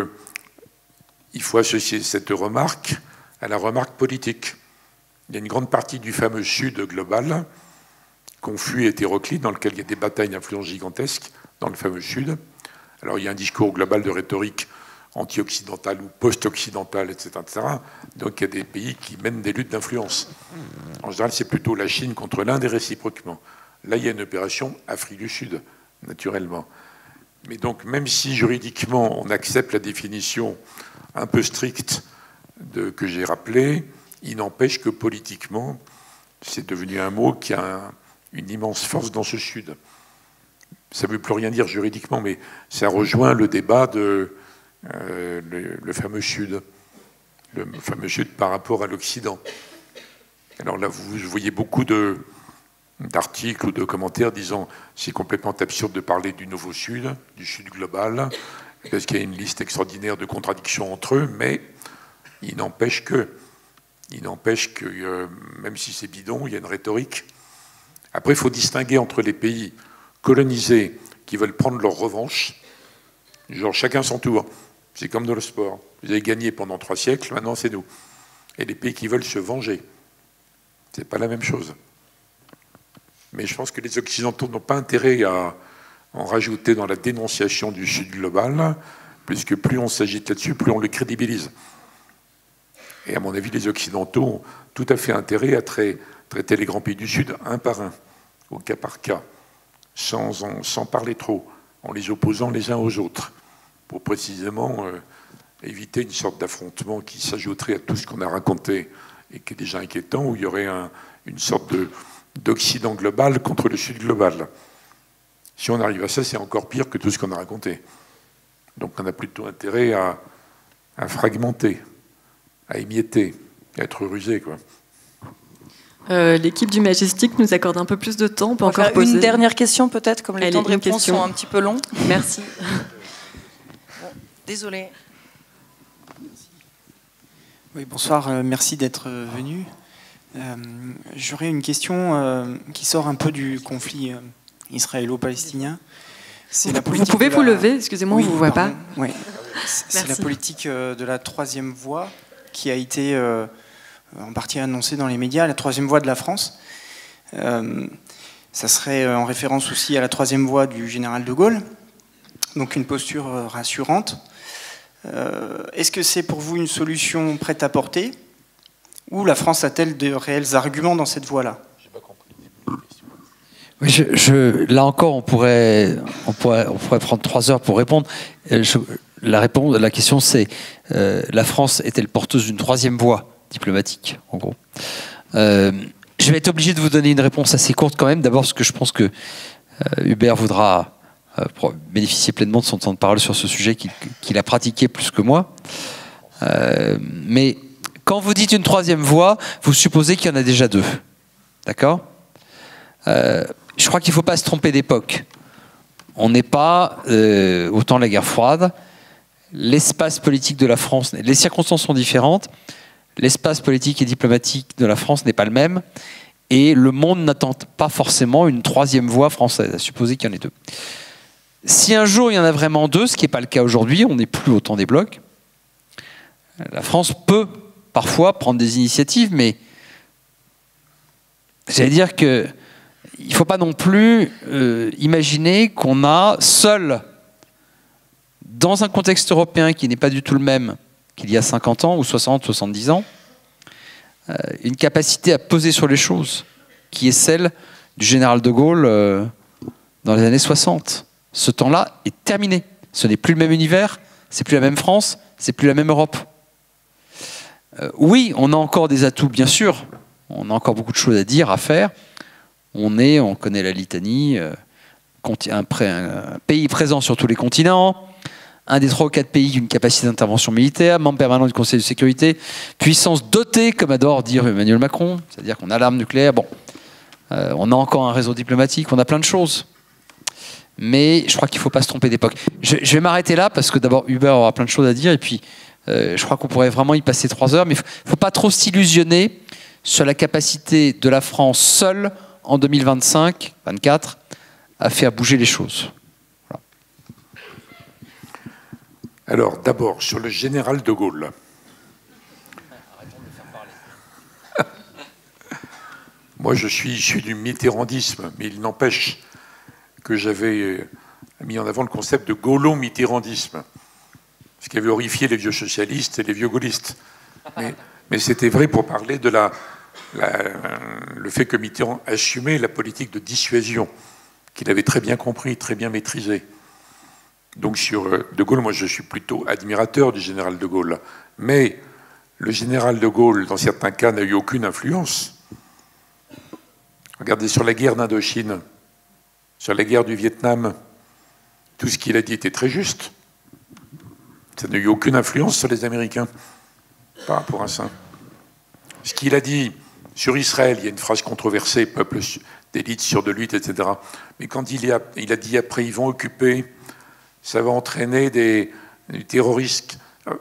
Speaker 3: il faut associer cette remarque à la remarque politique. Il y a une grande partie du fameux Sud global, confus et hétéroclite, dans lequel il y a des batailles d'influence gigantesques dans le fameux Sud. Alors il y a un discours global de rhétorique anti-occidentale ou post-occidentale, etc., etc. Donc il y a des pays qui mènent des luttes d'influence. En général, c'est plutôt la Chine contre l'Inde et réciproquement. Là, il y a une opération Afrique du Sud, naturellement. Mais donc, même si juridiquement, on accepte la définition un peu stricte que j'ai rappelée, il n'empêche que politiquement, c'est devenu un mot qui a une immense force dans ce Sud. Ça ne veut plus rien dire juridiquement, mais ça rejoint le débat de le fameux Sud. Le fameux Sud par rapport à l'Occident. Alors là, vous voyez beaucoup d'articles ou de commentaires disant c'est complètement absurde de parler du Nouveau Sud, du Sud global, parce qu'il y a une liste extraordinaire de contradictions entre eux, mais il n'empêche que même si c'est bidon, il y a une rhétorique. Après, il faut distinguer entre les pays colonisés qui veulent prendre leur revanche, genre chacun son tour. C'est comme dans le sport. Vous avez gagné pendant 3 siècles, maintenant c'est nous. Et les pays qui veulent se venger. C'est pas la même chose. Mais je pense que les Occidentaux n'ont pas intérêt à en rajouter dans la dénonciation du Sud global, puisque plus on s'agite là-dessus, plus on le crédibilise. Et à mon avis, les Occidentaux ont tout à fait intérêt à traiter les grands pays du Sud un par un, au cas par cas, sans parler trop, en les opposant les uns aux autres, pour précisément éviter une sorte d'affrontement qui s'ajouterait à tout ce qu'on a raconté et qui est déjà inquiétant, où il y aurait une sorte d'Occident global contre le Sud global. Si on arrive à ça, c'est encore pire que tout ce qu'on a raconté. Donc on a plutôt intérêt à fragmenter, à émietter, à être rusé, quoi.
Speaker 2: L'équipe du Majestic nous accorde un peu plus de temps. On peut encore
Speaker 1: faire
Speaker 2: poser
Speaker 1: une dernière question peut-être, comme les temps de réponse
Speaker 2: question.
Speaker 1: sont un petit peu longs.
Speaker 2: Merci.
Speaker 1: Bon, désolé.
Speaker 10: Oui, bonsoir, merci d'être venu. J'aurais une question qui sort un peu du conflit israélo-palestinien.
Speaker 2: Vous pouvez vous lever, excusez-moi,
Speaker 10: oui,
Speaker 2: on ne vous voit pas.
Speaker 10: Oui. C'est la politique de la troisième voie qui a été en partie annoncée dans les médias, la troisième voie de la France. Ça serait en référence aussi à la troisième voie du général de Gaulle, donc une posture rassurante. Est-ce que c'est pour vous une solution prête à porter, ou la France a-t-elle de réels arguments dans cette voie-là?
Speaker 4: Oui, là encore, on pourrait prendre 3 heures pour répondre. La question, c'est la France est-elle porteuse d'une troisième voie diplomatique, en gros? Je vais être obligé de vous donner une réponse assez courte quand même. D'abord, parce que je pense que Hubert voudra bénéficier pleinement de son temps de parole sur ce sujet qu'il a pratiqué plus que moi. Mais quand vous dites une troisième voie, vous supposez qu'il y en a déjà 2. D'accord ? Je crois qu'il ne faut pas se tromper d'époque. On n'est pas au temps de la guerre froide. L'espace politique de la France, les circonstances sont différentes. L'espace politique et diplomatique de la France n'est pas le même. Et le monde n'attend pas forcément une troisième voie française, à supposer qu'il y en ait deux. Si un jour il y en a vraiment deux, ce qui n'est pas le cas aujourd'hui, on n'est plus au temps des blocs, la France peut parfois prendre des initiatives, mais j'allais dire que il ne faut pas non plus imaginer qu'on a seul, dans un contexte européen qui n'est pas du tout le même qu'il y a 50 ans ou 60, 70 ans, une capacité à peser sur les choses, qui est celle du général de Gaulle dans les années 60. Ce temps-là est terminé. Ce n'est plus le même univers, c'est plus la même France, c'est plus la même Europe. Oui, on a encore des atouts, bien sûr. On a encore beaucoup de choses à dire, à faire. On connaît la litanie, un pays présent sur tous les continents, un des 3 ou 4 pays qui a une capacité d'intervention militaire, membre permanent du Conseil de sécurité, puissance dotée, comme adore dire Emmanuel Macron, c'est-à-dire qu'on a l'arme nucléaire. Bon, on a encore un réseau diplomatique, on a plein de choses. Mais je crois qu'il ne faut pas se tromper d'époque. Je vais m'arrêter là, parce que d'abord, Hubert aura plein de choses à dire, et puis je crois qu'on pourrait vraiment y passer 3 heures, mais il ne faut pas trop s'illusionner sur la capacité de la France seule, en 2025-24, à faire bouger les choses. Voilà.
Speaker 3: Alors, d'abord, sur le général de Gaulle. Moi, je suis du mitterrandisme, mais il n'empêche que j'avais mis en avant le concept de gaulo-mitterrandisme, ce qui avait horrifié les vieux socialistes et les vieux gaullistes. Mais c'était vrai pour parler de le fait que Mitterrand assumait la politique de dissuasion, qu'il avait très bien compris, très bien maîtrisé. Donc sur de Gaulle, moi je suis plutôt admirateur du général de Gaulle. Mais le général de Gaulle, dans certains cas, n'a eu aucune influence. Regardez sur la guerre d'Indochine, sur la guerre du Vietnam, tout ce qu'il a dit était très juste. Ça n'a eu aucune influence sur les Américains par rapport à ça. Ce qu'il a dit sur Israël, il y a une phrase controversée, peuple d'élite sur de lutte, etc. Mais quand il a dit après, ils vont occuper, ça va entraîner des terroristes.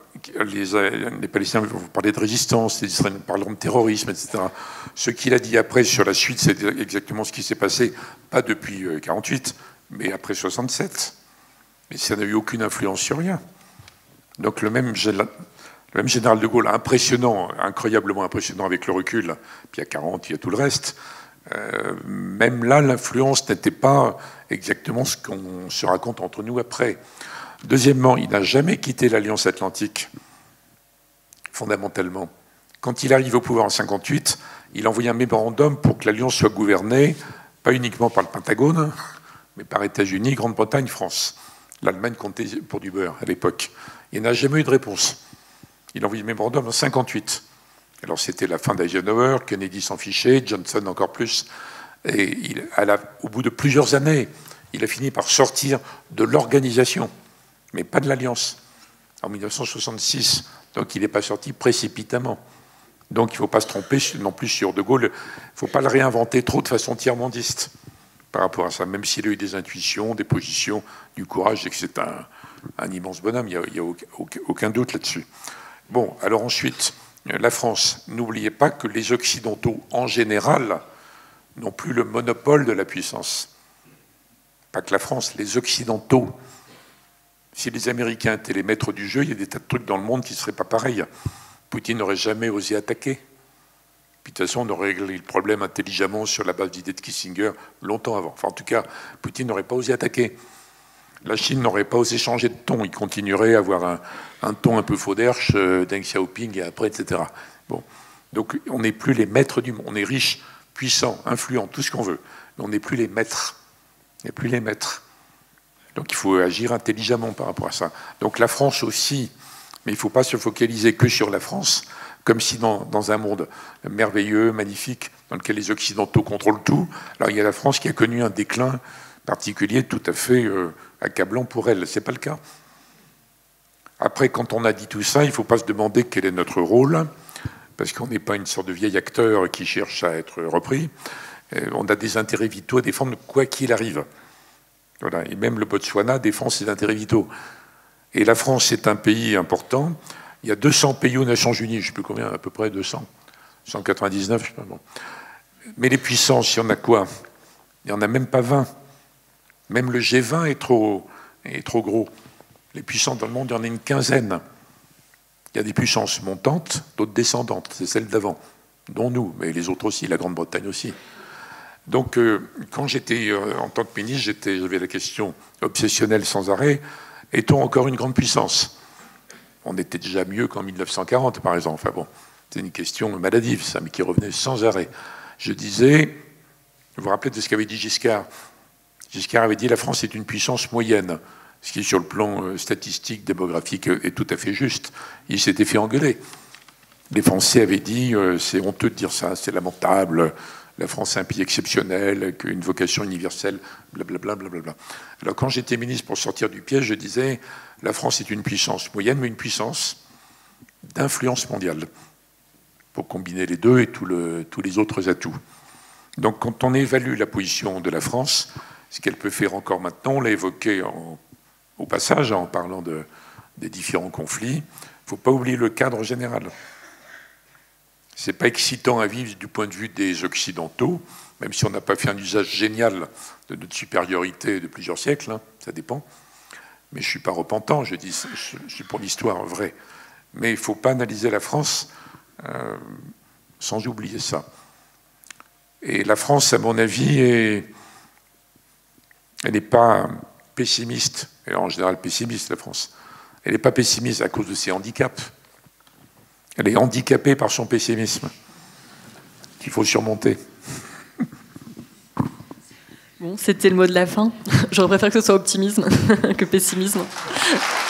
Speaker 3: Les Palestiniens vont parler de résistance, les Israéliens parleront de terrorisme, etc. Ce qu'il a dit après sur la suite, c'est exactement ce qui s'est passé, pas depuis 1948, mais après 1967. Mais ça n'a eu aucune influence sur rien. Donc le même général de Gaulle, impressionnant, incroyablement impressionnant avec le recul, puis il y a 40, il y a tout le reste, même là, l'influence n'était pas exactement ce qu'on se raconte entre nous après. Deuxièmement, il n'a jamais quitté l'Alliance Atlantique, fondamentalement. Quand il arrive au pouvoir en 1958, il a envoyé un mémorandum pour que l'Alliance soit gouvernée, pas uniquement par le Pentagone, mais par États-Unis, Grande-Bretagne, France. L'Allemagne comptait pour du beurre à l'époque. Il n'a jamais eu de réponse. Il a envoyé le mémorandum en 1958. Alors c'était la fin d'Eisenhower, Kennedy s'en fichait, Johnson encore plus. Et au bout de plusieurs années, il a fini par sortir de l'organisation, mais pas de l'Alliance, en 1966. Donc il n'est pas sorti précipitamment. Donc il ne faut pas se tromper non plus sur De Gaulle. Il ne faut pas le réinventer trop de façon tiers-mondiste par rapport à ça, même s'il a eu des intuitions, des positions, du courage, et que c'est un immense bonhomme, il n'y a aucun doute là-dessus. Bon, alors ensuite, la France. N'oubliez pas que les Occidentaux, en général, n'ont plus le monopole de la puissance. Pas que la France, les Occidentaux. Si les Américains étaient les maîtres du jeu, il y a des tas de trucs dans le monde qui ne seraient pas pareils. Poutine n'aurait jamais osé attaquer. Puis de toute façon, on aurait réglé le problème intelligemment sur la base d'idées de Kissinger longtemps avant. Enfin, en tout cas, Poutine n'aurait pas osé attaquer. La Chine n'aurait pas osé changer de ton. Il continuerait à avoir un ton un peu fauderche, Deng Xiaoping et après, etc. Bon. Donc, on n'est plus les maîtres du monde. On est riche, puissant, influent, tout ce qu'on veut. Mais on n'est plus les maîtres. On n'est plus les maîtres. Donc, il faut agir intelligemment par rapport à ça. Donc, la France aussi. Mais il ne faut pas se focaliser que sur la France, comme si dans un monde merveilleux, magnifique, dans lequel les Occidentaux contrôlent tout, alors il y a la France qui a connu un déclin particulier tout à fait accablant pour elle. Ce n'est pas le cas. Après, quand on a dit tout ça, il ne faut pas se demander quel est notre rôle. parce qu'on n'est pas une sorte de vieil acteur qui cherche à être repris. On a des intérêts vitaux à défendre quoi qu'il arrive. Voilà. Et même le Botswana défend ses intérêts vitaux. Et la France est un pays important. Il y a 200 pays aux Nations Unies, je ne sais plus combien, à peu près 200. 199, je ne sais pas. Bon. Mais les puissances, il y en a quoi? Il n'y en a même pas 20. Même le G20 est trop gros. Les puissances dans le monde, il y en a une quinzaine. Il y a des puissances montantes, d'autres descendantes. C'est celle d'avant, dont nous, mais les autres aussi, la Grande-Bretagne aussi. Donc, quand j'étais en tant que ministre, j'avais la question obsessionnelle sans arrêt, est-on encore une grande puissance? On était déjà mieux qu'en 1940, par exemple. Enfin bon, c'est une question maladive, ça, mais qui revenait sans arrêt. Je disais, vous vous rappelez de ce qu'avait dit Giscard? Giscard avait dit la France est une puissance moyenne, ce qui, sur le plan statistique, démographique, est tout à fait juste. Il s'était fait engueuler. Les Français avaient dit c'est honteux de dire ça, c'est lamentable. La France est un pays exceptionnel, une vocation universelle, blablabla, blablabla. Alors quand j'étais ministre, pour sortir du piège, je disais la France est une puissance moyenne, mais une puissance d'influence mondiale, pour combiner les deux et tous les autres atouts. Donc quand on évalue la position de la France, ce qu'elle peut faire encore maintenant, on l'a évoqué au passage en parlant des différents conflits, il ne faut pas oublier le cadre général. Ce n'est pas excitant à vivre du point de vue des Occidentaux, même si on n'a pas fait un usage génial de notre supériorité de plusieurs siècles, hein, ça dépend. Mais je ne suis pas repentant, je suis pour l'histoire vraie. Mais il ne faut pas analyser la France sans oublier ça. Et la France, à mon avis, elle n'est pas pessimiste, elle est en général pessimiste, la France. Elle n'est pas pessimiste à cause de ses handicaps. Elle est handicapée par son pessimisme, qu'il faut surmonter.
Speaker 2: Bon, c'était le mot de la fin. J'aurais préféré que ce soit optimisme que pessimisme.